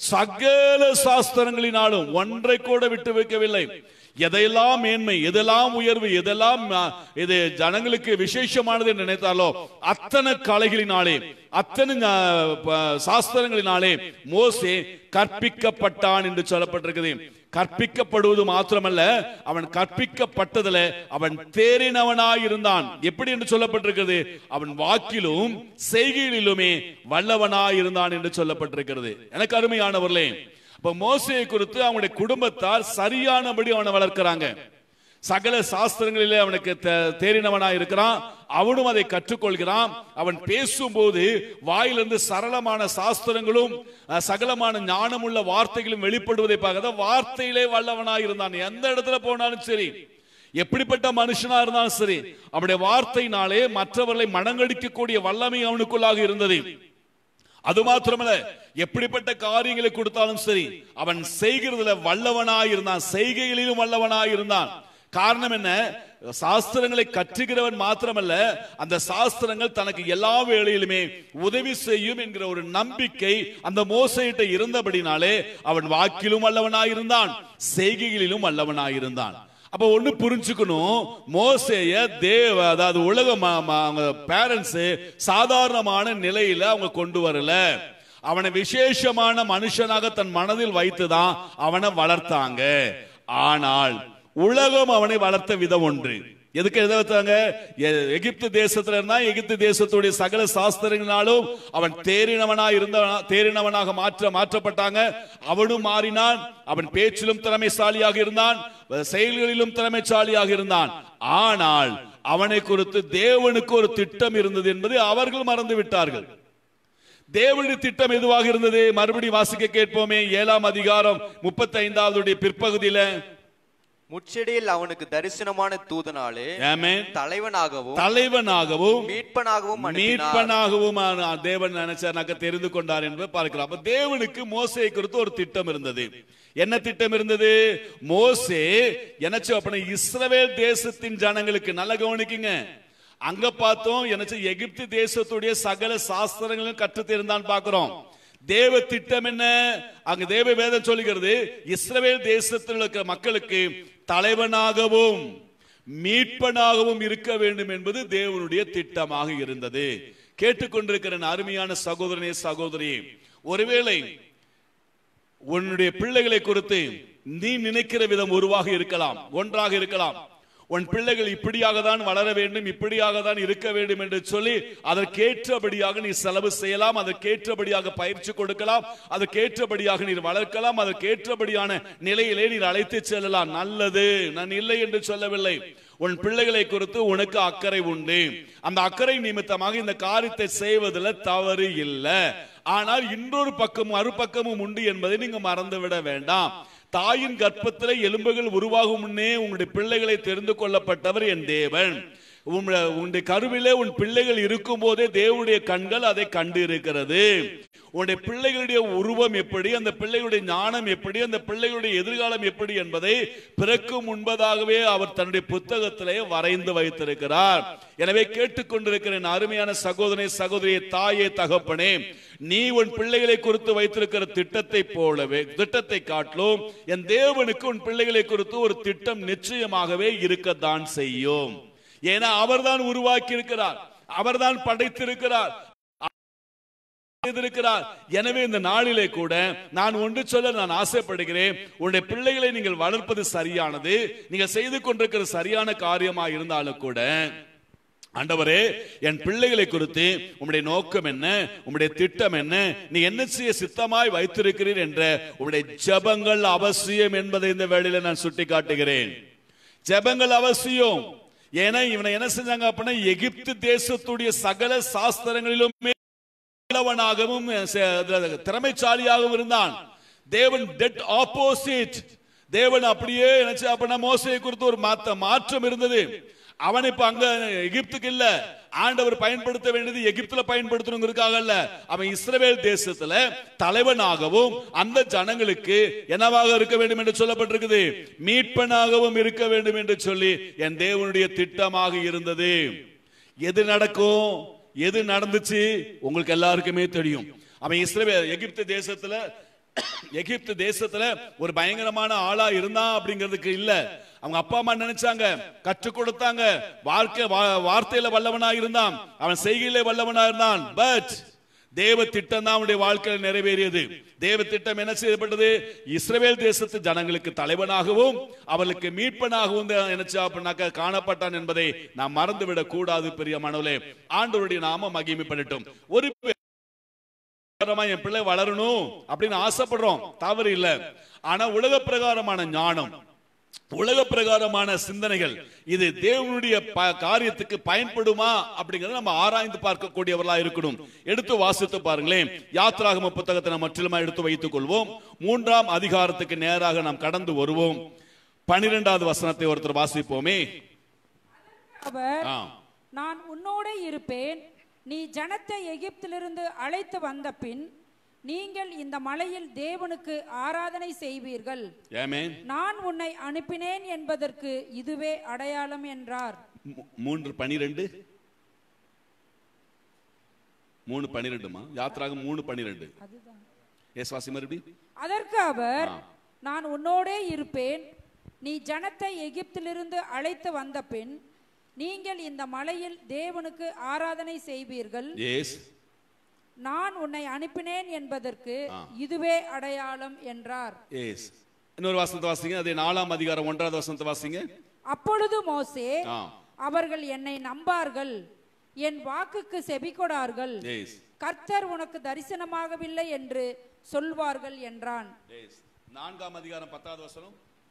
சகல சாஸ்திரங்களினாலும் ஒன்றை கூட விட்டு வைக்கவில்லை. எதையெல்லாம் மேன்மை, எதெல்லாம் உயர்வு, எதெல்லாம் இது ஜனங்களுக்கு விசேஷமானது என்று நினைத்தாலோ அத்தனை கலைகளினாலே அத்தனை சாஸ்திரங்களினாலே மோசே கற்பிக்கப்பட்டான் என்று சொல்லப்பட்டிருக்கிறது. கற்பிக்கப்படுவது மாத்திரமல்ல, அவன் கற்பிக்கப்பட்டதுல அவன் தேறினவனாய் இருந்தான். எப்படி என்று சொல்லப்பட்டிருக்கிறது, அவன் வாக்கிலும் செய்கையிலுமே வல்லவனாய் இருந்தான் என்று சொல்லப்பட்டிருக்கிறது. எனக்கு அருமையானவர்களே, இப்ப மோசேயை குறித்து அவனுடைய குடும்பத்தார் சரியானபடி அவனை வளர்க்கிறாங்க. சகல சாஸ்திரங்களிலே அவனுக்கு தேறினவனாய் இருக்கிறான். அவனும் அதை கற்றுக்கொள்கிறான். அவன் பேசும்போது வாயிலிருந்து சரளமான சாஸ்திரங்களும் சகலமான ஞானமுள்ள வார்த்தைகளும் வெளிப்படுவதை பார்க்க வார்த்தையிலே வல்லவனாய் இருந்தான். எந்த இடத்துல போனாலும் சரி, எப்படிப்பட்ட மனுஷனா இருந்தாலும் சரி, அவனுடைய வார்த்தையினாலே மற்றவர்களை மனங்கடிக்கக்கூடிய வல்லமை அவனுக்குள்ளாக இருந்தது. அது மாத்திரமல்ல, எப்படிப்பட்ட காரியங்களை கொடுத்தாலும் சரி அவன் செய்கிறதுல வல்லவனாய் இருந்தான், செய்கைகளிலும் வல்லவனாய் இருந்தான். காரணம் என்ன, சாஸ்திரங்களை கற்றுகிறவன் மாத்திரமல்ல, அந்த சாஸ்திரங்கள் தனக்கு எல்லா வேளையிலுமே உதவி செய்யும் என்கிற ஒரு நம்பிக்கை அந்த மோசேயிட்ட இருந்தபடினாலே அவன் வாக்கிலும் வல்லவனாய் இருந்தான், செய்கைகளிலும் வல்லவனாய் இருந்தான். அப்ப ஒண்ணு புரிஞ்சுக்கணும், மோசேய அதாவது உலக பேரண்ட்ஸ் சாதாரணமான நிலையில அவங்க கொண்டு வரல. அவனை விசேஷமான மனுஷனாக தன் மனதில் வைத்துதான் அவனை வளர்த்தாங்க. ஆனால் உலகம் அவனை வளர்த்த விதம் ஒன்று. எதுக்கு எதிர்த்தாங்க, எகிப்து தேசத்துல இருந்தா எகிப்து தேசத்துடைய சகல சாஸ்திரங்களாலும் அவன் தேறினவனாக மாற்றப்பட்டாங்க. அவனும் மாறினான். அவன் பேச்சிலும் திறமைசாலியாக இருந்தான், செயல்களிலும் திறமைசாலியாக இருந்தான். ஆனால் அவனை குறித்து தேவனுக்கு ஒரு திட்டம் இருந்தது என்பதை அவர்கள் மறந்து விட்டார்கள். தேவனுடைய திட்டம் எதுவாக இருந்தது, மறுபடி வாசிக்க கேட்போமே. 7ஆம் அதிகாரம் 35வது பிற்பகுதியில, முச்செடியில் அவனுக்கு தரிசனமான தூதனாலே தலைவனாகவும் மீட்பனாகவும் தேவன் நினைச்சார் தெரிந்து கொண்டார் என்று பார்க்கிறோம். அப்ப தேவனுக்கு மோசேயை குறித்து ஒரு திட்டம் இருந்தது. என்ன திட்டம் இருந்தது, மோசே என்னச்சு அப்ப இஸ்ரவேல் தேசத்தின் ஜனங்களுக்கு, நல்ல கவனிக்குங்க, அங்க பார்த்தோம் என்னச்சு எகிப்து தேசத்துடைய சகல சாஸ்திரங்களும் கற்று தெரிந்தான் பார்க்கிறோம். தேவ திட்டம் என்ன, அங்க தேவ வேதம் சொல்லுகிறது, இஸ்ரவேல் தேசத்தில் இருக்கிற மக்களுக்கு தலைவனாகவும் மீட்பனாகவும் இருக்க வேண்டும் என்பது தேவனுடைய திட்டமாக இருந்தது. கேட்டுக்கொண்டிருக்கிற அருமையான சகோதரனே சகோதரியே, ஒருவேளை உன்னுடைய பிள்ளைகளை குறித்து நீ நினைக்கிற விதம் ஒருவாக இருக்கலாம், ஒன்றாக இருக்கலாம். உன் பிள்ளைகள் இப்படியாக தான் வளர வேண்டும், இப்படியாக தான் இருக்க வேண்டும் என்று சொல்லி அதற்கேற்றபடியாக நீ செலவு செய்யலாம், அதற்கேற்றபடியாக பயிற்சி கொடுக்கலாம், அதற்கேற்றபடியாக நீர் வளர்க்கலாம், அதற்கேற்றபடியான நிலையிலே நீர் அழைத்து செல்லலாம். நல்லது, நான் இல்லை என்று சொல்லவில்லை. உன் பிள்ளைகளை குறித்து உனக்கு அக்கறை உண்டு. அந்த அக்கறை நிமித்தமாக இந்த காரியத்தை செய்வதில் தவறு இல்லை. ஆனால் இன்னொரு பக்கமும் மறுபக்கமும் உண்டு என்பதை நீங்க மறந்துவிட வேண்டாம். தாயின் கர்ப்பத்திலே எலும்புகள் உருவாகும் முன்னே உங்களுடைய பிள்ளைகளை தெரிந்து கொள்ளப்பட்டவர் என் தேவன். உன்னுடைய கருவிலே உன் பிள்ளைகள் இருக்கும் போதே தேவனுடைய கண்கள் அதை கண்டு இருக்கிறது. உன்னுடைய பிள்ளைகளுடைய உருவம் எப்படி, அந்த பிள்ளைகளுடைய ஞானம் எப்படி, அந்த பிள்ளைகளுடைய எதிர்காலம் எப்படி என்பதை பிறக்கும் முன்பதாகவே அவர் தன்னுடைய புத்தகத்திலே வரைந்து வைத்திருக்கிறார். எனவே கேட்டுக்கொண்டிருக்கிற அருமையான சகோதரனே, சகோதரியே, தாயே, தகப்பனே, நீ உன் பிள்ளைகளை குறித்து வைத்திருக்கிற திட்டத்தை போலவே, திட்டத்தை காட்டிலும் என் தேவனுக்கு உன் பிள்ளைகளை குறித்து ஒரு திட்டம் நிச்சயமாகவே இருக்கத்தான் செய்யும். ஏன்னா அவர்தான் உருவாக்கி இருக்கிறார், அவர்தான் படைத்திருக்கிறார். எனவே இந்த நாளிலே கூட நான் ஒன்று சொல்ல நான் ஆசைப்படுகிறேன். உன்னுடைய பிள்ளைகளை நீங்கள் வளர்ப்பது சரியானது, நீங்கள் செய்து கொண்டிருக்கிற சரியான காரியமாக இருந்தாலும் கூட, ஆண்டவரே என் பிள்ளைகளை குறித்து உம்முடைய நோக்கம் என்ன, உம்முடைய திட்டம் என்ன, நீ என்ன செய்ய சித்தமாய் வைத்திருக்கிறீர் என்ற உம்முடைய ஜெபங்கள் அவசியம் என்பதை இந்த வேளையில நான் சுட்டி காட்டுகிறேன். ஜெபங்கள் அவசியம். ஏன்னா இவனை என்ன செஞ்சாங்க அப்படின்னா, எகிப்து தேசத்துடைய சகல சாஸ்திரங்களிலுமே திறமைசாலியாகவும் இருந்தான். தேவன் டெட் ஆப்போசிட். தேவன் அப்படியே நினைச்சு அப்படின்னா மோசேயை குறித்து ஒரு மாற்றம் இருந்தது. அவன் இப்ப அங்க எகிப்துக்கு இல்ல, ஆண்டவர் பயன்படுத்த வேண்டியது எகிப்துல பயன்படுத்தணுங்கிறதுக்காக அல்ல, அவன் இஸ்ரவேல் தேசத்துல தலைவனாகவும் அந்த ஜனங்களுக்கு என்னவாக இருக்க வேண்டும் என்று சொல்லப்பட்டிருக்குது, மீட்பனாகவும் இருக்க வேண்டும் என்று சொல்லி என் தேவனுடைய திட்டமாக இருந்தது. எது நடக்கும், எது நடந்துச்சு உங்களுக்கு எல்லாருக்குமே தெரியும். அவன் இஸ்ரவேல் எகிப்து தேசத்துல ஒரு பயங்கரமான ஆளா இருந்தான் அப்படிங்கிறதுக்கு இல்ல, அவங்க அப்பா அம்மா நினைச்சாங்க, கற்றுக் கொடுத்தாங்க, வார்த்தையில வல்லவனா இருந்தான், அவன் செய்கையிலே வல்லவனா இருந்தான். பட் தேவ திட்டம் தான் அவனுடைய வாழ்க்கையில் நிறைவேறியது. தேவ திட்டம் என்ன செய்யப்பட்டது, இஸ்ரவேல் தேசத்து ஜனங்களுக்கு தலைவனாகவும் அவர்களுக்கு மீட்பனாகவும் நினைச்சா காணப்பட்டான் என்பதை நாம் மறந்துவிடக் கூடாது. பிரியமானவர்களே, ஆண்டவருடைய நாம மகிமைப்படட்டும். ஒரு என் பிள்ளை வளரணும் அப்படின்னு ஆசைப்படுறோம், தவறு இல்லை. ஆனா உலக பிரகாரமான ஞானம், உலக பிரகாரமான சிந்தனைகள் இது தேவனுடைய காரியத்துக்கு பயன்படுமா அப்படிங்கறத நம்ம ஆராய்ந்து பார்க்கக்கூடியவர்களா இருக்கணும். எடுத்து வாசித்து பாருங்களேன். யாத்ராகம புத்தகத்தை நாம் முற்றிலுமா எடுத்து வைத்துக் கொள்வோம். 3ஆம் அதிகாரத்துக்கு நேராக நாம் கடந்து வருவோம். 12வது வசனத்தை ஒருத்தர் வாசிப்போமே. அவர் நான் உன்னோட இருப்பேன், நீ ஜனத்தை எகிப்திலிருந்து அழைத்து வந்த பின் நீங்கள் இந்த மலையில் தேவனுக்கு ஆராதனை செய்வீர்கள். நான் உன்னை அனுப்பினேன் என்பதற்கு இதுவே அடையாளம் என்றார். 3:12 யாத்ராகமம் 3:12. அதற்கு அவர் நான் உன்னோட இருப்பேன், நீ ஜனத்தை எகிப்திலிருந்து அழைத்து வந்த பின் நீங்கள் இந்த மலையில் தேவனுக்கு ஆராதனை செய்வீர்கள். நான் உன்னை அனுப்பினேன் என்பதற்கு இதுவே அடையாளம் என்றார். இன்னொரு வசனத்தை வாசிங்க. அதே 4ஆம் அதிகாரம் 1வது வசனத்தை வாசிங்க. அப்பொழுது மோசே அவர்கள் என்னை நம்பார்கள், என் வாக்குக்கு செவிகொடார்கள், கர்த்தர் உனக்கு தரிசனமாகவில்லை என்று சொல்வார்கள் என்றான். 4ஆம் அதிகாரம் 10வது வசனம்.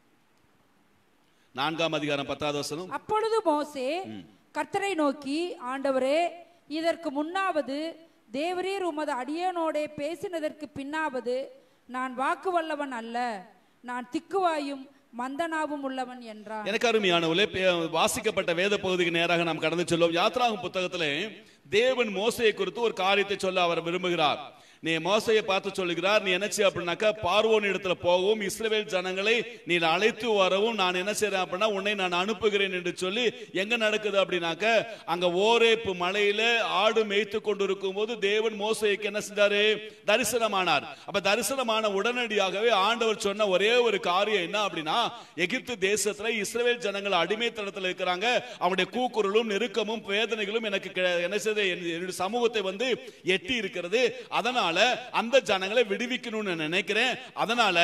4ஆம் அதிகாரம் 10வது வசனம். அப்பொழுது மோசே கர்த்தரை நோக்கி, ஆண்டவரே, இதற்கு முன்னாவது தேவரீர் உமது அடியனோடே பேசினதற்கு பின்னாவது நான் வாக்கு வல்லவன் அல்ல, நான் திக்குவாயும் மந்தனாவும் உள்ளவன் என்றான். எனக்கு அருமையானவர்களே, வாசிக்கப்பட்ட வேத பகுதிக்கு நேராக நாம் கடந்து செல்வோம். யாத்ராகம புத்தகத்திலே தேவன் மோசேயை குறித்து ஒரு காரியத்தை சொல்ல அவர் விரும்புகிறார். நீ மோசையை பார்த்து சொல்லுகிறார், நீ என்ன செய்ய அப்படின்னாக்கா பார்வோன் இடத்துல போகவும் இஸ்ரவேல் ஜனங்களை நீ அழைத்து வரவும் நான் என்ன செய்யறேன் அப்படின்னா உன்னை நான் அனுப்புகிறேன் என்று சொல்லி எங்க நடக்குது அப்படின்னாக்க அங்க ஓரேப்பு மலையில ஆடு மேய்த்து கொண்டிருக்கும் போது தேவன் மோசைக்கு என்ன செஞ்சாரு, தரிசனமானார். அப்ப தரிசனமான உடனடியாகவே ஆண்டவர் சொன்ன ஒரே ஒரு காரியம் என்ன அப்படின்னா, எகிப்து தேசத்துல இஸ்ரவேல் ஜனங்கள் அடிமைத்தனத்தில் இருக்கிறாங்க, அவனுடைய கூக்குரலும் நெருக்கமும் வேதனைகளும் எனக்கு என்ன செய்ய என்னுடைய சமூகத்தை வந்து எட்டி இருக்கிறது, அதனால அந்த ஜனங்களை விடுவிக்கணும்னு நினைக்கிறேன், அதனால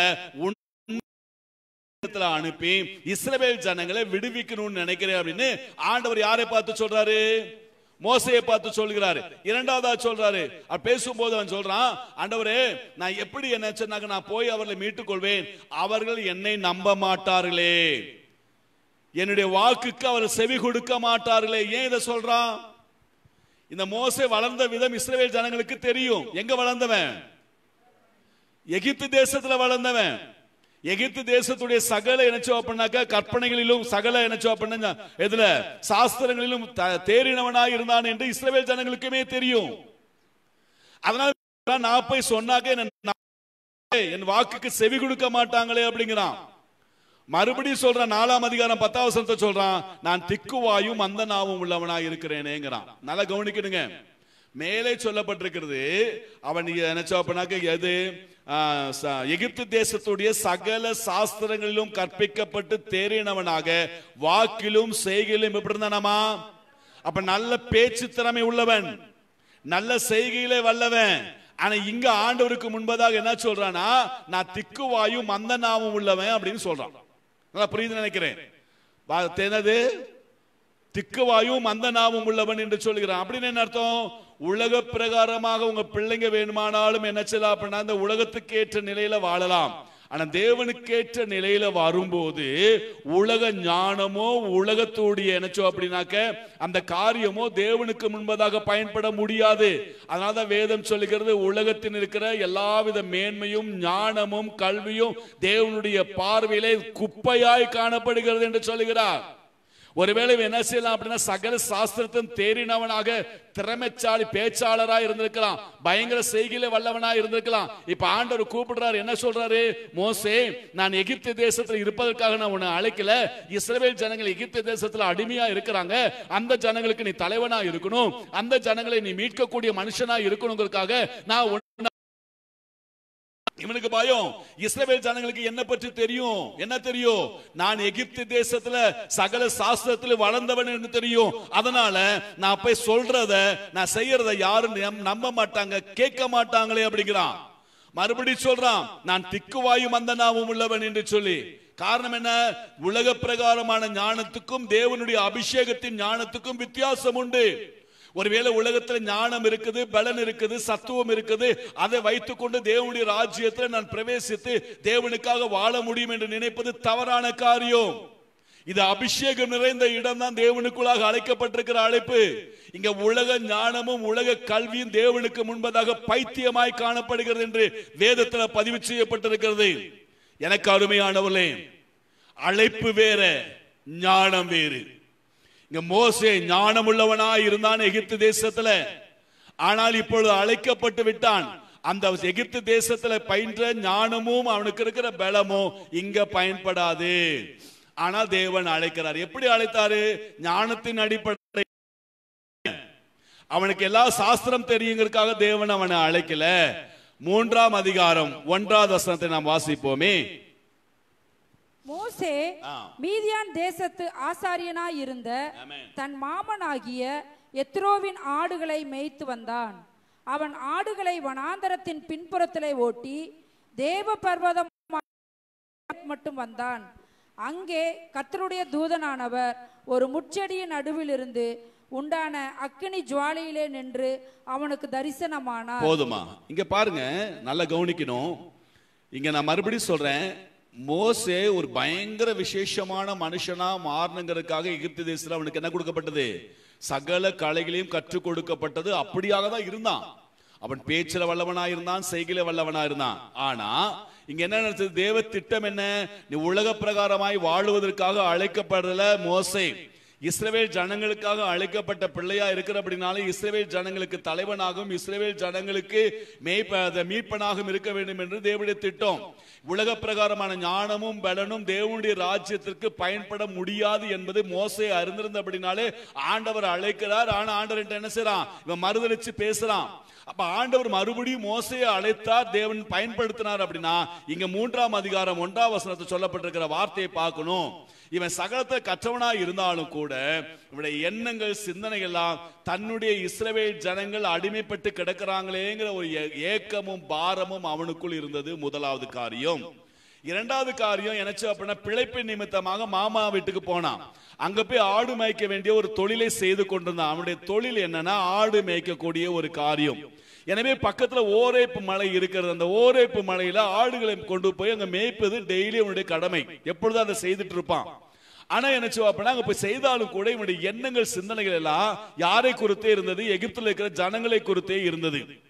அனுப்பி இஸ்ரவேல் ஜனங்களை விடுவிக்கணும்னு நினைக்கிறேன் அப்படின்னு ஆண்டவர் யாரை பார்த்து சொல்றாரு, மோசையை பார்த்து சொல்கிறாரு. இரண்டாவதா சொல்றாரு, பேசும்போது அவன் சொல்றான், ஆண்டவரே நான் எப்படி என்ன சொன்னாங்க, நான் போய் அவர்களை மீட்டுக் கொள்வேன், அவர்கள் என்னை நம்ப மாட்டார்களே, என்னுடைய வாக்குக்கு அவர்கள் செவி கொடுக்க மாட்டார்களே. ஏன் இதை சொல்றான்? இந்த மோசே வளர்ந்த விதம் இஸ்ரவேல் ஜனங்களுக்கு தெரியும். எங்க வளர்ந்தவன்? எகிப்து தேசத்துல வளர்ந்தவன். எகிப்து தேசத்துடைய சகல என்னச்சோ அப்படின்னாக்க கற்பனைகளிலும் சகல என்னச்சோ அப்படின்னா எதுல சாஸ்திரங்களிலும் தேறினவனாய் இருந்தான் என்று இஸ்ரவேல் ஜனங்களுக்குமே தெரியும். அதனால நான் போய் சொன்னாக்க என் வாக்குக்கு செவி கொடுக்க மாட்டாங்களே அப்படிங்கிறான். மறுபடியும் சொல்றான் 4ஆம் அதிகாரம் 10ஆம் வசனத்தை சொல்றான், நான் திக்குவாயும் அந்த நாவும் உள்ளவனாய் இருக்கிறேனேங்கிறான். நல்லா கவனிக்கணுங்க. மேலே சொல்லப்பட்டிருக்கிறது அவன் நினைச்சா அப்படின்னாக்க எது எகிப்து தேசத்துடைய சகல சாஸ்திரங்களிலும் கற்பிக்கப்பட்டு தேறினவனாக வாக்கிலும் செய்கையிலும் எப்படி இருந்தானாமா? அப்ப நல்ல பேச்சு திறமை உள்ளவன், நல்ல செய்கையிலே வல்லவன். ஆனா இங்க ஆண்டவருக்கு முன்பதாக என்ன சொல்றானா, நான் திக்குவாயும் மந்த நாவும் உள்ளவன் அப்படின்னு சொல்றான். நல்லா புரியுது நினைக்கிறேன். என்னது திக்குவாயும் மந்த நாவும் உள்ளவன் என்று சொல்கிறான். அப்படின்னு என்ன அர்த்தம்? உலக பிரகாரமாக உங்க பிள்ளைங்க வேணுமானாலும் என்ன செய்யலாம் அப்படின்னா அந்த உலகத்துக்கு ஏற்ற நிலையில வாழலாம். ஆனா தேவனுக்கேற்ற நிலையில வரும்போது உலக ஞானமோ உலகத்தோடைய என்னச்சோ அப்படின்னாக்க அந்த காரியமோ தேவனுக்கு முன்பதாக பயன்பட முடியாது. அதனாலதான் வேதம் சொல்லுகிறது, உலகத்தில் இருக்கிற எல்லாவித மேன்மையும் ஞானமும் கல்வியும் தேவனுடைய பார்வையிலே குப்பையாய் காணப்படுகிறது என்று சொல்லுகிறார். ஒருவேளை என்ன செய்யலாம் அப்படின்னா சகல சாஸ்திரத்தின் தேறினவனாக திறமைச்சாலி பேச்சாளராக இருந்திருக்கலாம், பயங்கர செய்கையில வல்லவனாக இருந்திருக்கலாம். இப்ப ஆண்டவர் கூப்பிடுறாரு, என்ன சொல்றாரு? மோசே, நான் எகிப்து தேசத்துல இருப்பதற்காக நான் உன்னை அழைக்கல. இஸ்ரவேல் ஜனங்கள் எகிப்து தேசத்துல அடிமையா இருக்கிறாங்க, அந்த ஜனங்களுக்கு நீ தலைவனா இருக்கணும், அந்த ஜனங்களை நீ மீட்கக்கூடிய மனுஷனா இருக்கணுங்கிறதுக்காக நான் இவனுக்கு பயம். இஸ்ரவேல் ஜனங்களுக்கு என்ன பற்றி தெரியும்? என்ன தெரியும்? நான் எகிப்து தேசத்துல சகல சாஸ்திரத்துல வளர்ந்தவன் என்று தெரியும். அதனால நான் போய் சொல்றத நான் செய்யறத யாரும் நம்ப மாட்டாங்க, கேட்க மாட்டாங்களே அப்படிங்கிறான். மறுபடியும் சொல்றான், நான் திக்குவாயும் அந்த நாவும் உள்ளவன் என்று சொல்லி. காரணம் என்ன? உலக பிரகாரமான ஞானத்துக்கும் தேவனுடைய அபிஷேகத்தின் ஞானத்துக்கும் வித்தியாசம் உண்டு. ஒருவேளை உலகத்தில் ஞானம் இருக்குது, பலன் இருக்குது, சத்துவம் இருக்குது, அதை வைத்துக் கொண்டு தேவனுடைய ராஜ்யத்தில் நான் பிரவேசித்து தேவனுக்காக வாழ முடியும் என்று நினைப்பது தவறான காரியம். இது அபிஷேகம் நிறைந்த இடம் தான் தேவனுக்குள்ளாக அழைக்கப்பட்டிருக்கிற அழைப்பு. இங்க உலக ஞானமும் உலக கல்வியும் தேவனுக்கு முன்பதாக பைத்தியமாய் காணப்படுகிறது என்று வேதத்தில் பதிவு செய்யப்பட்டிருக்கிறது. எனக்கு அருமையானவர்களே, அழைப்பு வேற, ஞானம் வேறு. இங்க மோசே ஞானம் உள்ளவனாய் இருந்தான் எகிப்து தேசத்துல. ஆனால் இப்பொழுது அழைக்கப்பட்டு விட்டான். அந்த எகிப்து தேசத்துல பயின்ற ஞானமும் அவனுக்கு இருக்கிற பலமும் இங்க பயன்படாது. ஆனால் தேவன் அழைக்கிறார். எப்படி அழைத்தாரு? ஞானத்தின் அடிப்படை. அவனுக்கு எல்லா சாஸ்திரம் தெரியுங்கிறதுக்காக தேவன் அவனை அழைக்கல. 3ஆம் அதிகாரம் 1வது வசனத்தை நாம் வாசிப்போமே. மோசே மீதியான் தேசத்து ஆசாரியனாய் இருந்த தன் மாமனாகிய எத்ரோவின் ஆடுகளை மேய்த்து வந்தான். அவன் ஆடுகளை வனாந்தரத்தின் பின்புறத்திலே ஓட்டி தேவ பர்வதம் மட்டும் வந்தான். அங்கே கர்த்தருடைய தூதனானவர் ஒரு முட்செடியின் நடுவில் இருந்து உண்டான அக்கினி ஜுவாலையிலே நின்று அவனுக்கு தரிசனமானார். போதுமா? இங்க பாருங்க, நல்லா கவனிக்கணும். இங்க நான் மறுபடியும் சொல்றேன், மோசே ஒரு பயங்கர விசேஷமான மனுஷனா மாறணுங்கிறதுக்காக எகிப்து தேசத்துல அவனுக்கு என்ன கொடுக்கப்பட்டது? சகல கலைகளையும் கற்றுக் கொடுக்கப்பட்டது. அப்படியாக தான் இருந்தான். அவன் பேச்சில வல்லவனா இருந்தான், செய்கையில வல்லவனா இருந்தான். ஆனா இங்க என்ன நடந்தது? தேவ திட்டம் என்ன? நீ உலக பிரகாரமாய் வாழுவதற்காக அழைக்கப்படல மோசே. இஸ்ரவேல் ஜனங்களுக்காக அழைக்கப்பட்ட பிள்ளையா இருக்கிறபடினாலே இஸ்ரவேல் ஜனங்களுக்கு தலைவனாகவும் இஸ்ரவேல் ஜனங்களுக்கு மீட்பனாகவும் இருக்க வேண்டும் என்று தேவனுடைய திட்டம். உலக பிரகாரமான ஞானமும் பலனும் தேவனுடைய ராஜ்யத்திற்கு பயன்பட முடியாது என்பது மோசே அறிந்திருந்தபடினாலே ஆண்டவர் அழைக்கிறார். ஆனா ஆண்டவர் என்ன செய்யறான்? இவன் மறுதலிச்சு பேசுறான். அப்ப ஆண்டவர் மறுபடியும் மோசையை அழைத்தார், தேவன் பயன்படுத்தினார். அப்படின்னா இங்க 3ஆம் அதிகாரம் 1ஆம் வசனத்தை சொல்லப்பட்டிருக்கிற வார்த்தையை பார்க்கணும். இவன் சகலத்தை கற்றவனாய் இருந்தாலும் கூட இவனுடைய எண்ணங்கள் சிந்தனைகள் எல்லாம் தன்னுடைய இஸ்ரவேல் ஜனங்கள் அடிமைப்பட்டு கிடக்கிறாங்களேங்கிற ஒரு ஏக்கமும் பாரமும் அவனுக்குள் இருந்தது. முதலாவது காரியம். 2வது காரியம் என்னச்சு அப்படின்னா, பிழைப்பின் நிமித்தமாக மாமா வீட்டுக்கு போனான். அங்க போய் ஆடு மேய்க்க வேண்டிய ஒரு தொழிலை செய்து கொண்டிருந்தான். அவனுடைய தொழில் என்னன்னா ஆடு மேய்க்கக்கூடிய ஒரு காரியம். எனவே பக்கத்துல ஓரேப்பு மலை இருக்கிறது. அந்த ஓரேப்பு மலையில ஆடுகளை கொண்டு போய் அங்க மேய்ப்பது டெய்லி அவனுடைய கடமை. எப்பொழுதும் அதை செய்துட்டு இருப்பான். ஆனா என்ன செய்வாப்பா, அங்க போய் செய்தாலும் கூட இவனுடைய எண்ணங்கள் சிந்தனைகள் எல்லாம் யாரை குறித்தே இருந்தது? எகிப்துல இருக்கிற ஜனங்களை குறித்தே இருந்தது.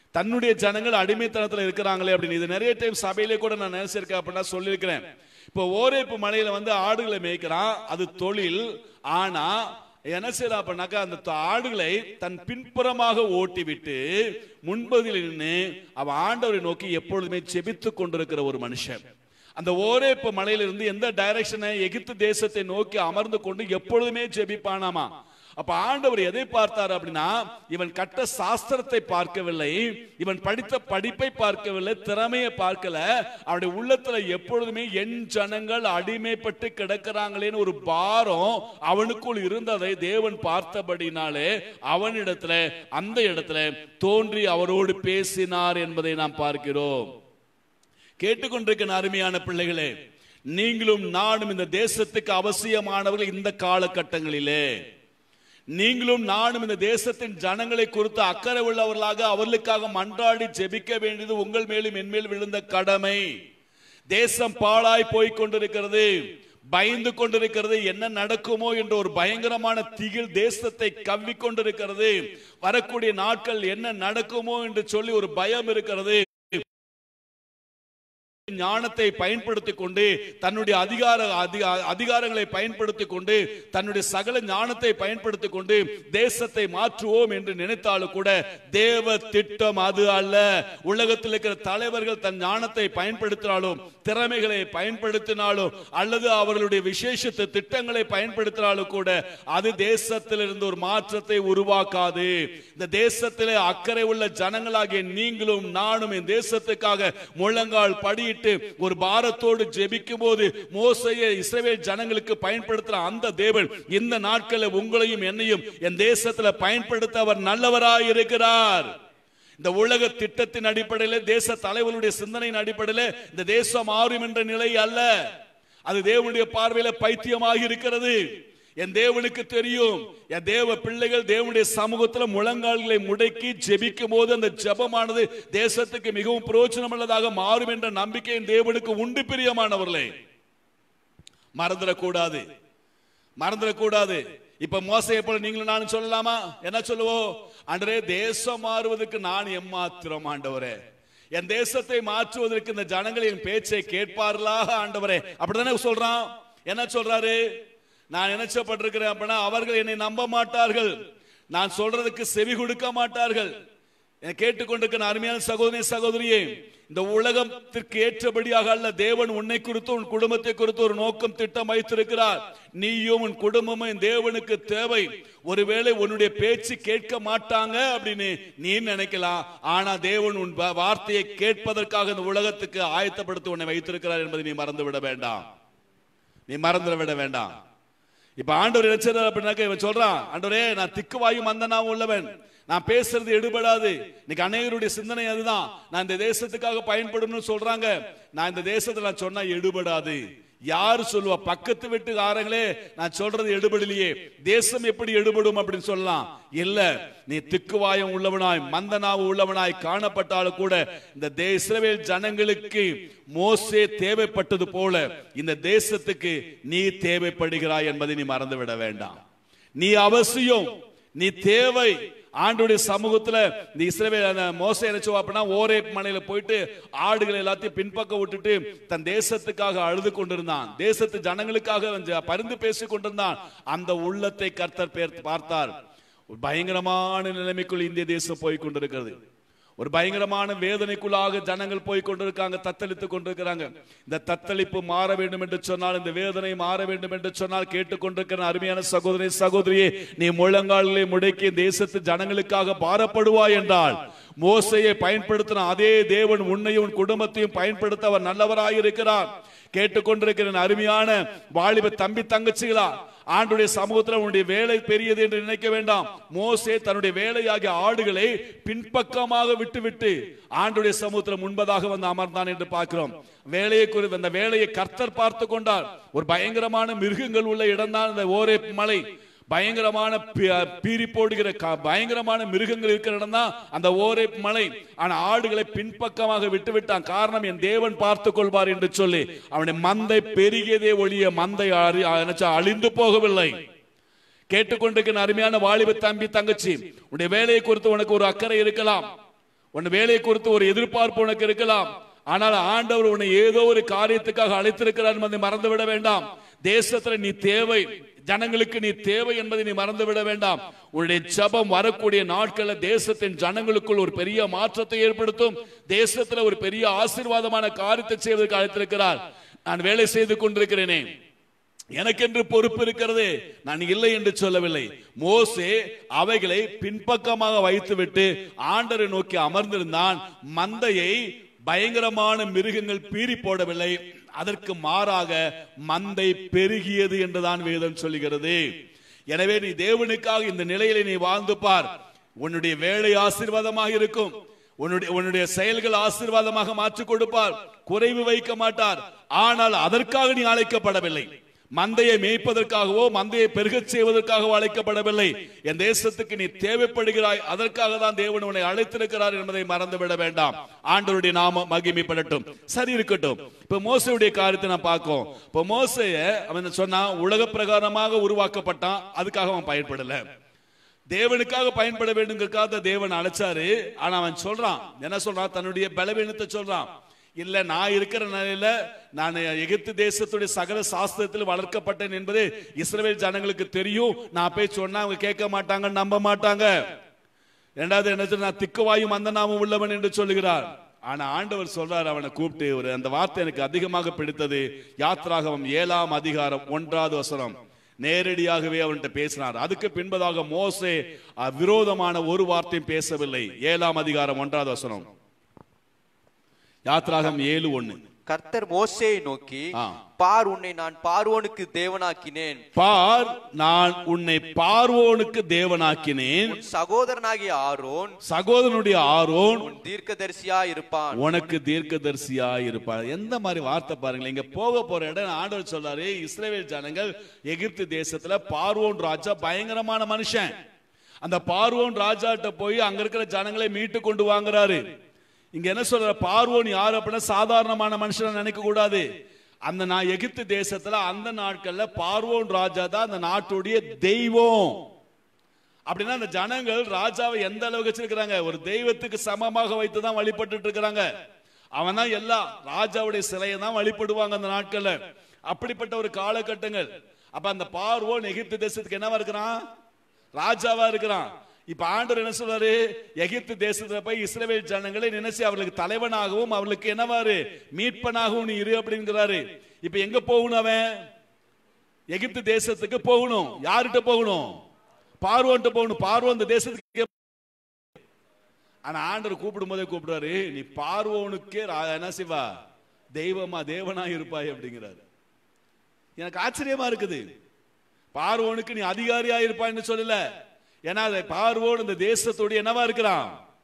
தன்னுடைய ஜனங்கள் அடிமைத்தனத்துல இருக்கிறாங்களே அப்படின்னு. இது நிறைய டைம் சபையிலே கூட நான் நினைச்சிருக்கேன் அப்படின்னா சொல்லியிருக்கிறேன். இப்போ ஓரேப்பு மலையில வந்து ஆடுகளை மேய்க்கிறான், அது தொழில். ஆனா என்ன செய்யறா அப்படின்னாக்கா, அந்த ஆடுகளை தன் பின்புறமாக ஓட்டி விட்டு முன்பதில் நின்று அவன் ஆண்டவரை நோக்கி எப்பொழுதுமே ஜெபித்து கொண்டிருக்கிற ஒரு மனுஷன். அந்த ஓரேப்பு மலையிலிருந்து எந்த டைரக்ஷனை, எகிப்து தேசத்தை நோக்கி அமர்ந்து கொண்டு எப்பொழுதுமே ஜெபிப்பானாமா. அப்ப ஆண்டவர் எதை பார்த்தார் அப்படின்னா, இவன் கட்ட சாஸ்திரத்தை பார்க்கவில்லை, இவன் படித்த படிப்பை பார்க்கவில்லை, திறமையை பார்க்கல. அவருடைய உள்ளத்துல எப்பொழுதுமே என் ஜனங்கள் அடிமைப்பட்டு கிடக்கிறாங்களேன்னு ஒரு பாரம் அவனுக்குள் இருந்ததை தேவன் பார்த்தபடினாலே அவனிடத்துல அந்த இடத்துல தோன்றி அவரோடு பேசினார் என்பதை நாம் பார்க்கிறோம். கேட்டுக்கொண்டிருக்கிற அருமையான பிள்ளைகளே, நீங்களும் நானும் இந்த தேசத்துக்கு அவசியமானவர்கள். இந்த காலகட்டங்களிலே நீங்களும் நானும் இந்த தேசத்தின் ஜனங்களை குறித்து அக்கறை உள்ளவர்களாக அவர்களுக்காக மன்றாடி ஜெபிக்க வேண்டியது உங்கள் மேலும் என்மேல் விழுந்த கடமை. தேசம் பாழாய் போய் கொண்டிருக்கிறது, பயந்து கொண்டிருக்கிறது. என்ன நடக்குமோ என்ற ஒரு பயங்கரமான திகில் தேசத்தை கவ்வி கொண்டிருக்கிறது. வரக்கூடிய நாட்கள் என்ன நடக்குமோ என்று சொல்லி ஒரு பயம் இருக்கிறது. ஞானத்தை பயன்படுத்திக் கொண்டு, தன்னுடைய அதிகாரங்களை பயன்படுத்திக் கொண்டு, தன்னுடைய சகல ஞானத்தை பயன்படுத்திக் கொண்டு தேசத்தை மாற்றுவோம் என்று நினைத்தாலும் கூட தேவ திட்டம் அது அல்ல. உலகத்தில் இருக்கிற தலைவர்கள் தன் ஞானத்தை பயன்படுத்தினாலும், திறமைகளை பயன்படுத்தினாலும், அல்லது அவர்களுடைய விசேஷ திட்டங்களை பயன்படுத்தினாலும் கூட அது தேசத்திலிருந்து ஒரு மாற்றத்தை உருவாக்காது. இந்த தேசத்திலே அக்கறை உள்ள ஜனங்களாகிய நீங்களும் நானும் இந்த தேசத்துக்காக முழங்கால் படியிட்டு ஒரு பாரத்தோடு ஜெபிக்கும் போது மோசேயை இஸ்ரவேல் ஜனங்களுக்கு பயன்படுத்துற அந்த தேவன் இந்த நாட்களில் உங்களையும் என்னையும் என் தேசத்துல பயன்படுத்த அவர் நல்லவராய் இருக்கிறார். இந்த உலக திட்டத்தின் அடிப்படையில், தேச தலைவர்களுடைய சிந்தனையின் அடிப்படையில் இந்த தேசம் மாறும் என்ற நிலை அல்ல. அது தேவனுடைய பார்வையில பைத்தியமாக இருக்கிறது. என் தேவனுக்கு தெரியும், என் தேவ பிள்ளைகள் தேவனுடைய சமூகத்தில் முழங்கால்களை முடக்கி ஜெபிக்கும் போது அந்த ஜெபமானது தேசத்துக்கு மிகவும் பிரயோஜனம் உள்ளதாக மாறும் என்ற நம்பிக்கை என் தேவனுக்கு உண்டு. பிரியமானவர்களே, மறந்துடக்கூடாது, மறந்துடக்கூடாது. இப்ப மோசையை போல நீங்களும் நானும் சொல்லலாமா? என்ன சொல்லுவோம்? ஆண்டவரே, தேசம் மாறுவதற்கு நான் எம்மாத்திரம் ஆண்டவரே, என் தேசத்தை மாற்றுவதற்கு இந்த ஜனங்களின் பேச்சை கேட்பார்களா ஆண்டவரே? அப்படித்தானே சொல்றான். என்ன சொல்றாரு? நான் நினைச்சப்பட்டிருக்கிறேன் அப்படின்னா அவர்கள் என்னை நம்ப மாட்டார்கள், நான் சொல்றதுக்கு செவி கொடுக்க மாட்டார்கள். கேட்டுக்கொண்டிருக்கிற அருமையான சகோதரி சகோதரியே, இந்த உலகத்திற்கு ஏற்றபடியாக அல்ல, தேவன் உன்னை குறித்து உன் குடும்பத்தை குறித்து ஒரு நோக்கம் திட்டம் வைத்திருக்கிறார். நீயும் உன் குடும்பமும் தேவனுக்கு தேவை. ஒருவேளை உன்னுடைய பேச்சு கேட்க மாட்டாங்க அப்படின்னு நீ நினைக்கலாம், ஆனா தேவன் உன் வார்த்தையை கேட்பதற்காக இந்த உலகத்துக்கு ஆயத்தப்படுத்தி உன்னை வைத்திருக்கிறார் என்பதை நீ மறந்து விட வேண்டாம், நீ மறந்து விட வேண்டாம். இப்ப ஆண்டவர் நினைச்சார் அப்படின்னாக்க இவன் சொல்றான், ஆண்டவரே நான் திக்குவாயும் மந்தனாவும் உள்ளவன், நான் பேசுறது எடுபடாது. இன்னைக்கு அநேகருடைய சிந்தனை அதுதான், நான் இந்த தேசத்துக்காக பயன்படும் சொல்றாங்க. நான் இந்த தேசத்துல நான் சொன்னா எடுபடாது. யாரு சொல்லுவா? பக்கத்து வீட்டுக்காரங்களே நான் சொல்றது எடுபடலையே, தேசம் எப்படி எடுபடும் அப்படின்னு சொல்லலாம். இல்ல, நீ திக்குவாயம் உள்ளவனாய் மந்தனாவு உள்ளவனாய் காணப்பட்டாலும் கூட இந்த இஸ்ரவேல் ஜனங்களுக்கு மோசே தேவைப்பட்டது போல இந்த தேசத்துக்கு நீ தேவைப்படுகிறாய் என்பதை நீ மறந்துவிட வேண்டாம். நீ அவசியம், நீ தேவை. ஆண்டுடைய சமூகத்துல இந்த இஸ்ரவேல் மோசே நினைச்சுவா அப்படின்னா ஓரேப் மலையில போயிட்டு ஆடுகளை எல்லாத்தையும் பின்பக்கம் விட்டுட்டு தன் தேசத்துக்காக அழுது கொண்டிருந்தான், தேசத்து ஜனங்களுக்காக பரிந்து பேசிக் கொண்டிருந்தான். அந்த உள்ளத்தை கர்த்தர் பார்த்தார். ஒரு பயங்கரமான நிலைமைக்குள் இந்திய தேசம் போய் கொண்டிருக்கிறது. ஒரு பயங்கரமான வேதனைக்குள்ளாக ஜனங்கள் போய் கொண்டிருக்காங்க, தத்தளித்துக் கொண்டிருக்கிறாங்க. இந்த தத்தளிப்பு மாற வேண்டும் என்று சொன்னால், இந்த வேதனை மாற வேண்டும் என்று சொன்னால், கேட்டுக்கொண்டிருக்கிற அருமையான சகோதரி சகோதரியே, நீ முழங்கால்களை முடக்கி தேசத்து ஜனங்களுக்காக பாரப்படுவாய் என்றால் மோசையை பயன்படுத்தின அதே தேவன் உன்னையும் உன் குடும்பத்தையும் பயன்படுத்த அவர் நல்லவராய் இருக்கிறார். கேட்டுக்கொண்டிருக்கிற அருமையான வாலிப தம்பி தங்கச்சிகளா, ஆண்டுடைய சமூகத்தில் உன்னுடைய வேலை பெரியது என்று நினைக்க வேண்டாம். மோசே தன்னுடைய வேலையாகிய ஆடுகளை பின்பக்கமாக விட்டுவிட்டு ஆண்டுடைய சமூகத்தில் முன்பதாக வந்து அமர்ந்தான் என்று பார்க்கிறோம். வேலையை குறித்து அந்த வேலையை கர்த்தர் பார்த்து கொண்டார். ஒரு பயங்கரமான மிருகங்கள் உள்ள இடம் தான் இந்த ஓரேப் மலை. பயங்கரமான பீறி போடுகிற பயங்கரமான மிருகங்கள் இருக்கிற இடம் தான் அந்த ஓரேப் மலை. ஆனா ஆடுகளை பின்பக்கமாக விட்டு விட்டான். காரணம், என் தேவன் பார்த்துக் கொள்வார் என்று சொல்லி அவனுடைய மந்தை பெருகியதே ஒழிய மந்தை அழிந்து போகவில்லை. கேட்டுக்கொண்டிருக்கிற அருமையான வாலிப தம்பி தங்கச்சி, உன்னுடைய வேலையை குறித்து உனக்கு ஒரு அக்கறை இருக்கலாம், உன் வேலையை குறித்து ஒரு எதிர்பார்ப்பு உனக்கு இருக்கலாம். ஆனால் ஆண்டவர் உன்னை ஏதோ ஒரு காரியத்துக்காக அழைத்திருக்கிறார் என்பதை மறந்துவிட வேண்டாம். தேசத்துல நீ தேவை, ஜனங்களுக்கு நீ தேவை என்பதை நீ மறந்துவிட வேண்டாம். உன்னுடைய ஜெபம் வரக்கூடிய நாட்கள்ல தேசத்தின் ஜனங்களுக்குள் ஒரு பெரிய மாற்றத்தை ஏற்படுத்தும். தேசத்துல ஒரு பெரிய ஆசீர்வாதமான காரியத்தை செய்வதற்கு அழைத்திருக்கிறார். நான் வேலை செய்து கொண்டிருக்கிறேனே, எனக்கென்று பொறுப்பு இருக்கிறது, நான் இல்லை என்று சொல்லவில்லை. மோசே அவைகளை பின்பக்கமாக வைத்துவிட்டு ஆண்டவரை நோக்கி அமர்ந்திருந்தான். மந்தையை பயங்கரமான மிருகங்கள் பீறி போடவில்லை, அதற்கு மாறாக மந்தை பெருகியது என்றுதான் வேதம் சொல்லுகிறது. எனவே நீ தேவனுக்காக இந்த நிலையில நீ வாழ்ந்து பார். உன்னுடைய வேலை ஆசீர்வாதமாக இருக்கும், உன்னுடைய செயல்கள் ஆசீர்வாதமாக மாற்றிக் கொடுப்பார், குறைவு வைக்க மாட்டார். ஆனால் அதற்காக நீ அழைக்கப்படவில்லை. மந்தையை மேய்ப்பதற்காகவோ மந்தையை பெருகச் செய்வதற்காகவோ அழைக்கப்படவில்லை. என் தேசத்துக்கு நீ தேவைப்படுகிறாய், அதற்காக தான் தேவன் உன்னை அழைத்திருக்கிறார் என்பதை மறந்துவிட வேண்டாம். ஆண்டவருடைய நாமம் மகிமைப்படட்டும். சரி, இருக்கட்டும். இப்ப மோசேயுடைய காரியத்தை நான் பார்ப்போம். இப்ப மோசேய அவன் சொன்னா உலக பிரகாரமாக உருவாக்கப்பட்டான், அதுக்காக அவன் பயன்படல, தேவனுக்காக பயன்பட வேண்டுங்கிறதுக்காக தேவன் அழைச்சாரு. ஆனா அவன் சொல்றான், என்ன சொல்றான்? தன்னுடைய பலவீனத்தை சொல்றான். இல்ல, நான் இருக்கிற நிலையில நான் எகிப்து தேசத்துடைய சகல சாஸ்திரத்தில் வளர்க்கப்பட்டேன் என்பது இஸ்ரவேல் ஜனங்களுக்கு தெரியும். நான் போய் சொன்னா அவங்க கேட்க மாட்டாங்க, நம்ப மாட்டாங்க. இரண்டாவது என்ன சொல்ற? நான் திக்குவாயும் அந்த நாமம் உள்ளவன் என்று சொல்லுகிறார். ஆனா ஆண்டவர் சொல்றார், அவனை கூப்பிட்டு அந்த வார்த்தை எனக்கு அதிகமாக பிடித்தது. யாத்ராகமம் 7ஆம் அதிகாரம் 1வது வசனம். நேரடியாகவே அவன்கிட்ட பேசினார். அதுக்கு பின்பதாக மோசே விரோதமான ஒரு வார்த்தையும் பேசவில்லை. 7ஆம் அதிகாரம் 1வது வசனம். யாத்ராகம் 7:1. கர்த்தர் மோசேயை நோக்கி, பார், உன்னை நான் பார்வோனுக்கு தேவனாக்கினேன். பார், நான் உன்னை பார்வோனுக்கு தேவனாக்கினேன். சகோதரனாகிய ஆரோன், சகோதரனுடைய ஆரோன் தீர்க்கதரிசியா இருப்பான், உனக்கு தீர்க்கதரிசியா இருப்பான். எந்த மாதிரி வார்த்தை பாருங்களேன். இங்க போக போற இடம் ஆண்டவர் சொல்றாரு, இஸ்ரவேல் ஜனங்கள் எகிப்து தேசத்துல பார்வோன் ராஜா பயங்கரமான மனுஷன். அந்த பார்வோன் ராஜாட்ட போய் அங்க இருக்கிற ஜனங்களை மீட்டு கொண்டு வாங்குறாரு. இங்க என்ன சொல்ற? பார்வோன் யார் அப்படின்னா சாதாரணமான மனுஷன் நினைக்க கூடாது. அந்த எகிப்து தேசத்துல அந்த நாட்கள்ல பார்வோன் ராஜா தான் அந்த நாட்டுடைய தெய்வம். அப்படின்னா அந்த ஜனங்கள் ராஜாவை எந்த அளவுக்கு வச்சிருக்கிறாங்க? ஒரு தெய்வத்துக்கு சமமாக வைத்துதான் வழிபட்டு இருக்கிறாங்க. அவன் தான் எல்லாம், ராஜாவுடைய சிலையை தான் வழிபடுவாங்க அந்த நாட்கள்ல. அப்படிப்பட்ட ஒரு காலகட்டங்கள். அப்ப அந்த பார்வோன் எகிப்து தேசத்துக்கு என்னவா இருக்கிறான்? ராஜாவா இருக்கிறான். இப்ப ஆண்டவர் என்ன சொல்றாரு? எகிப்து தேசத்துல போய் இஸ்ரவேல் ஜனங்களை நினைச்சு அவர்களுக்கு தலைவனாகவும் அவர்களுக்கு என்னவாரு மீட்பனாகவும் நீ இரு அப்படிங்கிறாரு. இப்ப எங்க போகணும்? அவன் எகிப்து தேசத்துக்கு போகணும். யார்கிட்ட போகணும்? பார்வோன்ட்ட போகணும். பார்வோன் இந்த தேசத்துக்கு. ஆனா ஆண்டவர் கூப்பிடும் போதே கூப்பிடுறாரு, நீ பார்வோனுக்கே என்ன செய்வா? தெய்வமா, தேவனா இருப்பாய் அப்படிங்கிறாரு. எனக்கு ஆச்சரியமா இருக்குது. பார்வோனுக்கு நீ அதிகாரியா இருப்பாய்ன்னு சொல்லல. ஏன்னா பார்வோன் இந்த தேசத்துடைய என்னவா இருக்கிறான்?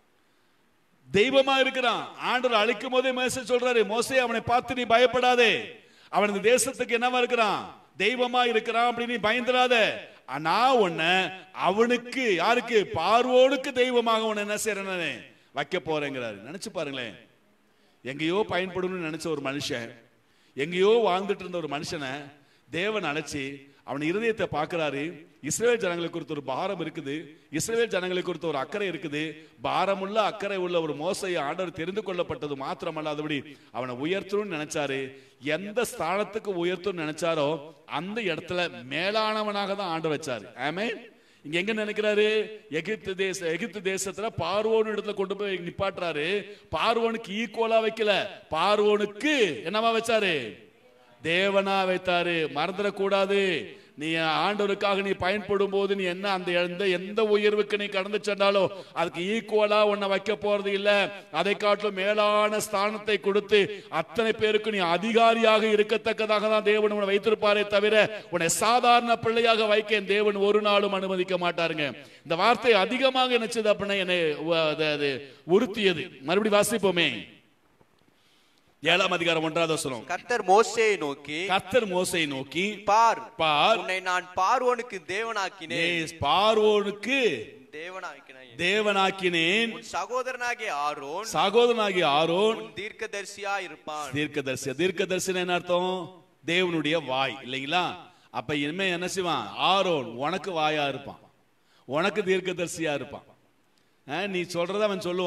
தெய்வமா இருக்கிறான். ஆண்டவர் அழைக்கும் போதே மோசே சொல்றாரு, மோசே அவனை பார்த்து நீ பயப்படாதே, அவன் இந்த தேசத்துக்கு என்னவா இருக்கிறான்? தெய்வமா இருக்கிறான், அப்படி நீ பயந்துடாத. ஆனா உன்னை அவனுக்கு, யாருக்கு? பார்வோனுக்கு தெய்வமாக உன்னை என்ன செய்யறேன்னு வைக்க போறேங்கிறாரு. நினைச்சு பாருங்களேன். எங்கேயோ பயன்படணும்னு நினைச்ச ஒரு மனுஷன், எங்கேயோ வாழ்ந்துட்டு இருந்த ஒரு மனுஷனை தேவன் அழைச்சி அவன் இருதயத்தை பார்க்கிறாரு. இஸ்ரவேல் ஜனங்களை குறித்து ஒரு பாரம் இருக்குது, இஸ்ரவேல் ஜனங்களை குறித்து ஒரு அக்கறை இருக்குது. பாரமுள்ள அக்கறை உள்ள ஒரு மோசையை ஆண்டவர் தெரிந்து கொள்ளப்பட்டது மாத்திரமல்லாதபடி அவனை உயர்த்தணும்னு நினைச்சாரு. எந்த ஸ்தானத்துக்கு உயர்த்தணும்னு நினைச்சாரோ அந்த இடத்துல மேலானவனாக தான் ஆண்டவர் வச்சாரு. ஆமென். இங்க எங்க நினைக்கிறாரு? எகிப்து தேசத்துல பார்வோன் இடத்துல கொண்டு போய் நிப்பாட்டுறாரு. பார்வோனுக்கு ஈக்குவலா வைக்கல, பார்வோனுக்கு என்னவா வச்சாரு? தேவனா வைத்தாரு. மறந்துடக்கூடாது. நீ ஆண்டவருக்காக நீ பயன்படும் போது நீ என்ன அந்த எந்த உயர்வுக்கு நீ கடந்து சென்றாலும் அதுக்கு ஈக்குவலா உன்னை வைக்க போறது இல்ல. அதை காட்டிலும் மேலான ஸ்தானத்தை கொடுத்து அத்தனை பேருக்கு நீ அதிகாரியாக இருக்கத்தக்கதாக தான் தேவன் உன்னை வைத்திருப்பாரே தவிர உன்னை சாதாரண பிள்ளையாக வைக்க என் தேவன் ஒரு நாளும் அனுமதிக்க மாட்டாருங்க. இந்த வார்த்தை அதிகமாக நினைச்சது அப்படின்னா என்னை உறுத்தியது. மறுபடியும் வாசிப்போமே. 7ஆம் அதிகாரம் 1வது வசனம். கர்த்தர் மோசேயை நோக்கி, கர்த்தர் மோசேயை நோக்கி, பார், பார், உன்னை நான் பார்வோனுக்கு தேவனாக்கினேன். பார்வோனுக்கு தேவனாக்கினேன். சகோதரனாகிய ஆரோன், சகோதரனாகிய ஆரோன் தீர்க்கதரிசியா இருப்பான். தீர்க்கதரிசி என்ன அர்த்தம்? தேவனுடைய வாய் இல்லைங்களா? அப்ப இனிமே என்ன செய்வான்? ஆரோன் உனக்கு வாயா இருப்பான், உனக்கு தீர்க்கதரிசியா இருப்பான். நீ சொல்றத அவன் சொல்லுவான்.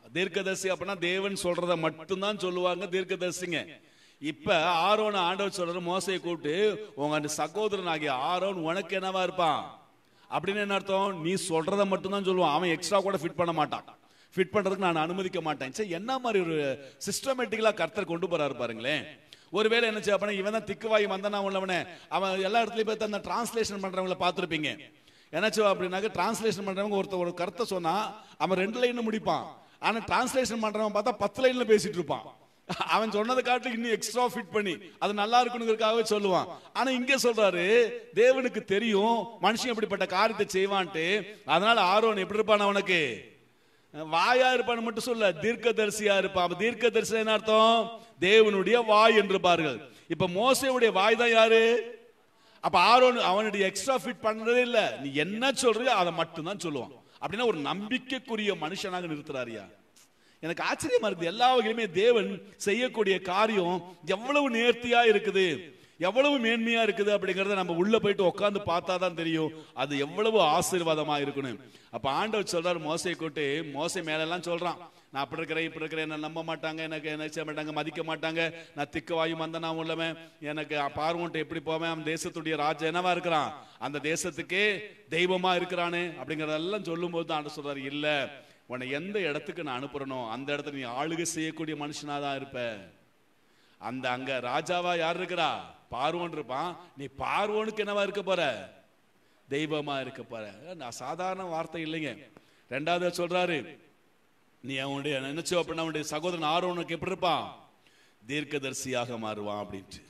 தீர்க்கதரிசி அப்படின்னா தேவன் சொல்றத மட்டும்தான் சொல்லுவாங்க தீர்க்கதரிசிங்க. இப்ப ஆரோன் ஆண்டவர் சொல்ற மோசையை கூப்பிட்டு, உங்க சகோதரன் ஆகிய ஆரோன் உனக்கு என்னவா இருப்பான் அப்படின்னு என்ன அர்த்தம்? நீ சொல்றத மட்டும்தான் சொல்லுவான், அவன் எக்ஸ்ட்ரா கூட ஃபிட் பண்ண மாட்டான், ஃபிட் பண்றதுக்கு நான் அனுமதிக்க மாட்டேன். சரி, என்ன மாதிரி ஒரு சிஸ்டமேட்டிக்கலா கர்த்தர் கொண்டு போறாரு பாருங்களேன். ஒருவேளை என்ன செய்ய, இவன் தான் திக்குவாய் வந்தனா உள்ளவனே, அவன் எல்லா இடத்துலயும் போய் அந்த டிரான்ஸ்லேஷன் பண்றவங்கள பார்த்துருப்பீங்க. என்னாச்சு அப்படின்னாக்க, டிரான்ஸ்லேஷன் பண்றவங்க ஒரு கருத்தை சொன்னா அவன் 2 லைன் முடிப்பான், ஆனா டிரான்ஸ்லேஷன் பண்றவன் பார்த்தா 10 லைன்ல பேசிட்டு இருப்பான். அவன் சொன்னதை காட்டு இன்னும் எக்ஸ்ட்ரா ஃபிட் பண்ணி அது நல்லா இருக்கணுங்கிறதுக்காகவே சொல்லுவான். ஆனா இங்க சொல்றாரு, தேவனுக்கு தெரியும் மனுஷன் எப்படிப்பட்ட காரியத்தை செய்வான்ட்டு, அதனால ஆரோன் எப்படி இருப்பான், அவனுக்கு வாயா இருப்பான்னு மட்டும் சொல்ல, தீர்க்கதரிசியா இருப்பான். தீர்க்கதரிசி என்ன அர்த்தம்? தேவனுடைய வாய் என்று பாருங்கள். இப்ப மோசேவுடைய வாய் தான் யாரு? அப்ப ஆரோன் அவனுடைய எக்ஸ்ட்ரா ஃபிட் பண்றதே இல்ல, நீ என்ன சொல்றியோ அதை மட்டும் தான் சொல்லுவான். அப்படின்னா ஒரு நம்பிக்கைக்குரிய மனுஷனாக நிறுத்துறாரியா. எனக்கு ஆச்சரியமா இருக்குது, எல்லா வகையிலுமே தேவன் செய்யக்கூடிய காரியம் எவ்வளவு நேர்த்தியா இருக்குது, எவ்வளவு மேன்மையா இருக்குது அப்படிங்கறத நம்ம உள்ள போயிட்டு உட்கார்ந்து பார்த்தா தான் தெரியும் அது எவ்வளவு ஆசீர்வாதமா இருக்கணும். அப்ப ஆண்டவர் சொல்றாரு மோசையை கூட்டி, மோசை மேல எல்லாம் சொல்றான், நான் அப்படி இருக்கிறேன் இப்படி இருக்கிறேன், என்ன நம்ப மாட்டாங்க, எனக்கு என்ன செய்ய மாட்டாங்க, மதிக்க மாட்டாங்க, நான் திக்கு வாயு மந்தனா உள்ளவன், எனக்கு பார்வோன்ட்டு எப்படி போவேன், அவன் தேசத்துடைய ராஜா என்னவா இருக்கிறான், அந்த தேசத்துக்கே தெய்வமா இருக்கிறானே அப்படிங்கறதெல்லாம் சொல்லும் போது ஆண்டவர் சொல்றாரு, இல்ல, உன்னை எந்த இடத்துக்கு நான் அனுப்புறனோ அந்த இடத்துல நீ ஆளுகை செய்யக்கூடிய மனுஷனாதான் இருப்ப. அந்த அங்க ராஜாவா யார் இருக்கிறா? பார்வோன் இருப்பான். நீ பார்வோனுக்கு என்னவா இருக்க போற? தெய்வமா இருக்க போற. நான் சாதாரண வார்த்தை இல்லைங்க. 2வது சொல்றாரு, நீ அவனுடைய நினைச்சோ அப்படின்னா அவனுடைய சகோதரன் ஆரோனுக்கு எப்படி இருப்பான்? தீர்க்கதரிசியாக மாறுவான் அப்படின்ட்டு.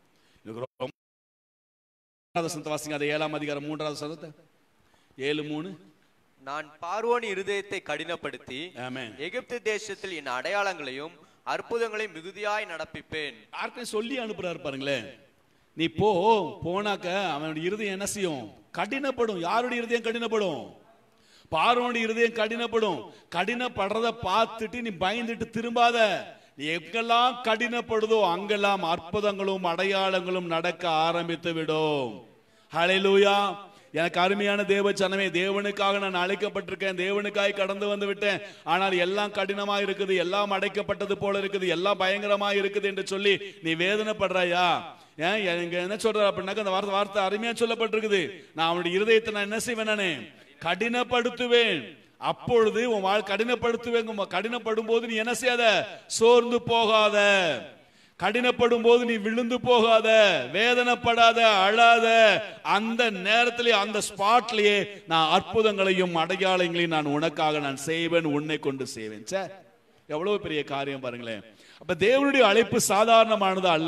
வாசிங்க, அது 7ஆம் அதிகாரம் 3வது வசனத்தை. 7:3. நான் பார்வோன் இருதயத்தை கடினப்படுத்தி எகிப்து தேசத்தில் என் அடையாளங்களையும் அற்புதங்களையும் மிகுதியாய் நடப்பிப்பேன். யாருக்கும் சொல்லி அனுப்புறாரு பாருங்களேன். நீ போனாக்க அவனுடைய இருதயம் என்ன செய்யும்? கடினப்படும். யாருடைய இருதயம் கடினப்படும்? பார்வோனுடைய இருதயம் கடினப்படும். கடினப்படுறத பார்த்துட்டு நீ பயந்துட்டு திரும்பாத. நீ எங்கெல்லாம் கடினப்படுதோ அங்கெல்லாம் அற்புதங்களும் அடையாளங்களும் நடக்க ஆரம்பித்து விடும். ஹல்லேலூயா. எனக்கு அருமையான தேவ ஜனமே, தேவனுக்காக நான் அழைக்கப்பட்டிருக்கேன், தேவனுக்காக கடந்து வந்து விட்டேன், ஆனால் எல்லாம் கடினமா இருக்குது, எல்லாம் அடைக்கப்பட்டது போல இருக்குது, எல்லாம் பயங்கரமா இருக்குது என்று சொல்லி நீ வேதனைப்படுறாயா? என்ன சொல்ற அப்படின்னாக்க, அந்த வார்த்தை அருமையா சொல்லப்பட்டிருக்குது, நான் அவனுடைய இருதயத்தை நான் என்ன செய்வேன், நானே கடினப்படுத்துவேன். அப்பொழுது உன் கடினப்படுத்துவேன். கடினப்படும் போது நீ என்ன செய்யாத? சோர்ந்து போகாத. கடினப்படும் போது நீ விழுந்து போகாத, வேதனைப்படாத, அழாத. அந்த நேரத்திலே அந்த ஸ்பாட்லயே நான் அற்புதங்களையும் அடையாளங்களையும் நான் உனக்காக நான் செய்வேன், உன்னை கொண்டு செய்வேன். எவ்வளவு பெரிய காரியம் பாருங்களேன். அப்ப தேவனுடைய அழைப்பு சாதாரணமானது அல்ல.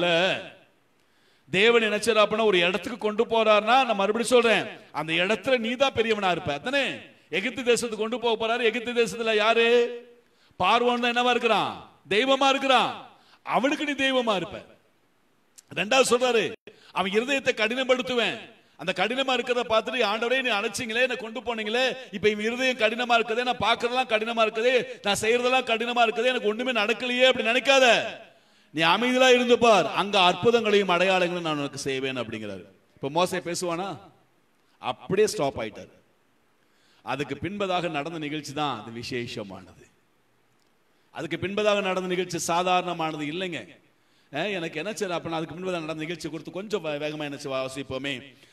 தேவன் நினைச்சார் அப்படின்னா ஒரு இடத்துக்கு கொண்டு போறாருன்னா, நான் மறுபடியும் சொல்றேன், அந்த இடத்துல நீ தான் பெரியவனா இருப்ப. அதானே எகிப்து தேசத்துக்கு கொண்டு போக போறாரு. எகிப்து தேசத்துல யாரு? பார்வோன் தான் என்னவா இருக்கிறான்? தெய்வமா இருக்கிறான். அவனுக்கு நீ தெய்வமா இருப்ப. 2வது சொல்றாரு, அவன் இருதயத்தை கடினப்படுத்துவேன். அந்த கடினமா இருக்கிறத பார்த்துட்டு, ஆண்டவரே நீ அழைச்சிங்களே, என்ன கொண்டு போனீங்களே, இப்ப இவன் இருதயம் கடினமா இருக்குதே, நான் பாக்குறதெல்லாம் கடினமா இருக்குதே, நான் செய்யறதெல்லாம் கடினமா இருக்குதே, எனக்கு ஒண்ணுமே நடக்கலையே அப்படி நினைக்காத. நீ அமைதியா இருந்து பார், அங்க அற்புதங்களையும் அடையாளங்களையும் நான் உனக்கு செய்வேன் அப்படிங்கிறாரு. இப்ப மோசே பேசுவானா? அப்படியே ஸ்டாப் ஆயிட்டாரு. அதுக்கு பின்பதாக நடந்த நிகழ்ச்சி தான் அது விசேஷமானது. அதுக்கு பின்பதாக நடந்த நிகழ்ச்சி சாதாரணமானது இல்லைங்க. எனக்கு என்ன சரி, அப்ப அதுக்கு பின்பதாக நடந்த நிகழ்ச்சி குறித்து கொஞ்சம் வேகமா என்ன வாசிப்போமே.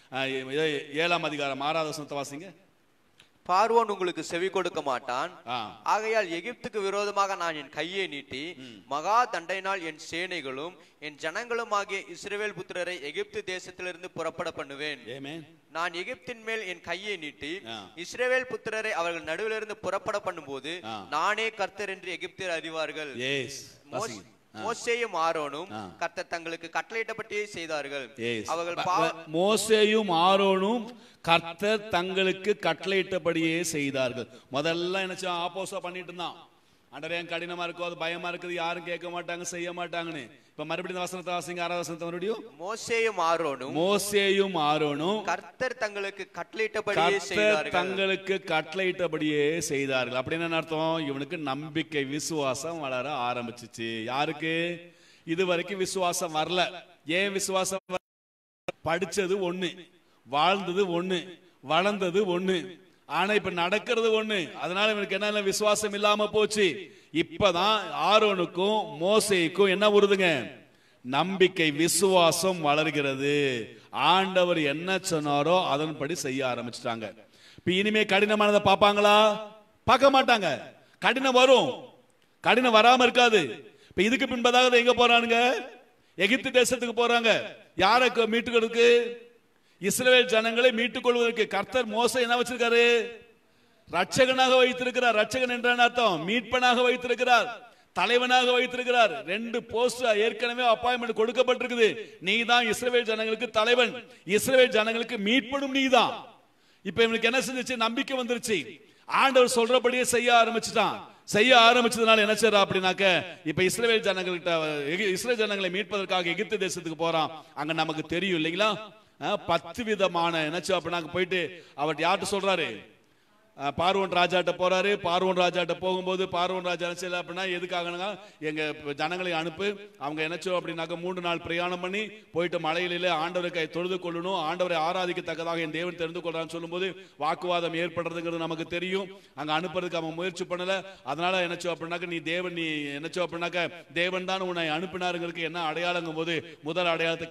7ஆம் அதிகாரம் 6வது வசனத்தை வாசிங்க. பார்வோன் உங்களுக்கு செவி கொடுக்க மாட்டான், ஆகையால் எகிப்துக்கு விரோதமாக நான் என் கையை நீட்டி மகா தண்டையினால் என் சேனைகளும் என் ஜனங்களும் ஆகிய இஸ்ரவேல் புத்திரரை எகிப்து தேசத்திலிருந்து புறப்பட பண்ணுவேன். நான் எகிப்தின் மேல் என் கையை நீட்டி இஸ்ரவேல் புத்திரரை அவர்கள் நடுவிலிருந்து புறப்பட பண்ணும்போது நானே கர்த்தர் என்று எகிப்தியர் அறிவார்கள். மோசேயும் ஆரோனும் கர்த்தர் தங்களுக்கு கட்டளையிட்டபடியே செய்தார்கள். அவர்கள் மோசேயும் ஆரோனும் கர்த்தர் தங்களுக்கு கட்டளையிட்டபடியே செய்தார்கள். முதல்ல என்ன ஆப்போசா பண்ணிட்டு இருந்தான். ஆண்டவரே கடினமா இருக்கும், அது பயமா இருக்குது, யாரும் கேட்க மாட்டாங்க, செய்ய மாட்டாங்கன்னு. இப்ப மறுபடியும் வசனத்தை வாசிங்க, 6வது வசனத்தை மறுபடியும். மோசேயும் ஆரோனும் கர்த்தர் தங்களுக்கு கட்டளையிட்டபடியே செய்தார்கள். அப்படின்னு என்ன அர்த்தம்? இவனுக்கு நம்பிக்கை, விசுவாசம் வளர ஆரம்பிச்சிச்சு. யாருக்கு? இதுவரைக்கும் விசுவாசம் வரல. ஏன் விசுவாசம்? படிச்சது ஒண்ணு, வாழ்ந்தது ஒண்ணு, வளர்ந்தது ஒண்ணு, ஆனா இப்ப நடக்கிறது ஒண்ணு. அதனால இவனுக்கு என்ன விசுவாசம் இல்லாம போச்சு. இப்பதான் ஆரோனுக்கும் மோசேக்கும் என்ன வருதுங்க? நம்பிக்கை, விசுவாசம் வளர்கிறது. ஆண்டவர் என்ன சொன்னாரோ அதன்படி செய்ய ஆரம்பிச்சிட்டாங்க. இப்ப இனிமே கடினமானதை பார்ப்பாங்களா? பார்க்க மாட்டாங்க. கடினம் வரும், கடினம் வராம இருக்காது. இப்ப இதுக்கு பின்பதாக எங்க போறானுங்க? எகிப்து தேசத்துக்கு போறாங்க. யாரை மீட்டுக்கிறதுக்கு? இஸ்ரவேல் ஜனங்களை மீட்டுக் கொள்வதற்கு. கர்த்தர் மோசே என்ன வச்சிருக்காரு? ரட்சகனாக வைத்திருக்கிறார். ரட்சகன் என்ற அர்த்தம் மீட்பனாக வைத்திருக்கிறார், தலைவனாக வைத்திருக்கிறார். 2 போஸ்ட் ஏற்கனவே அப்பாயின்மெண்ட் கொடுக்கப்பட்டிருக்குது. நீ தான் இஸ்ரவேல் ஜனங்களுக்கு தலைவன், இஸ்ரவேல் ஜனங்களுக்கு மீட்பனும் நீ தான். இப்ப இவனுக்கு என்ன செஞ்சிச்சு? நம்பிக்கை வந்துருச்சு. ஆண்டவர் சொல்றபடியே செய்ய ஆரம்பிச்சுட்டான். செய்ய ஆரம்பிச்சதுனால என்ன செய்யறா அப்படின்னாக்க, இப்ப இஸ்ரவேல் ஜனங்களை மீட்பதற்காக எகிப்து தேசத்துக்கு போறான். அங்க நமக்கு தெரியும் இல்லைங்களா, 10 விதமான என்னச்சு அப்படின்னாக்க போயிட்டு அவர் யார்கிட்ட சொல்றாரு? பார்வோன் ராஜாட்ட போறாரு. பார்வோன் ராஜாட்ட போகும்போது பார்வோன் ராஜா என்ன செய்யல அப்படின்னா, எதுக்காக எங்க ஜனங்களை அனுப்பு, அவங்க என்னச்சோ அப்படின்னாக்க 3 நாள் பிரயாணம் பண்ணி போயிட்டு மலையில ஆண்டவரை தொழுது கொள்ளணும், ஆண்டவரை ஆராதிக்கத்தக்கதாக என் தேவன் தெரிந்து கொள்றான்னு சொல்லும்போது வாக்குவாதம் ஏற்படுறதுங்கிறது நமக்கு தெரியும். அங்க அனுப்புறதுக்கு அவன் முயற்சி பண்ணல. அதனால என்னச்சோ அப்படின்னாக்க, நீ என்னச்சோ அப்படின்னாக்க தேவன் தான் உன்னை அனுப்பினாருங்கிறதுக்கு என்ன அடையாளங்கும் போது முதல் அடையாளத்தை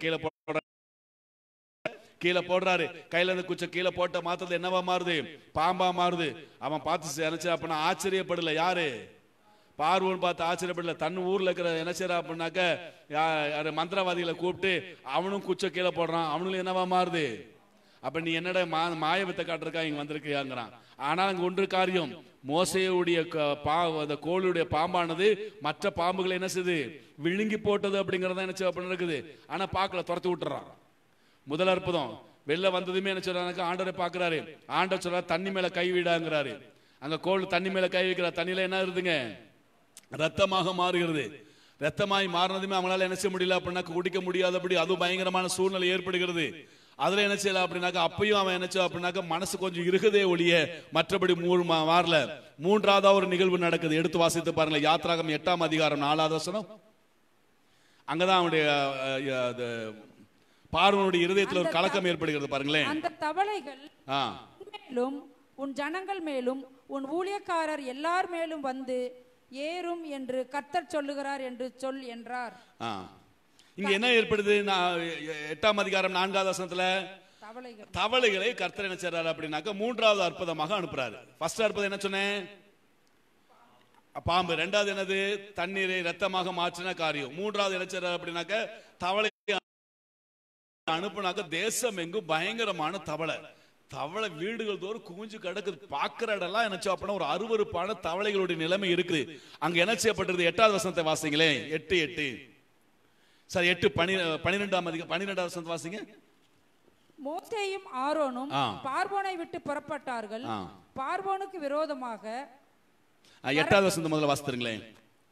கீழே போடுறாரு. கையில இருந்து குச்ச கீழே போட்ட மாத்திரத்துல என்னவா மாறுது? பாம்பா மாறுது. அவன் பார்த்து நினைச்சா அப்படின்னா ஆச்சரியப்படல. யாரு? பார்வோன் பார்த்து ஆச்சரியப்படல. தன் ஊர்ல இருக்கிற என்ன செய்யறா அப்படின்னாக்க மந்திரவாதிகளை கூப்பிட்டு அவனும் குச்ச கீழே போடுறான். அவனும் என்னவா மாறுது? அப்ப நீ என்னடா மாயவத்தை காட்டுறக்கா இங்க வந்திருக்காங்கிறான். ஆனால் அங்க ஒன்று காரியம், மோசேயுடைய கோளுடைய பாம்பானது மற்ற பாம்புகளை என்ன செய்யுது? விழுங்கி போட்டது அப்படிங்கறத என்ன செய்ய இருக்குது. ஆனா பாக்கல, துரத்தி விட்டுறான். முதல் அற்புதம். வெளில வந்ததுமே என்ன சொல்றாங்க? ஆண்டவரை பாக்குறாரு. ஆண்டவர் சொல்றாரு தண்ணி மேல கை விடாங்கிறாரு. அங்க கோல் தண்ணி மேல கை வைக்கிறார். தண்ணியில என்ன இருக்குதுங்க? ரத்தமாக மாறுகிறது. ரத்தமாய் மாறினதுமே அவங்களால என்ன செய்ய முடியல அப்படின்னா குடிக்க முடியாதபடி அது பயங்கரமான சூழ்நிலை ஏற்படுகிறது. அதுல என்ன செய்யலாம் அப்படின்னாக்க, அப்பயும் அவன் என்ன செய்ய அப்படின்னாக்க மனசு கொஞ்சம் இருக்குதே ஒழிய மற்றபடி மாறல. 3வது ஒரு நிகழ்வு நடக்குது. எடுத்து வாசித்து பாருங்க. யாத்ராகம் 8ஆம் அதிகாரம் 4வது வசனம். அங்கதான் அவனுடைய பார்வோனுடைய இருதயத்தில் ஒரு கலக்கம் ஏற்படுகிறது பாருங்களேன். அந்த தவளைகள் மேலும் உன் ஜனங்கள் மேலும் உன் ஊழியக்காரர் எல்லார் மேலும் வந்து ஏறும் என்று கர்த்தர் சொல்லுகிறார் என்று சொல் என்றார். இங்க என்ன ஏற்படுது? 8ஆம் அதிகாரம் 4வது வசனத்துல தவளைகளை கர்த்தர் என்ன செய்றாரு அப்படின்னாக்க 3வது அற்புதமாக அனுப்புறாரு. ஃபர்ஸ்ட் அற்புதம் என்ன சொன்னேன்? பாம்பு. 2வது என்னது? தண்ணீரை ரத்தமாக மாற்றின காரியம். 3வது என்ன செய்றாரு அப்படின்னாக்க தவளை அனுப்புனாக்க தேசம் எங்கும் பயங்கரமான தவளை வீடுகள் தோறும் குவிஞ்சு கிடக்குது. பாக்குற இடம்லாம் என்ன அப்படின்னா ஒரு அருவருப்பான தவளைகளுடைய நிலைமை இருக்குது. அங்க என்ன செய்யப்பட்டிருக்கு? 8வது வசனத்தை வாசிங்களே. 8 சார் 8 12வது வசனத்தை வாசிங்க. மோசேயும் ஆரோனும் பார்வோனை விட்டு புறப்பட்டார்கள். பார்வோனுக்கு விரோதமாக 8வது வசனத்தை முதல்ல வாசித்துருங்களேன்.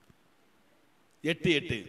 8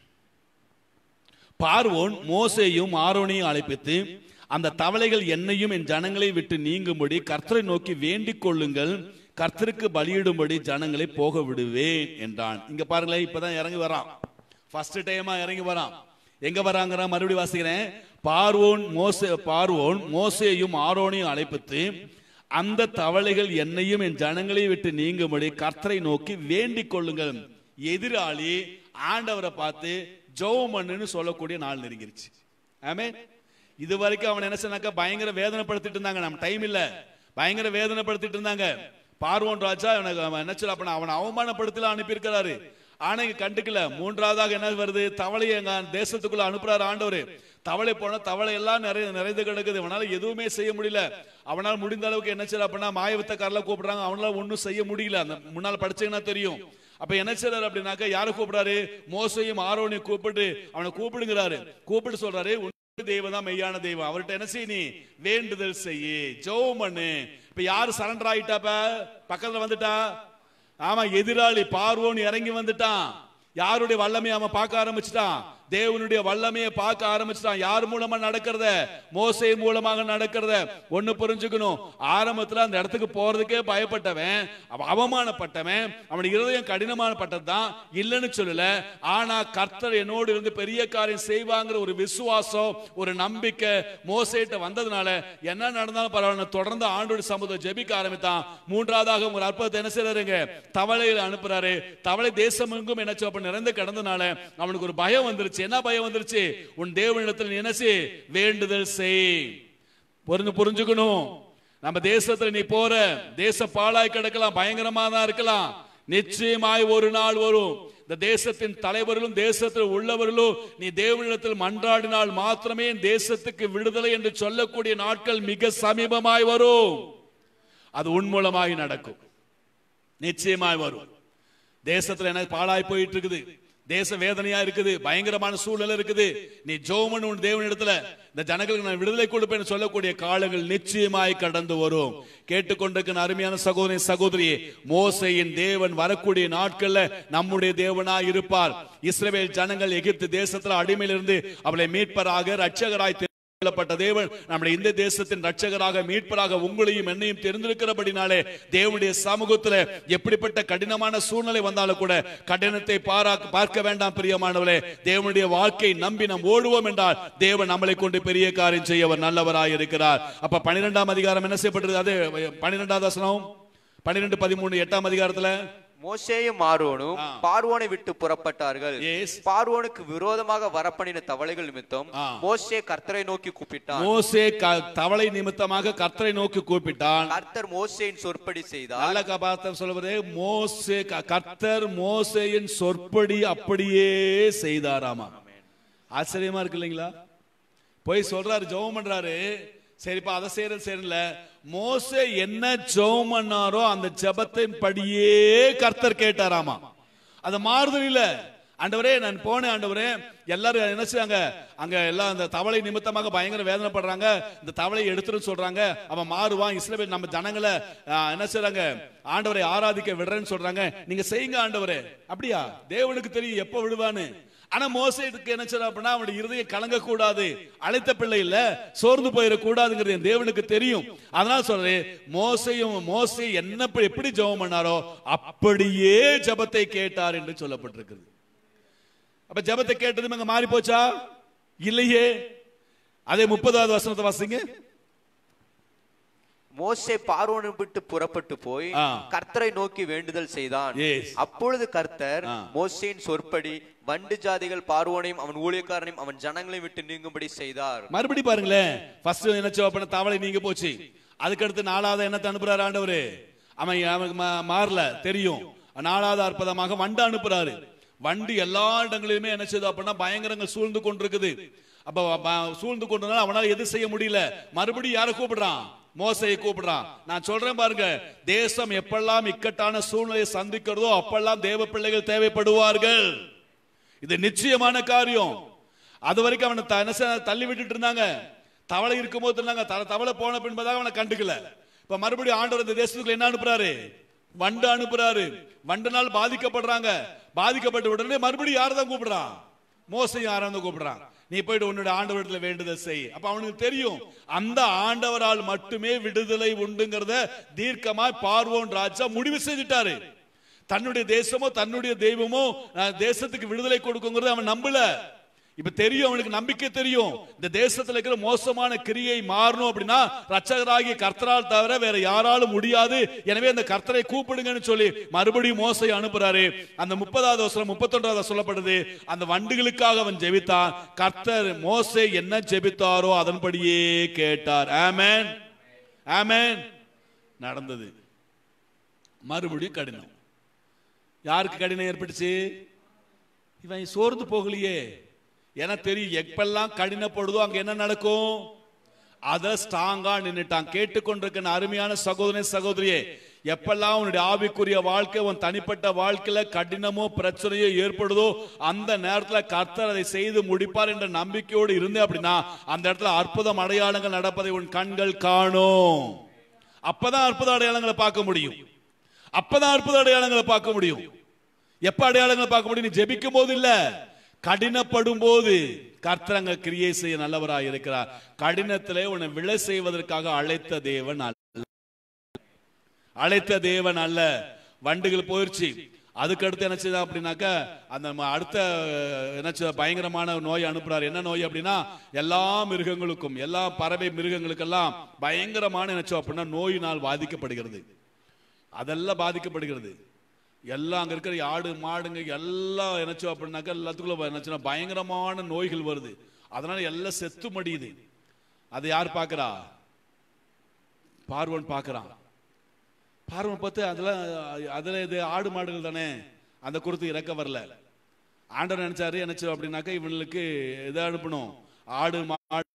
பார்வோன் மோசேயும் ஆரோனையும் அழைப்பித்து, அந்த தவளைகள் என்னையும் என் ஜனங்களை விட்டு நீங்கும்படி கர்த்தரை நோக்கி வேண்டிக் கொள்ளுங்கள், கர்த்தருக்கு பலியிடும்படி ஜனங்களை போக விடுவேன் என்றான். இங்க பாருங்களேன், இப்பதான் இறங்கி வரான். ஃபர்ஸ்ட் டைமா இறங்கி வரான். எங்க வராங்க? மறுபடியும் வாசிக்கிறேன். பார்வோன் மோசேயும் ஆரோனையும் அழைப்பித்து, அந்த தவளைகள் என்னையும் என் ஜனங்களை விட்டு நீங்கும்படி கர்த்தரை நோக்கி வேண்டிக் கொள்ளுங்கள். எதிராளி ஆண்டவரை பார்த்து ஜெபம்னு சொல்லக்கூடிய நாள் நெருங்கிருச்சு. ஆமென். இது வரைக்கும் அவன் என்ன சொன்னாக்க பயங்கர வேதனைப்படுத்திட்டு இருந்தாங்க. நம்ம டைம் இல்ல, பயங்கர வேதனைப்படுத்திட்டு இருந்தாங்க. பார்வோன் ராஜா என்ன சொல்ல அவனை அவமானப்படுத்தல அனுப்பியிருக்கிறாரு. ஆனா இங்க கண்டுக்கல. 3வதாக என்ன வருது? தவளையை எங்க தேசத்துக்குள்ள அனுப்புறாரு ஆண்டவர். தவளை போன தவளை எல்லாம் நிறைந்து கிடக்குது. அவனால எதுவுமே செய்ய முடியல. அவனால் முடிந்த அளவுக்கு என்ன செய்யற அப்படின்னா மாயவித்தக்காரல கூப்பிடுறாங்க. அவனால ஒன்னும் செய்ய முடியல. அந்த முன்னால் படிச்சீங்கன்னா தெரியும். அப்ப என்ன செய்யறாரு அப்படின்னாக்க யாரை கூப்பிடுறாரு? மோசையும் ஆரோனையும் கூப்பிட்டு அவனை கூப்பிடுங்கிறாரு. கூப்பிட்டு சொல்றாரு, தெய்வம் தான் மெய்யான தெய்வம், அவர்கிட்ட என்ன செய்ய, நீ வேண்டுதல் செய்ய, ஜெபம் பண்ணு. இப்ப யாரு சரண்டர் ஆயிட்டாப்ப? பக்கத்துல வந்துட்டா. ஆமா, எதிராளி பார்வோன் இறங்கி வந்துட்டான். யாருடைய வல்லமை அவன் பார்க்க ஆரம்பிச்சுட்டான். தேவனுடைய வல்லமையை பார்க்க ஆரம்பிச்சான். யார் மூலமா நடக்கிறத? மோசே மூலமாக நடக்கிறத. ஒண்ணு புரிஞ்சுக்கணும், ஆரம்பத்துல அந்த இடத்துக்கு போறதுக்கே பயப்பட்டவன், அவமானப்பட்டவன், அவனுடைய இருதயம் கடினமானப்பட்டதுதான், இல்லைன்னு சொல்லல. ஆனா கர்த்தர் என்னோடு இருந்து பெரிய காரியம் செய்வாங்கிற ஒரு விசுவாசம், ஒரு நம்பிக்கை மோசேட்ட வந்ததுனால என்ன நடந்தாலும் பரவாயில்ல தொடர்ந்து ஆண்டோட சமூகத்தை ஜெபிக்க ஆரம்பித்தான். மூன்றாவதாக ஒரு அற்புதத்தை என்ன செய்யறாருங்க? தவளையில் அனுப்புறாரு. தவளை தேசம் எங்கும் என்ன நிறைந்து கிடந்தனால அவனுக்கு ஒரு பயம் வந்துருச்சு. என்ன பயம் வந்துருச்சு? உன் தேவனிடத்தில் நீ என்ன செய்? வேண்டுதல் செய். புரிஞ்சுக்கணும், நம்ம தேசத்துல நீ போற தேச பாழாய் கிடக்கலாம், பயங்கரமா தான் இருக்கலாம். நிச்சயமாய் ஒரு நாள் வரும், இந்த தேசத்தின் தலைவர்களும் தேசத்தில் உள்ளவர்களும் நீ தேவனிடத்தில் மன்றாடினால் மாத்திரமே தேசத்துக்கு விடுதலை என்று சொல்லக்கூடிய நாட்கள் மிக சமீபமாய் வரும். அது உன் மூலமாய் நடக்கும், நிச்சயமாய் வரும். தேசத்துல என்ன பாழாய் போயிட்டு இருக்குது, தேச வேதனையா இருக்குது, பயங்கரமான சூழ்நிலை இருக்குது. நீ ஜெபம் உன் தேவனிடத்துல இந்த ஜனங்களுக்கு நான் விடுதலை கொடுப்பேன்னு சொல்லக்கூடிய காலங்கள் நிச்சயமாய் கடந்து வரும். கேட்டுக்கொண்டிருக்கிற அருமையான சகோதரி சகோதரி, மோசேயின் தேவன் வரக்கூடிய நாட்கள்ல நம்முடைய தேவனாய் இருப்பார். இஸ்ரவேல் ஜனங்கள் எகிப்து தேசத்துல அடிமையிலிருந்து அவளை மீட்பராக இரட்சகராய் தேவன் நம்முடைய இந்த தேசத்தின் இரட்சகராக மீட்பராக உங்களையும் என்னையும் தெரிந்திருக்கிறபடினாலே தேவனுடைய சமூகத்தில் எப்படிப்பட்ட கடினமான சூழ்நிலை வந்தாலும் கூட கடினத்தை பார்க்க வேண்டாம் பிரியமானவர்களே. தேவனுடைய வாழ்க்கை நம்பி நாம் ஓடுவோம் என்றால் தேவன் நம்மளை கொண்டு பெரிய காரியம் செய்ய அவர் நல்லவராய் இருக்கிறார். அப்ப 12ஆம் அதிகாரம் என்ன செய்யப்பட்டது? அது 12வது வசனம் 12:13 8ஆம் அதிகாரத்துல மோசேயும் ஆரோனும் பார்வோனை விட்டு புறப்பட்டார்கள். பார்வோனுக்கு விரோதமாக வரப்பண்ணின தவளைகள் நிமித்தம் மோசே கர்த்தரை நோக்கி கூப்பிட்டான். மோசே தவளை நிமித்தமாக கர்த்தரை நோக்கி கூப்பிட்டான். கர்த்தர் மோசேயின் சொற்படி செய்தார். நல்ல கபாத்தம் சொல்வது, மோசே கர்த்தர் மோசேயின் சொற்படி அப்படியே செய்தாராமா. ஆச்சரியமா இருக்கு இல்லைங்களா? போய் சொல்றாரு, ஜெபம் பண்றாரு, சரிப்பா அதை செய்யல. மோசே என்ன ஜெபம் பண்ணாரோ அந்த ஜெபத்தின் படியே கர்த்தர் கேட்டாராமா. அது மாறுதல் இல்ல. ஆண்டவரே நான் போனேன், ஆண்டவரே எல்லாரும் என்ன செய்றாங்க, அங்க எல்லாம் அந்த தவளை நிமித்தமாக பயங்கர வேதனைப்படுறாங்க, இந்த தவளையை எடுத்துன்னு சொல்றாங்க, அவன் மாறுவான், இஸ்ரவேல் நம்ம ஜனங்களை என்ன செய்றாங்க, ஆண்டவரை ஆராதிக்க விடுறேன்னு சொல்றாங்க. நீங்க செய்யுங்க ஆண்டவரே. அப்படியா? தேவனுக்கு தெரியும் எப்ப விடுவான்னு. ஆனா மோசேக்கு என்ன செய்யற அப்படின்னா அவனுடைய இருதயம் கலங்க கூடாது, அழைத்த பிள்ளை இல்ல, சோர்ந்து போயிடக்கூடாதுங்கிறது தேவனுக்கு தெரியும். அதனால சொல்றேன், மோசே என்ன எப்படி ஜெபம் பண்ணாரோ அப்படியே ஜெபத்தை கேட்டார் என்று சொல்லப்பட்டிருக்கிறது. அப்ப ஜெபத்தை கேட்டது அங்க மாறி போச்சா? இல்லையே. அதே 30வது வசனத்தை வாசிங்க. மோசே பார்வோனை விட்டு புறப்பட்டு போய் கர்த்தரை நோக்கி வேண்டுதல் செய்தான். அப்பொழுது கர்த்தர் மோசேயின் சொற்படி வண்டு ஜாதிகள் பார்வோனையும் அவன் ஊழியக்காரனையும் அவன் ஜனங்களையும் விட்டு நீங்கும்படி செய்தார். மறுபடி பாருங்களேன், ஃபர்ஸ்ட் என்ன செய்ய, தவளை நீங்க போச்சு. அதுக்கடுத்து 4வது என்ன அனுப்புறாரு ஆண்டவரு? அவன் மாறல தெரியும். 4வது அற்புதமாக வண்டு அனுப்புறாரு. வண்டு எல்லா இடங்களிலுமே என்ன செய்யுது அப்படின்னா பயங்கரங்கள் சூழ்ந்து கொண்டிருக்குது. அப்ப சூழ்ந்து கொண்டனால அவனால எது செய்ய முடியல. மறுபடியும் யாரை கூப்பிடுறான்? மோசையை கூப்பிடுறான். நான் சொல்றேன் பாருங்க, தேசம் எப்பெல்லாம் இக்கட்டான சூழ்நிலையை சந்திக்கிறதோ அப்பெல்லாம் தேவ பிள்ளைகள் தேவைப்படுவார்கள். இது நிச்சயமான காரியம். அது வரைக்கும் அவனை தள்ளி விட்டுட்டு இருந்தாங்க. தவளை இருக்கும் போது இருந்தாங்க. தவளை போன பின்பதாக அவனை கண்டுக்கல. இப்ப மறுபடியும் ஆண்டவர் இந்த தேசத்துக்கு என்ன அனுப்புறாரு? வண்டு அனுப்புறாரு. வண்டுனால் பாதிக்கப்படுறாங்க. பாதிக்கப்பட்ட உடனே மறுபடியும் யாரதான் கூப்பிடுறான்? மோசையும் யாராவது கூப்பிடுறான். நீ போயிட்டு உன்னுடைய ஆண்டவரத்துல வேண்டுதல் செய். அப்ப அவனுக்கு தெரியும் அந்த ஆண்டவரால் மட்டுமே விடுதலை உண்டுங்கிறத தீர்க்கமாய் பார்வோன் ராஜா முடிவு செய்துட்டாரு. தன்னுடைய தேசமோ தன்னுடைய தெய்வமோ தேசத்துக்கு விடுதலை கொடுக்குங்கிறது அவன் நம்பல. இப்ப தெரியும், அவனுக்கு நம்பிக்கை தெரியும், இந்த தேசத்துல இருக்கிற மோசமான கிரியை மாறணும் அப்படின்னா ரட்சகராகிய கர்த்தரால் தவிர வேற யாராலும் முடியாது. எனவே அந்த கர்த்தரை கூப்பிடுங்கன்னு சொல்லி மறுபடியும் மோசை அனுப்புறாரு. அந்த 30வது வசனம் 31வது சொல்லப்படுது, அந்த வண்டுகளுக்காக அவன் ஜெபித்தான். கர்த்தர் மோசே என்ன ஜெபித்தாரோ அதன்படியே கேட்டார். ஆமென், ஆமென். நடந்தது. மறுபடியும் கடினம். யாருக்கு கடினம் ஏற்பட்டுச்சு? இவன் சோர்ந்து போகலையே. ஏன்னா தெரியும், எப்பெல்லாம் கடினப்படுதோ அங்க என்ன நடக்கும், அத ஸ்ட்ராங்கா நின்னுட்டான். கேட்டுக்கொண்டிருக்க அருமையான சகோதரனே சகோதரியே, எப்பெல்லாம் உன்னுடைய ஆவிக்குரிய வாழ்க்கை உன் தனிப்பட்ட வாழ்க்கையில கடினமோ பிரச்சனையோ ஏற்படுதோ அந்த நேரத்துல கர்த்தர் அதை செய்து முடிப்பார் என்ற நம்பிக்கையோடு இருந்தே அப்படின்னா அந்த இடத்துல அற்புதம் அடையாளங்கள் நடப்பதை உன் கண்கள் காணும். அப்பதான் அற்புத அடையாளங்களை பார்க்க முடியும். அப்பதான் அற்புத அடையாளங்களை பார்க்க முடியும். எப்ப அடையாளங்களை பார்க்க முடியும்? நீ ஜெபிக்கும் போது இல்ல, கடினப்படும் போது கர்த்தர் அங்க கிரியை செய்ய நல்லவராய் இருக்கிறார். கடினத்திலே உன்னை விழ செய்வதற்காக அழைத்த தேவன் அல்ல, அழைத்த தேவன் அல்ல. வண்டுகள் போயிடுச்சு, அதுக்கு அடுத்து என்ன செய்தா அப்படின்னாக்க அந்த அடுத்த என்ன பயங்கரமான நோய் அனுப்புறாரு. என்ன நோய் அப்படின்னா எல்லா மிருகங்களுக்கும், எல்லா பறவை மிருகங்களுக்கெல்லாம் பயங்கரமான என்ன அப்படின்னா நோயினால் பாதிக்கப்படுகிறது. அதெல்லாம் பாதிக்கப்படுகிறது. எல்லாம் அங்க இருக்கிற ஆடு மாடுங்க எல்லாம் என்னச்சோ அப்படின்னாக்கா எல்லாத்துக்குள்ள என்னச்சுன்னா பயங்கரமான நோய்கள் வருது. அதனால எல்லாம் செத்து மடியுது. அதை யார் பார்க்கிறா? பார்வன் பார்க்கிறான். பார்வன் பார்த்து அதுல இது ஆடு மாடுகள் தானே, அந்த குருத்து இறக்க வரல. ஆண்டவர் நினைச்சாரு என்னச்சோ அப்படின்னாக்கா இவங்களுக்கு எதை அனுப்பணும், ஆடு மாடு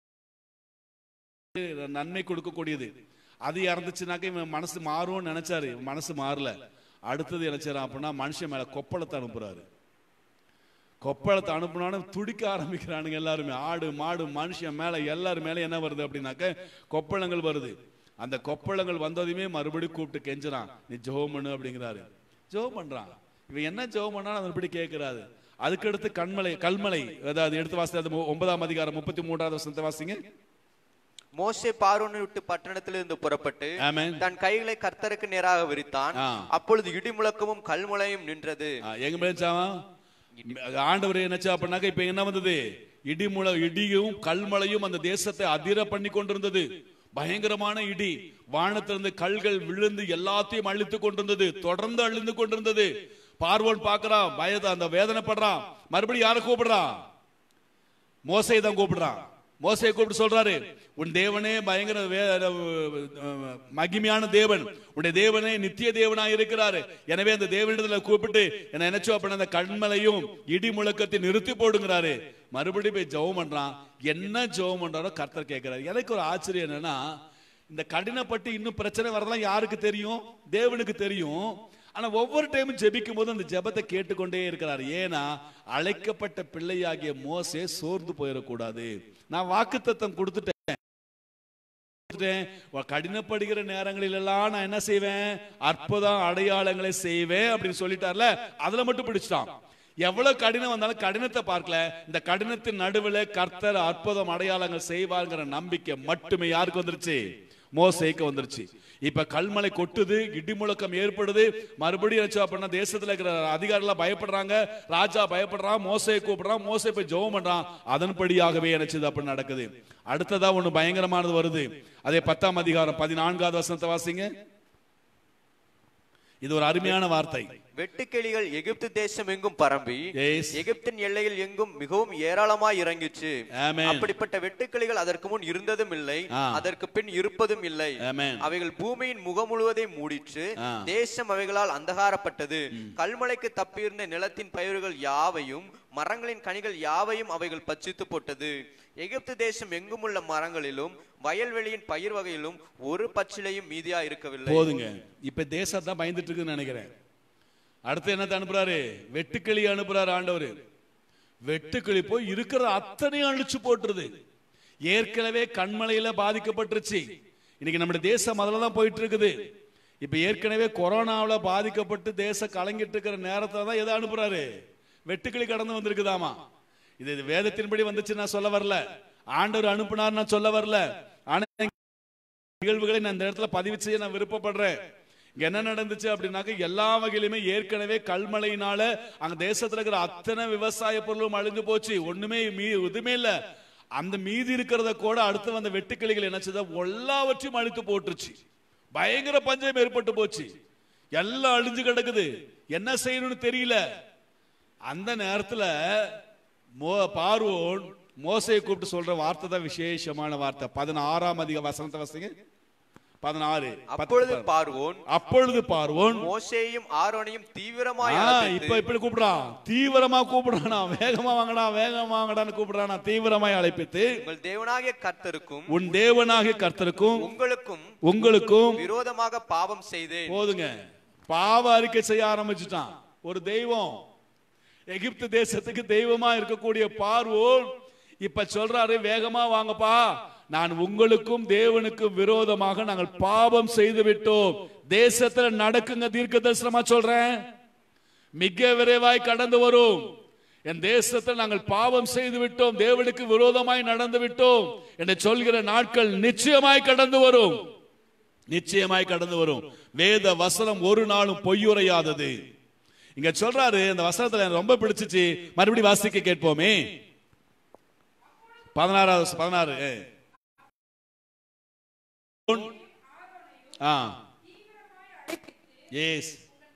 நன்மை கொடுக்கக்கூடியது, அது இறந்துச்சுனாக்க இவன் மனசு மாறும்னு நினைச்சாரு. மனசு மாறல. அடுத்தது நினைச்சாரு அப்படின்னா மனுஷன் மேல கொப்பளத்தை அனுப்புறாரு. கொப்பளத்தை அனுப்புனாலும் துடிக்க ஆரம்பிக்கிறானுங்க எல்லாருமே. ஆடு மாடு மனுஷன் மேல எல்லாரும் மேல என்ன வருது அப்படின்னாக்க கொப்பளங்கள் வருது. அந்த கொப்பளங்கள் வந்ததுமே மறுபடியும் கூப்பிட்டு கெஞ்சுறான், நீ ஜெபம் பண்ணு அப்படிங்கிறாரு. ஜெபம் பண்றான். இவன் என்ன ஜெபம் பண்ணாலும் அதன்படி கேட்கிறாரு. அதுக்கடுத்து கல்மலை, அதாவது எடுத்து வாசி 9ஆம் அதிகாரம் 33வது வசனத்தை வாசிங்க. மோசே பார்வோனை விட்டு பட்டணத்திலிருந்து புறப்பட்டு தன் கைகளை கர்த்தருக்கு நேராக விரித்தான். அப்பொழுது இடி முழக்கமும் கல்முளையும் நின்றது. ஆண்டவர் என்னச்சா அப்படின்னாக்க இப்ப என்ன வந்தது? இடியும் கல்மலையும் அந்த தேசத்தை அதிர பண்ணி கொண்டிருந்தது. பயங்கரமான இடி, வானத்திலிருந்து கல்கள் விழுந்து எல்லாத்தையும் அழித்து கொண்டிருந்தது. தொடர்ந்து அழிந்து கொண்டிருந்தது. பார்வோன் பார்க்கிறான், அந்த வேதனைப்படுறான். மறுபடியும் யாரை கூப்பிடுறான்? மோசையை தான் கூப்பிடுறான். மோசையை கூப்பிட்டு சொல்றாரு, உன் தேவனே பயங்கர மகிமையான தேவன், உன்னுடைய தேவனே நித்திய தேவனா இருக்கிறாரு. எனவே அந்த தேவனிடத்துல கூப்பிட்டு என்ன நினைச்சோம் அப்படின்னா அந்த கண்மலையும் இடி முழக்கத்தை நிறுத்தி போடுங்கிறாரு. மறுபடியும் போய் ஜெபம் பண்றான். என்ன ஜெபம் பண்றாரோ கர்த்தர் கேட்கிறாரு. எனக்கு ஒரு ஆச்சரியம் என்னன்னா, இந்த கடினப்பட்டு இன்னும் பிரச்சனை வரலாம் யாருக்கு தெரியும்? தேவனுக்கு தெரியும். ஆனா ஒவ்வொரு டைமும் ஜெபிக்கும் போது அந்த ஜெபத்தை கேட்டுக்கொண்டே இருக்கிறார். ஏன்னா அழைக்கப்பட்ட பிள்ளையாகிய மோசே சோர்ந்து போயிடக்கூடாது. நான் வாக்குத்தத்தம் கொடுத்துட்டேன், கடினப்படுகிற நேரங்களில் எல்லாம் நான் என்ன செய்வேன்? அற்புத அடையாளங்களை செய்வேன் அப்படின்னு சொல்லிட்டார்ல, அதுல மட்டும் பிடிச்சிட்டான். எவ்வளவு கடினம் வந்தாலும் கடினத்தை பார்க்கல. இந்த கடினத்தின் நடுவில் கர்த்தர் அற்புதம் அடையாளங்கள் செய்வார்ங்கிற நம்பிக்கை மட்டுமே யாருக்கு வந்துருச்சு? மோசேக்கு வந்துருச்சு. இப்ப கல்மலை கொட்டுது, இடி முழக்கம் ஏற்படுது. மறுபடியும் தேசத்துல இருக்கிற அதிகாரிகள் பயப்படுறாங்க, ராஜா பயப்படுறான், மோசையை கூப்பிடுறான். மோசை போய் ஜெபம் பண்றான். அதன்படியாகவே நினைச்சது அப்படி நடக்குது. அடுத்ததா ஒண்ணு பயங்கரமானது வருது. அதே 10ஆம் அதிகாரம் 14வது வசனத்தை வாசிங்க. இது ஒரு அருமையான வார்த்தை. வெட்டுக்கிளிகள் எகிப்து தேசம் எங்கும் பரம்பி எகிப்தின் எல்லையில் எங்கும் மிகவும் ஏராளமாய் இறங்கிச்சு. அப்படிப்பட்ட வெட்டுக்கிளிகள் அதற்கு முன் இருந்ததும் இல்லை, அதற்கு பின் இருப்பதும் இல்லை. அவைகள் பூமியின் முகம் முழுவதை மூடிற்று. தேசம் அவைகளால் அந்தகாரப்பட்டது. கல்மலைக்கு தப்பியிருந்த நிலத்தின் பயிர்கள் யாவையும் மரங்களின் கனிகள் யாவையும் அவைகள் பச்சித்து போட்டது. எகிப்து தேசம் எங்கும் உள்ள மரங்களிலும் வயல்வெளியின் பயிர் வகையிலும் ஒரு பச்சிலையும் மீதியா இருக்கவில்லை. போதுங்க, இப்ப தேசம் தான் பயந்துட்டு இருக்குன்னு நினைக்கிறேன். அடுத்து என்னத்தை அனுப்புறாரு? வெட்டுக்கிளி அனுப்புறாரு ஆண்டவர். வெட்டுக்கிளி போய் இருக்கிற அத்தனையும் அழிச்சு போட்டுருது. ஏற்கனவே கண்மலையில பாதிக்கப்பட்டுருச்சு. இன்னைக்கு நம்முடைய தேசம் முதல்ல தான் போயிட்டு இருக்குது. இப்ப ஏற்கனவே கொரோனாவில பாதிக்கப்பட்டு தேசம் கலங்கிட்டு இருக்கிற நேரத்துல தான் எதை அனுப்புறாரு? வெட்டுக்கிளி கடந்து வந்திருக்குதாமா. இது வேதத்தின்படி வந்துச்சு நான் சொல்ல வரல, ஆண்டவர் அனுப்புனார் நான் சொல்ல வரல. ஆனா நிகழ்வுகளை நான் இந்த இடத்துல பதிவு செய்ய நான் விருப்பப்படுறேன். என்ன நடந்துச்சு அப்படின்னாக்க எல்லா வகையிலுமே ஏற்கனவே கல்மழையினால அங்க தேசத்துல இருக்கிற அத்தனை விவசாய பொருளும் அழிஞ்சு போச்சு. ஒண்ணுமே எதுவுமே இல்ல. அந்த மீதி இருக்கிறத கூட அடுத்து வந்த வெட்டுக்கிளிகள் என்ன செய்த எல்லாவற்றையும் அழித்து போட்டுருச்சு. பயங்கர பஞ்சம் ஏற்பட்டு போச்சு. எல்லாம் அழிஞ்சு கிடக்குது. என்ன செய்யணும்னு தெரியல. அந்த நேரத்துல பார்வோன் மோசையை கூப்பிட்டு சொல்ற வார்த்தை தான் விசேஷமான வார்த்தை. 16ஆம் அதிகார வசனத்தை வாசிங்க. 16. அப்பொழுது பார்வோன் மோசேயும் ஆரோனையும் தீவிரமாய் இப்ப இப்படி கூப்பிடுறான். தீவிரமா கூப்பிடுறானா? வேகமா வாங்கடா வேகமா வாங்கடான்னு கூப்பிடுறானா? தீவிரமாய் அழைப்பித்து உங்கள் தேவனாகிய கர்த்தருக்கும் உன் தேவனாகிய கர்த்தருக்கும் உங்களுக்கும் விரோதமாக பாவம் செய்தேன். போதுங்க, பாவ அறிக்கை செய்ய ஆரம்பிச்சுட்டான். ஒரு தெய்வம், எகிப்து தேசத்துக்கு தெய்வமா இருக்கக்கூடிய பார்வோன் இப்ப சொல்றாரு, வேகமா வாங்கப்பா, நான் உங்களுக்கும் தேவனுக்கும் விரோதமாக நாங்கள் பாவம் செய்து விட்டோம். தேசத்துல நடக்குங்க. தீர்க்க தரிசனமா சொல்றேன், மிக விரைவாய் கடந்து வரும். என் தேசத்தில் நாங்கள் பாவம் செய்து விட்டோம், தேவனுக்கு விரோதமாய் நடந்து விட்டோம் என்று சொல்கிற நாட்கள் நிச்சயமாய் கடந்து வரும், நிச்சயமாய் கடந்து வரும். வேத வசனம் ஒரு நாளும் பொய்யுரையாதது. இங்க சொல்றாரு, இந்த வசனத்துல எனக்கு ரொம்ப பிடிச்சிச்சு, மறுபடியும் வாசிக்க கேட்போமே. 16 எஸ்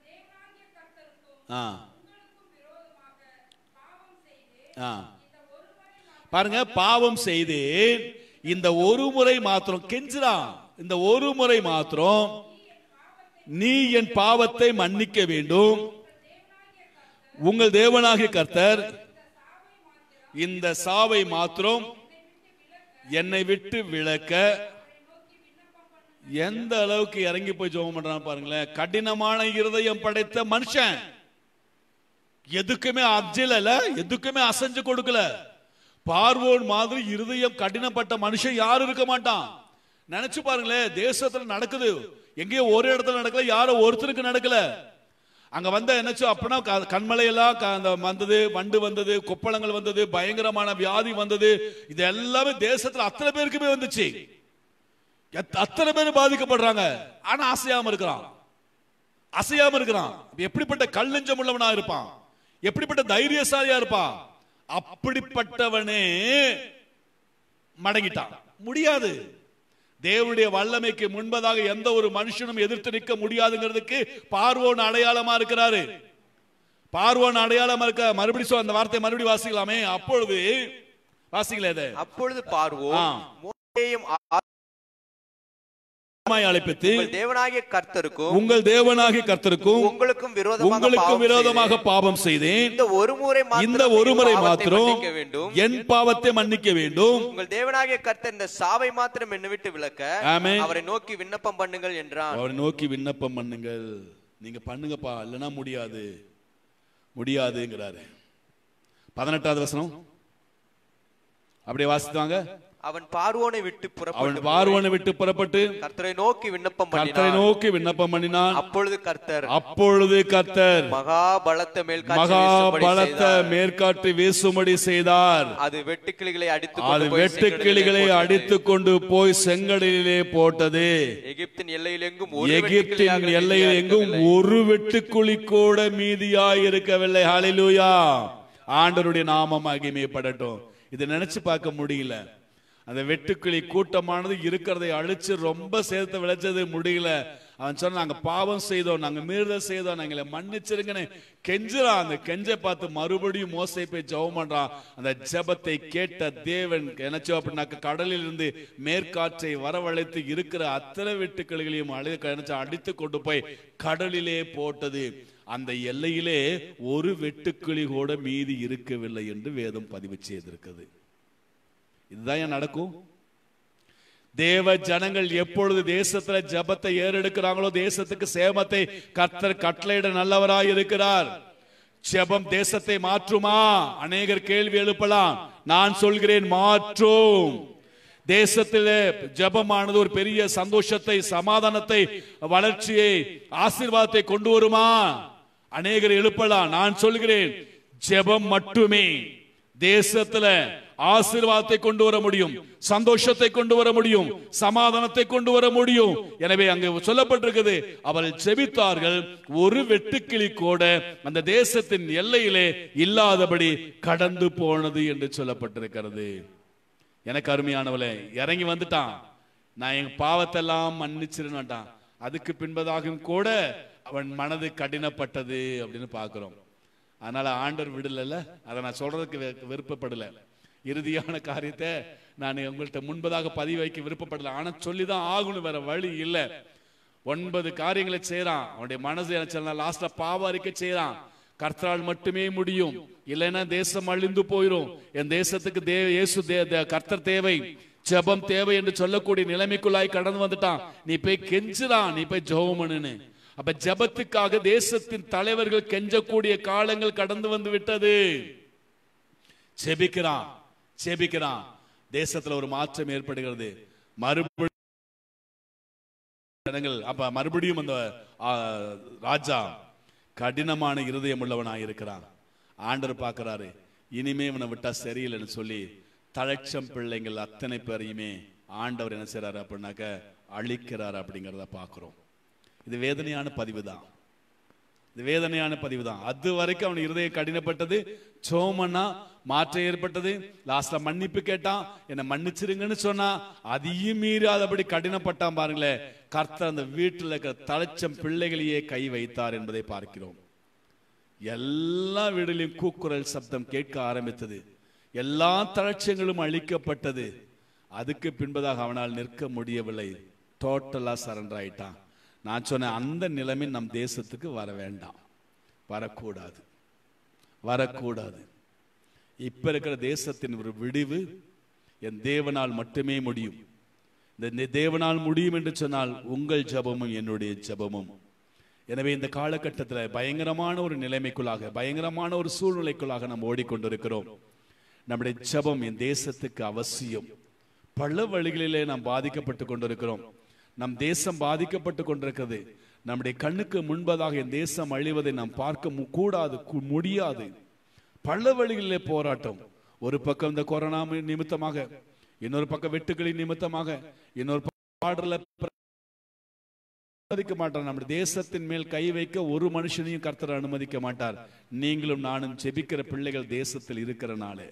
பாருங்க, பாவம் செய்தேன், இந்த ஒரு முறை மாத்திரம் கெஞ்சுறான், இந்த ஒரு முறை மாத்திரம் நீ என் பாவத்தை மன்னிக்க வேண்டும். உங்கள் தேவனாகிய கர்த்தர் இந்த சாவை மாத்திரம் என்னை விட்டு விலக்க. எந்த அளவுக்கு இறங்கி போய் ஜெபம் பண்றான் பாருங்களேன். கடினமான இருதயம் படைத்த மனுஷன், எதுக்குமே அஞ்சல, எதுக்குமே அசைஞ்சு கொடுக்கல. பார்வோன் மாதிரி இருதயம் கடினப்பட்ட மனுஷன் யாரும் இருக்க மாட்டான். நினைச்சு பாருங்களேன், தேசத்துல நடக்குது, எங்கேயோ ஒரு இடத்துல நடக்கல, யாரோ ஒருத்தருக்கு நடக்கல. அங்க வந்த என்னச்சோ அப்படின்னா கண்மலையெல்லாம் வந்தது, வண்டு வந்தது, கொப்பளங்கள் வந்தது, பயங்கரமான வியாதி வந்தது. இது எல்லாமே தேசத்துல அத்தனை பேருக்குமே வந்துச்சு. அத்தனை பேர் பாதிக்கப்படுறாங்க. ஆனா அசையாம இருக்கிறான், அசையாம இருக்கிறான். எப்படிப்பட்ட கல்லஞ்சம் உள்ளவனா இருப்பான், எப்படிப்பட்ட தைரியசாலியா இருப்பான். அப்படிப்பட்டவனே மடங்கிட்டான். முடியாது. தேவனுடைய வல்லமைக்கு முன்பதாக எந்த ஒரு மனுஷனும் எதிர்த்து நிற்க முடியாதுங்கிறதுக்கு பார்வோன் அடையாளமா இருக்கிறாரு. பார்வோன் அடையாளமா இருக்க. மறுபடியும் அந்த வார்த்தை மறுபடியும் வாசிக்கலாமே. அப்பொழுது வாசிக்கல, அப்பொழுது பார்வோன் மோசேயையும் அழைப்பித்து உங்கள் தேவனாகிய கர்த்தருக்கும் உங்களுக்கும் விரோதமாக பாவம் செய்தேன், இந்த ஒரு முறை மாத்திரம் என் பாவத்தை மன்னிக்க வேண்டும். உங்கள் தேவனாகிய கர்த்தர் இந்த சாவை மாத்திரம் என்னை விட்டு விலக்க அவரை நோக்கி விண்ணப்பம் பண்ணுங்கள் என்றார். அவரை நோக்கி விண்ணப்பம் பண்ணுங்கள், நீங்க பண்ணுங்கப்பா, இல்லைன்னா முடியாது, முடியாதுங்கிறாரு. 18வது வசனம் அப்படியே வாசித்தாங்க. அவன் பார்வோனை விட்டு புறப்பட்டு கர்த்தரை நோக்கி விண்ணப்பம் பண்ணினான். அப்பொழுது கர்த்தர் மகா பலத்த மேற்காற்று வீசும்படி செய்தார். அது வெட்டுக்கிளிகளை அடித்துக் கொண்டு போய் செங்கடலிலே போட்டது. எகிப்தின் எல்லையில் எங்கும் ஒரு வெட்டுக்குழி கூட மீதியாய் இருக்கவில்லை. ஹல்லேலூயா. ஆண்டவருடைய நாமம் மகிமைப்படட்டும். இதை நினைச்சு பார்க்க முடியல. அந்த வெட்டுக்கிளி கூட்டமானது இருக்கிறதை அழிச்சு ரொம்ப சேர்த்து விளைச்சது முடியல. அவன் சொன்ன, நாங்க பாவம் செய்தோம், நாங்க மீறுதல் செய்தோம், நாங்களை மன்னிச்சிருங்கன்னு கெஞ்சுறான். அந்த கெஞ்சை பார்த்து மறுபடியும் மோசே போய் ஜெபம் பண்றான். அந்த ஜெபத்தை கேட்ட தேவன் என்னச்சோ அப்படின்னாக்க கடலில் இருந்து மேற்காற்றை வரவழைத்து இருக்கிற அத்தனை வெட்டுக்கிளிகளையும் அடித்து கொண்டு போய் கடலிலே போட்டது. அந்த எல்லையிலே ஒரு வெட்டுக்கிளி கூட மீதி இருக்கவில்லை என்று வேதம் பதிவு செய்திருக்கிறது. இதுதான் நடக்கும். தேவ ஜனங்கள் எப்பொழுது தேசத்துல ஜபத்தை ஏறெடுக்கிறாங்களோ தேசத்துக்கு சேமத்தை கர்த்தர் கட்டளையிட நல்லவராய் இருக்கிறார். ஜெபம் தேசத்தை மாற்றுமா? அநேகர் கேள்வி எழுப்பலாம். நான் சொல்கிறேன், மாற்றும். தேசத்திலே ஜெபமானது ஒரு பெரிய சந்தோஷத்தை, சமாதானத்தை, வளர்ச்சியை, ஆசீர்வாதத்தை கொண்டு வருமா? அநேகர் எழுப்பலாம். நான் சொல்கிறேன், ஜெபம் மட்டுமே தேசத்துல ஆசீர்வாதத்தை கொண்டு வர முடியும், சந்தோஷத்தை கொண்டு வர முடியும், சமாதானத்தை கொண்டு வர முடியும். எனவே அங்கு சொல்லப்பட்டிருக்கிறது, அவர்கள் ஜெபித்தார்கள், ஒரு வெட்டுக்கிளி கூட அந்த தேசத்தின் எல்லையிலே இல்லாதபடி கடந்து போனது என்று சொல்லப்பட்டிருக்கிறது. எனக்கு அருமையானவளே, இறங்கி வந்துட்டான், நான் என் பாவத்தை எல்லாம் மன்னிச்சிருந்தான். அதுக்கு பின்பதாகவும் கூட அவன் மனது கடினப்பட்டது அப்படின்னு பார்க்கிறோம். அதனால ஆண்டவர் விடல. அதை நான் சொல்றதுக்கு விருப்பப்படல. இறுதியான காரியத்தை நான் உங்கள்கிட்ட முன்பதாக பதிவு வைக்க விருப்பப்படல. ஆனா சொல்லிதான் ஆகணும், வேற வழி இல்லை. 9 காரியங்களை செய்யறான். அவனுடைய மனசு என்ன லாஸ்ட்ல பாவ அறிக்கை செய்யறான். கர்த்தரால் மட்டுமே முடியும், இல்லைன்னா தேசம் அழிந்து போயிரும். என் தேசத்துக்கு கர்த்தர் தேவை, ஜெபம் தேவை என்று சொல்லக்கூடிய நிலைமைக்குள்ளாய் கடந்து வந்துட்டான். நீ போய் கெஞ்சுறான், நீ போய் ஜெபம் பண்ணுன்னு. அப்ப ஜெபத்துக்காக தேசத்தின் தலைவர்கள் கெஞ்சக்கூடிய காலங்கள் கடந்து வந்து விட்டது. ஜெபிக்கிறான், தேசத்துல ஒரு மாற்றம் ஏற்படுகிறது. மறுபடியும் அந்த ராஜா கடினமான இருதயம் உள்ளவனாய் இருக்கிறான். ஆண்டவர் பார்க்கிறாரு, இனிமே இவனை விட்டா சரியில்லைன்னு சொல்லி தழைச்சம் பிள்ளைங்கள் அத்தனை பேரையுமே ஆண்டவர் என்ன செய்றாரு அப்படின்னாக்க அழிக்கிறார் அப்படிங்கிறத பார்க்கிறோம். இது வேதனையான பதிவு தான். இது வேதனையான பதிவு தான். அது வரைக்கும் அவன் இருதயம் கடினப்பட்டது, சோமனா மாற்றம் ஏற்பட்டது, லாஸ்ட்ல மன்னிப்பு கேட்டான், என்ன மன்னிச்சிருங்கன்னு சொன்னா, அதையும் மீறாதபடி கடினப்பட்டான். பாருங்களேன், கர்த்தர் அந்த வீட்டில் இருக்கிற தழைச்சம் பிள்ளைகளையே கை வைத்தார் என்பதை பார்க்கிறோம். எல்லா வீடுகளிலும் கூக்குரல் சப்தம் கேட்க ஆரம்பித்தது, எல்லா தழைச்சங்களும் அழிக்கப்பட்டது. அதுக்கு பின்பதாக அவனால் நிற்க முடியவில்லை, டோட்டலா சரண்டர் ஆயிட்டான். நான் சொன்னேன், அந்த நிலைமை நம் தேசத்துக்கு வர வேண்டாம், வரக்கூடாது, வரக்கூடாது. இப்ப இருக்கிற தேசத்தின் ஒரு விடிவு என் தேவனால் மட்டுமே முடியும். இந்த தேவனால் முடியும் என்று சொன்னால் உங்கள் ஜபமும் என்னுடைய ஜபமும். எனவே இந்த காலகட்டத்தில் பயங்கரமான ஒரு நிலைமைக்குள்ளாக, பயங்கரமான ஒரு சூழ்நிலைக்குள்ளாக நாம் ஓடிக்கொண்டிருக்கிறோம். நம்முடைய ஜபம் என் தேசத்துக்கு அவசியம். பல வழிகளிலே நாம் பாதிக்கப்பட்டு கொண்டிருக்கிறோம். நம் தேசம் பாதிக்கப்பட்டு கொண்டிருக்கிறது. நம்முடைய கண்ணுக்கு முன்பதாக என் தேசம் அழிவதை நாம் பார்க்க கூடாது, முடியாது. பல வழிகளிலே போராட்டம். ஒரு பக்கம் இந்த கொரோனா நிமித்தமாக, இன்னொரு பக்கம் வெட்டுக்களின் நிமித்தமாக, இன்னொரு பாடல அனுமதிக்க மாட்டார். நம்முடைய தேசத்தின் மேல் கை வைக்க ஒரு மனுஷனையும் கர்த்தர் அனுமதிக்க மாட்டார். நீங்களும் நானும் ஜெபிக்கிற பிள்ளைகள் தேசத்தில் இருக்கிறனாலே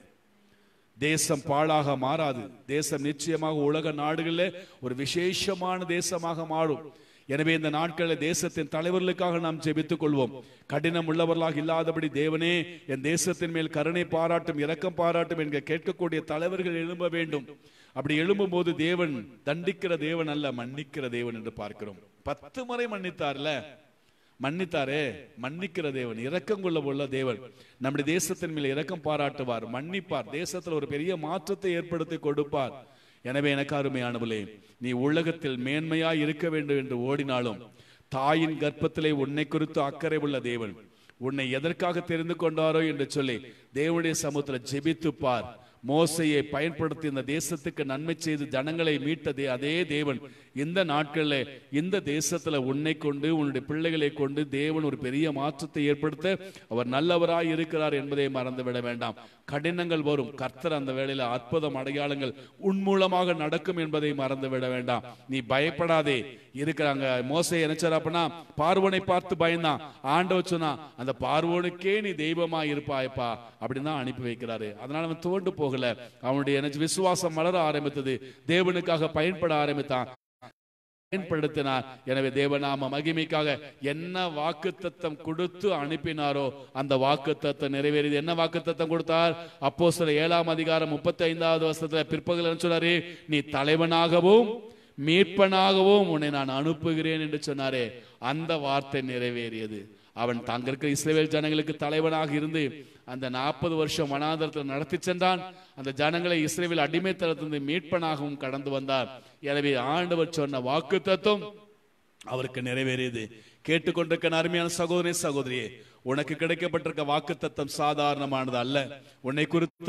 தேசம் பாழாக மாறாது. தேசம் நிச்சயமாக உலக நாடுகளில் ஒரு விசேஷமான தேசமாக மாறும். எனவே இந்த நாட்களில் தேசத்தின் தலைவர்களுக்காக நாம் ஜெபித்துக் கொள்வோம். கடினம் உள்ளவர்களாக இல்லாதபடி, தேவனே என் தேசத்தின் மேல் கருணை பாராட்டும், இரக்கம் பாராட்டும் என்க கேட்கக்கூடிய தலைவர்கள் எழும்ப வேண்டும். அப்படி எழும்பும் போது தேவன் தண்டிக்கிற தேவன் அல்ல, மன்னிக்கிற தேவன் என்று பார்க்கிறோம். 10 முறை மன்னித்தார்ல, மன்னித்தாரே, மன்னிக்கிற தேவன், இரக்கம் கொள்ள தேவன். நம்முடைய தேசத்தின் மேல் இரக்கம் பாராட்டுவார், மன்னிப்பார், தேசத்தில் ஒரு பெரிய மாற்றத்தை ஏற்படுத்தி கொடுப்பார். எனவே எனக்கு அருமையானவளே, நீ உலகத்தில் மேன்மையாய் இருக்க வேண்டும் என்று ஓடினாலும், தாயின் கர்ப்பத்திலே உன்னை குறித்து அக்கறை உள்ள தேவன் உன்னை எதற்காக தெரிந்து கொண்டாரோ என்று சொல்லி தேவனுடைய சமூகத்தில் ஜெபித்து பார். மோசையை பயன்படுத்தி இந்த தேசத்துக்கு நன்மை செய்து ஜனங்களை மீட்டதே அதே தேவன் இந்த நாட்களில் இந்த தேசத்துல உன்னை கொண்டு, உன்னுடைய பிள்ளைகளை கொண்டு தேவன் ஒரு பெரிய மாற்றத்தை ஏற்படுத்த அவர் நல்லவராய் இருக்கிறார் என்பதை மறந்துவிட வேண்டாம். கடினங்கள் வரும், கர்த்தர் அந்த வேளையில அற்புதம் அடையாளங்கள் உன் மூலமாக நடக்கும் என்பதை மறந்துவிட வேண்டாம். நீ பயப்படாதே. இருக்கிறாங்க மோசை நினைச்சார் அப்படின்னா, பார்வோனை பார்த்து பயந்தான். ஆண்டவர் சொன்னா, அந்த பார்வோனுக்கே நீ தெய்வமா இருப்பாயப்பா அப்படின்னு தான் அனுப்பி வைக்கிறாரு. அதனால அவன் தோண்டு போகல. அவனுடைய விசுவாசம் வளர ஆரம்பித்தது, தேவனுக்காக பயன்பட ஆரம்பித்தான், பயன்படுத்தினார். எனவே தேவநாம மகிமைக்காக என்ன வாக்குத்தத்தம் கொடுத்து அனுப்பினாரோ அந்த வாக்குத்தத்தம் நிறைவேறியது. என்ன வாக்குத்தத்தம் கொடுத்தார்? அப்போஸ்தலர் 7ஆம் அதிகாரம் 35வது வசனத்துல பிற்பகல் சொன்னாரு, நீ தலைவனாகவும் மீட்பனாகவும் உன்னை நான் அனுப்புகிறேன் என்று சொன்னாரே, அந்த வார்த்தை நிறைவேறியது. அவன் தங்கிருக்கிற இஸ்ரவேல் ஜனங்களுக்கு தலைவனாக இருந்து அந்த 40 வருஷம் வனாந்தரத்தில் நடத்தி சென்றான். அந்த ஜனங்களை இஸ்ரவேல் அடிமைத்தனத்திலிருந்து மீட்பனாகவும் கடந்து வந்தார். எனவே ஆண்டவர் சொன்ன வாக்குத்தத்தம் அவருக்கு நிறைவேறியது. கேட்டுக்கொண்டிருக்க அருமையான சகோதரனே, சகோதரியே, உனக்கு கிடைக்கப்பட்டிருக்க வாக்குத்தத்தம் சாதாரணமானது அல்ல. உன்னை குறித்து,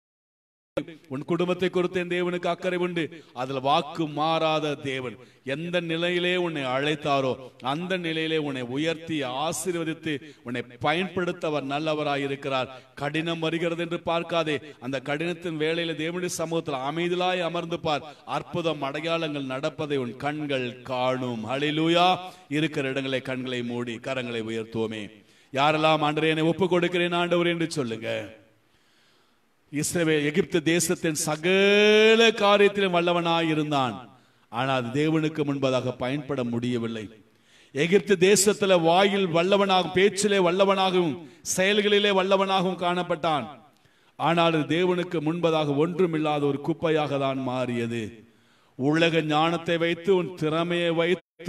உன் குடும்பத்தை குறித்து என் தேவனுக்கு அக்கறை உண்டு. அதுல வாக்கு மாறாத தேவன் எந்த நிலையிலே உன்னை அழைத்தாரோ அந்த நிலையிலே உன்னை உயர்த்தி ஆசீர்வதித்து உன்னை பயன்படுத்த அவர் நல்லவராய் இருக்கிறார். கடினம் வருகிறது என்று பார்க்காதே. அந்த கடினத்தின் வேளையில தேவனுடைய சமூகத்தில் அமைதியாய் அமர்ந்து பார். அற்புதம் அடையாளங்கள் நடப்பதை உன் கண்கள் காணும். ஹல்லேலூயா. இருக்கிற இடங்களை கண்களை மூடி கரங்களை உயர்த்துவோமே. யாரெல்லாம் ஆண்டவரே என்னை ஒப்பு கொடுக்கிறேன் ஆண்டவரே என்று சொல்லுங்க. இஸ்ரவேல் எகிப்து தேசத்தின் சகல காரியத்திலும் வல்லவனாய் இருந்தான். ஆனால் தேவனுக்கு முன்பதாக பயன்பட முடியவில்லை. எகிப்து தேசத்துல வாயில் வல்லவனாகவும், பேச்சிலே வல்லவனாகவும், செயல்களிலே வல்லவனாகவும் காணப்பட்டான். ஆனால் தேவனுக்கு முன்பதாக ஒன்றுமில்லாத ஒரு குப்பையாக தான் மாறியது. உலக ஞானத்தை வைத்து, உன் திறமையை வைத்து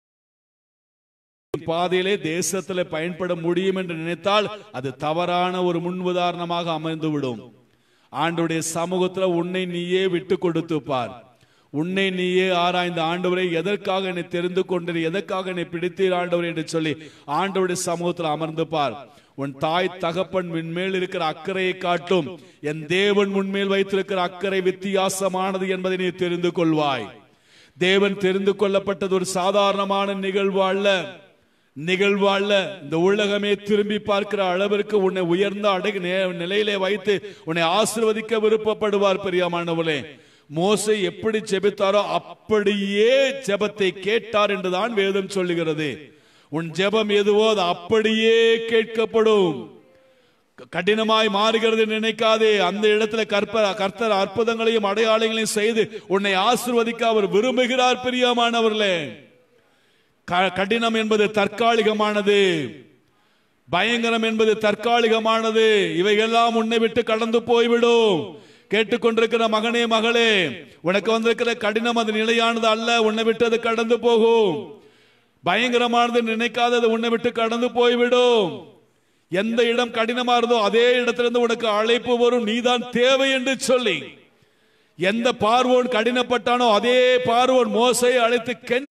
பாதையிலே தேசத்திலே பயன்பட முடியும் என்று நினைத்தால் அது தவறான ஒரு முன் உதாரணமாக அமைந்துவிடும். ஆண்டவருடைய சமூகத்துல உன்னை நீயே விட்டு கொடுத்து பார். உன்னை நீயே ஆராய்ந்த, ஆண்டவரை எதற்காக என்னை தெரிந்து கொண்டீர், எதற்காக என்னை பிடித்தீர் ஆண்டவரே என்று சொல்லி ஆண்டவருடைய சமூகத்தில் அமர்ந்து பார். உன் தாய் தகப்பன் மேல் இருக்கிற அக்கறையை காட்டும் என் தேவன் முன்மேல் வைத்திருக்கிற அக்கறை வித்தியாசமானது என்பதை நீ தெரிந்து கொள்வாய். தேவன் தெரிந்து கொள்ளப்பட்டது ஒரு சாதாரணமான நிகழ்வு அல்ல. நிகழ்வாழ்ல இந்த உலகமே திரும்பி பார்க்கிற அளவிற்கு உன்னை உயர்ந்த நிலையிலே வைத்து உன்னை ஆசீர்வதிக்க விருப்பப்படுவார். பிரியமானவர்களே, மோசே எப்படி ஜெபித்தாரோ அப்படியே ஜெபத்தை கேட்டார் என்றுதான் வேதம் சொல்லுகிறது. உன் ஜெபம் எதுவோ அது அப்படியே கேட்கப்படும். கடினமாய் மாறுகிறது நினைக்காதே. அந்த இடத்துல கர்த்தர் அற்புதங்களையும் அடையாளங்களையும் செய்து உன்னை ஆசீர்வதிக்க அவர் விரும்புகிறார். பிரியமானவர்களே, கடினம் என்பது தற்காலிகமானது, பயங்கரம் என்பது தற்காலிகமானது. இவையெல்லாம் உன்னை விட்டு கடந்து போய்விடும். கேட்டுக்கொண்டிருக்கிற மகனே மகளே, உனக்கு வந்திருக்கிற கடினம் அது நிலையானது அல்ல. உன்னை விட்டு அது கடந்து போகும். பயங்கரமானது நினைக்காதது உன்னை விட்டு கடந்து போய்விடும். எந்த இடம் கடினமா இருந்தோ அதே இடத்திலிருந்து உனக்கு அழைப்பு வரும், நீதான் தேவை என்று சொல்லி. எந்த பார்வோன் கடினப்பட்டானோ அதே பார்வோன் மோசேயை அழைத்து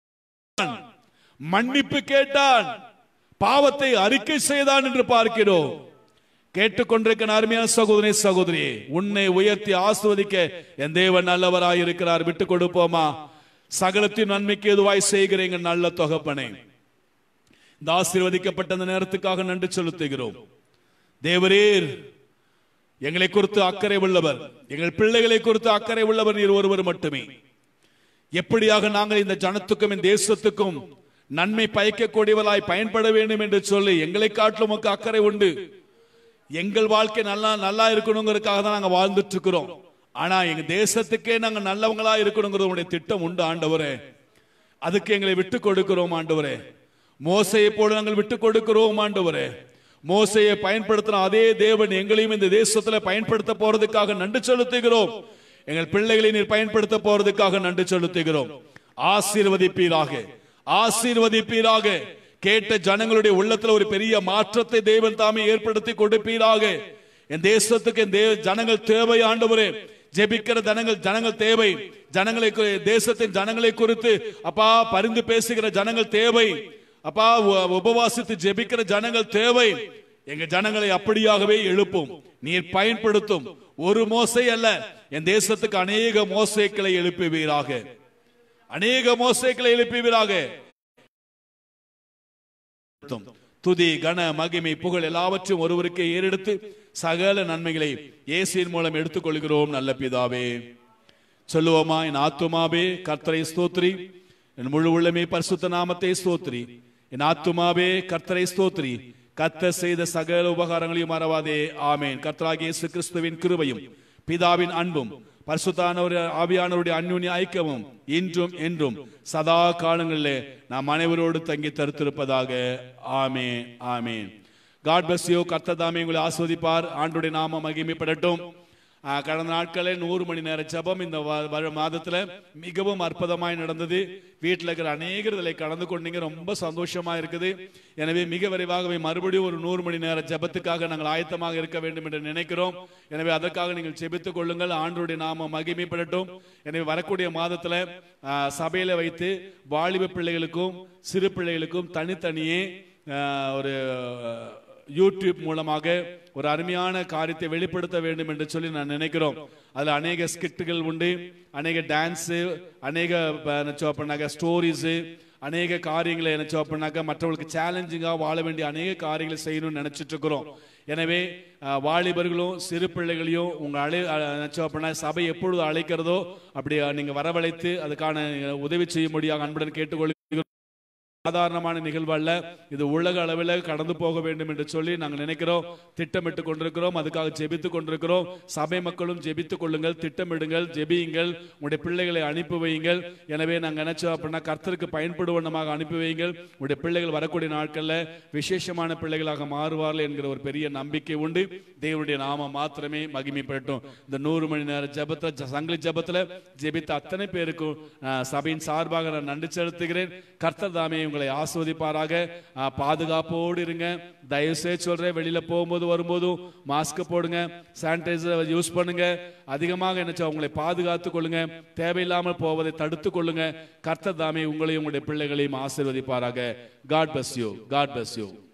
மன்னிப்பு கேட்டான், பாவத்தை அறிக்கை செய்தான் என்று பார்க்கிறோம். கேட்டுக்கொண்டிருக்கிற அருமையான சகோதரி சகோதரி, உன்னை உயர்த்தி ஆசீர்வதிக்க என் தேவன் நல்லவராய் இருக்கிறார். விட்டு கொடுப்போமா? சகலத்தின் நன்மைக்கு எதுவாய் செய்கிறீங்க நல்ல தொகப்பனே. இந்த ஆசீர்வதிக்கப்பட்ட அந்த நேரத்துக்காக நன்றி செலுத்துகிறோம். தேவரீர் எங்களை குறித்து அக்கறை உள்ளவர், எங்கள் பிள்ளைகளை குறித்து அக்கறை உள்ளவர் நீர் ஒருவர் மட்டுமே. எப்படியாக நாங்கள் இந்த ஜனத்துக்கும் இந்த தேசத்துக்கும் நன்மை பயக்கக்கூடியவர்களாய் பயன்பட வேண்டும் என்று சொல்லி எங்களை காட்டிலும் உமக்கு அக்கறை உண்டு. எங்கள் வாழ்க்கை நல்லா இருக்கணுங்கிறதுக்காக தான் நாங்கள் வாழ்ந்துட்டு இருக்கிறோம். ஆனா எங்க தேசத்துக்கே நாங்க நல்லவங்களா இருக்கணுங்கிறது உங்களுடைய திட்டம் உண்டு ஆண்டவரே. அதுக்கு எங்களை விட்டு கொடுக்கிறோம் ஆண்டவரே. மோசையை போல நாங்கள் விட்டு கொடுக்கிறோம் ஆண்டவரே. மோசையை பயன்படுத்தின அதே தேவன் எங்களையும் இந்த தேசத்துல பயன்படுத்த போறதுக்காக நன்றி செலுத்துகிறோம். எங்கள் பிள்ளைகளை நீர் பயன்படுத்த போறதுக்காக நன்றி செலுத்துகிறோம். ஆசீர்வதிப்பீராக, ஆசீர்வதிப்பீராக. கேட்ட ஜனங்களுடைய உள்ளத்துல ஒரு பெரிய மாற்றத்தை தேவன் தாமே ஏற்படுத்தி கொடுப்பீராக. என் தேசத்துக்கு ஜனங்கள் தேவை ஆண்டவரே. ஜெபிக்கிற ஜனங்கள் தேவை. ஜனங்களை, தேசத்தின் ஜனங்களை குறித்து அப்பா பரிந்து பேசுகிற ஜனங்கள் தேவை. அப்பா உபவாசித்து ஜெபிக்கிற ஜனங்கள் தேவை. எங்க ஜனங்களை அப்படியாகவே எழுப்பும், நீர் பயன்படுத்தும். ஒரு மோசை அல்ல, என் தேசத்துக்கு அநேக மோசைகளை எழுப்புவீராக, அநேக மோசைகளை எழுப்புவீராக. துதி கன மகிமை புகழ் எல்லாவற்றையும் ஒருவருக்கே ஏறெடுத்து சகல நன்மைகளை இயேசுவின் மூலம் எடுத்துக் கொள்கிறோம் நல்ல பிதாவே. சொல்லுவோமா? என் ஆத்துமாவே கர்த்தரை ஸ்தோத்திரி, என் முழு உள்ளமே பரிசுத்த நாமத்தை ஸ்தோத்திரி. என் ஆத்துமாவே கர்த்தரை ஸ்தோத்திரி, கர்த்தர் செய்த சகல உபகாரங்களையும் மறவாதே. ஆமேன். கர்த்தராகிய இயேசு கிறிஸ்துவின் கிருபையும் பிதாவின் அன்பும் பரிசுத்தானவர் ஆவியானவருடைய அன்யோன்ய ஐக்கியமும் இன்றும் என்றும் சதா காலங்களிலே நாம் அனைவரோடு தங்கி தருத்திருப்பதாக. ஆமேன், ஆமேன். God bless you. கர்த்தர் தாமே உங்களை ஆஸ்வதிப்பார். ஆண்டவருடைய நாமம் மகிமைப்படட்டும். கடந்த நாட்களே 100 மணி நேர ஜெபம் இந்த மாதத்துல மிகவும் அற்புதமாய் நடந்தது. வீட்டில் இருக்கிற அநேகர் இதில் கலந்து கொண்டீங்க, ரொம்ப சந்தோஷமா இருக்குது. எனவே மிக விரைவாகவே மறுபடியும் ஒரு 100 மணி நேர ஜெபத்துக்காக நாங்கள் ஆயத்தமாக இருக்க வேண்டும் என்று நினைக்கிறோம். எனவே அதற்காக நீங்கள் ஜெபித்துக் கொள்ளுங்கள். ஆண்டவருடைய நாமம் மகிமைப்படட்டும். எனவே வரக்கூடிய மாதத்துல சபையில வைத்து வாலிப பிள்ளைகளுக்கும் சிறு பிள்ளைகளுக்கும் தனித்தனியே ஒரு யூடியூப் மூலமாக ஒரு அருமையான காரியத்தை வெளிப்படுத்த வேண்டும் என்று சொல்லி நான் நினைக்கிறோம். அதுல அநேக ஸ்கிட்டுகள் உண்டு, அநேக டான்ஸ், அநேக ஸ்டோரிஸ், அநேக காரியங்களை மற்றவர்களுக்கு சேலஞ்சிங்காக வாழ வேண்டிய அநேக காரியங்களை செய்யணும்னு நினைச்சிட்டு இருக்கிறோம். எனவே வாலிபர்களும் சிறு பிள்ளைகளையும் உங்க சபை எப்பொழுது அழைக்கிறதோ அப்படி நீங்க வரவழைத்து அதுக்கான உதவி செய்யும்படியாக அன்புடன் கேட்டுக்கொள்கிறோம். சாதாரணமான நிகழ்வு அல்ல, இது உலக அளவில் கடந்து போக வேண்டும் என்று சொல்லி நாங்கள் நினைக்கிறோம், திட்டமிட்டு கொண்டிருக்கிறோம். அதுக்காக ஜெபித்துக் கொண்டிருக்கிறோம். சபை மக்களும் ஜெபித்துக் கொள்ளுங்கள், திட்டமிடுங்கள், ஜெபியுங்கள், உங்களுடைய பிள்ளைகளை அனுப்பி வையுங்கள். எனவே நாங்கள் நினைச்சோம் அப்படின்னா கர்த்தருக்கு பயன்படுவனமாக அனுப்பி வையுங்கள். உங்களுடைய பிள்ளைகள் வரக்கூடிய நாட்களில் விசேஷமான பிள்ளைகளாக மாறுவார்கள் என்கிற ஒரு பெரிய நம்பிக்கை உண்டு. தேவனுடைய நாமம் மாத்திரமே மகிமைப்படட்டும். இந்த 100 மணி நேர ஜெபத்தில், சங்கிலி ஜெபத்தில் ஜெபித்த அத்தனை பேருக்கும் சபையின் சார்பாக நான் நன்றி செலுத்துகிறேன். கர்த்தர் தாமே உங்களை ஆஸ்வதிப்பாராக. பாதுகாப்போடு இருங்க. தயவுசெய்து சொல்றேன், வெளியில போகும்போது வரும்போதும் மாஸ்க் போடுங்க, சானிடைசர் யூஸ் பண்ணுங்க. அதிகமாக உங்களை பாதுகாத்துக் கொள்ளுங்க. தேவையில்லாமல் போவதை தடுத்துக் கொள்ளுங்க. கர்த்தர் தாமே உங்களையும் உங்களுடைய பிள்ளைகளையும் ஆசீர்வதிப்பாராக. God bless you. God bless you.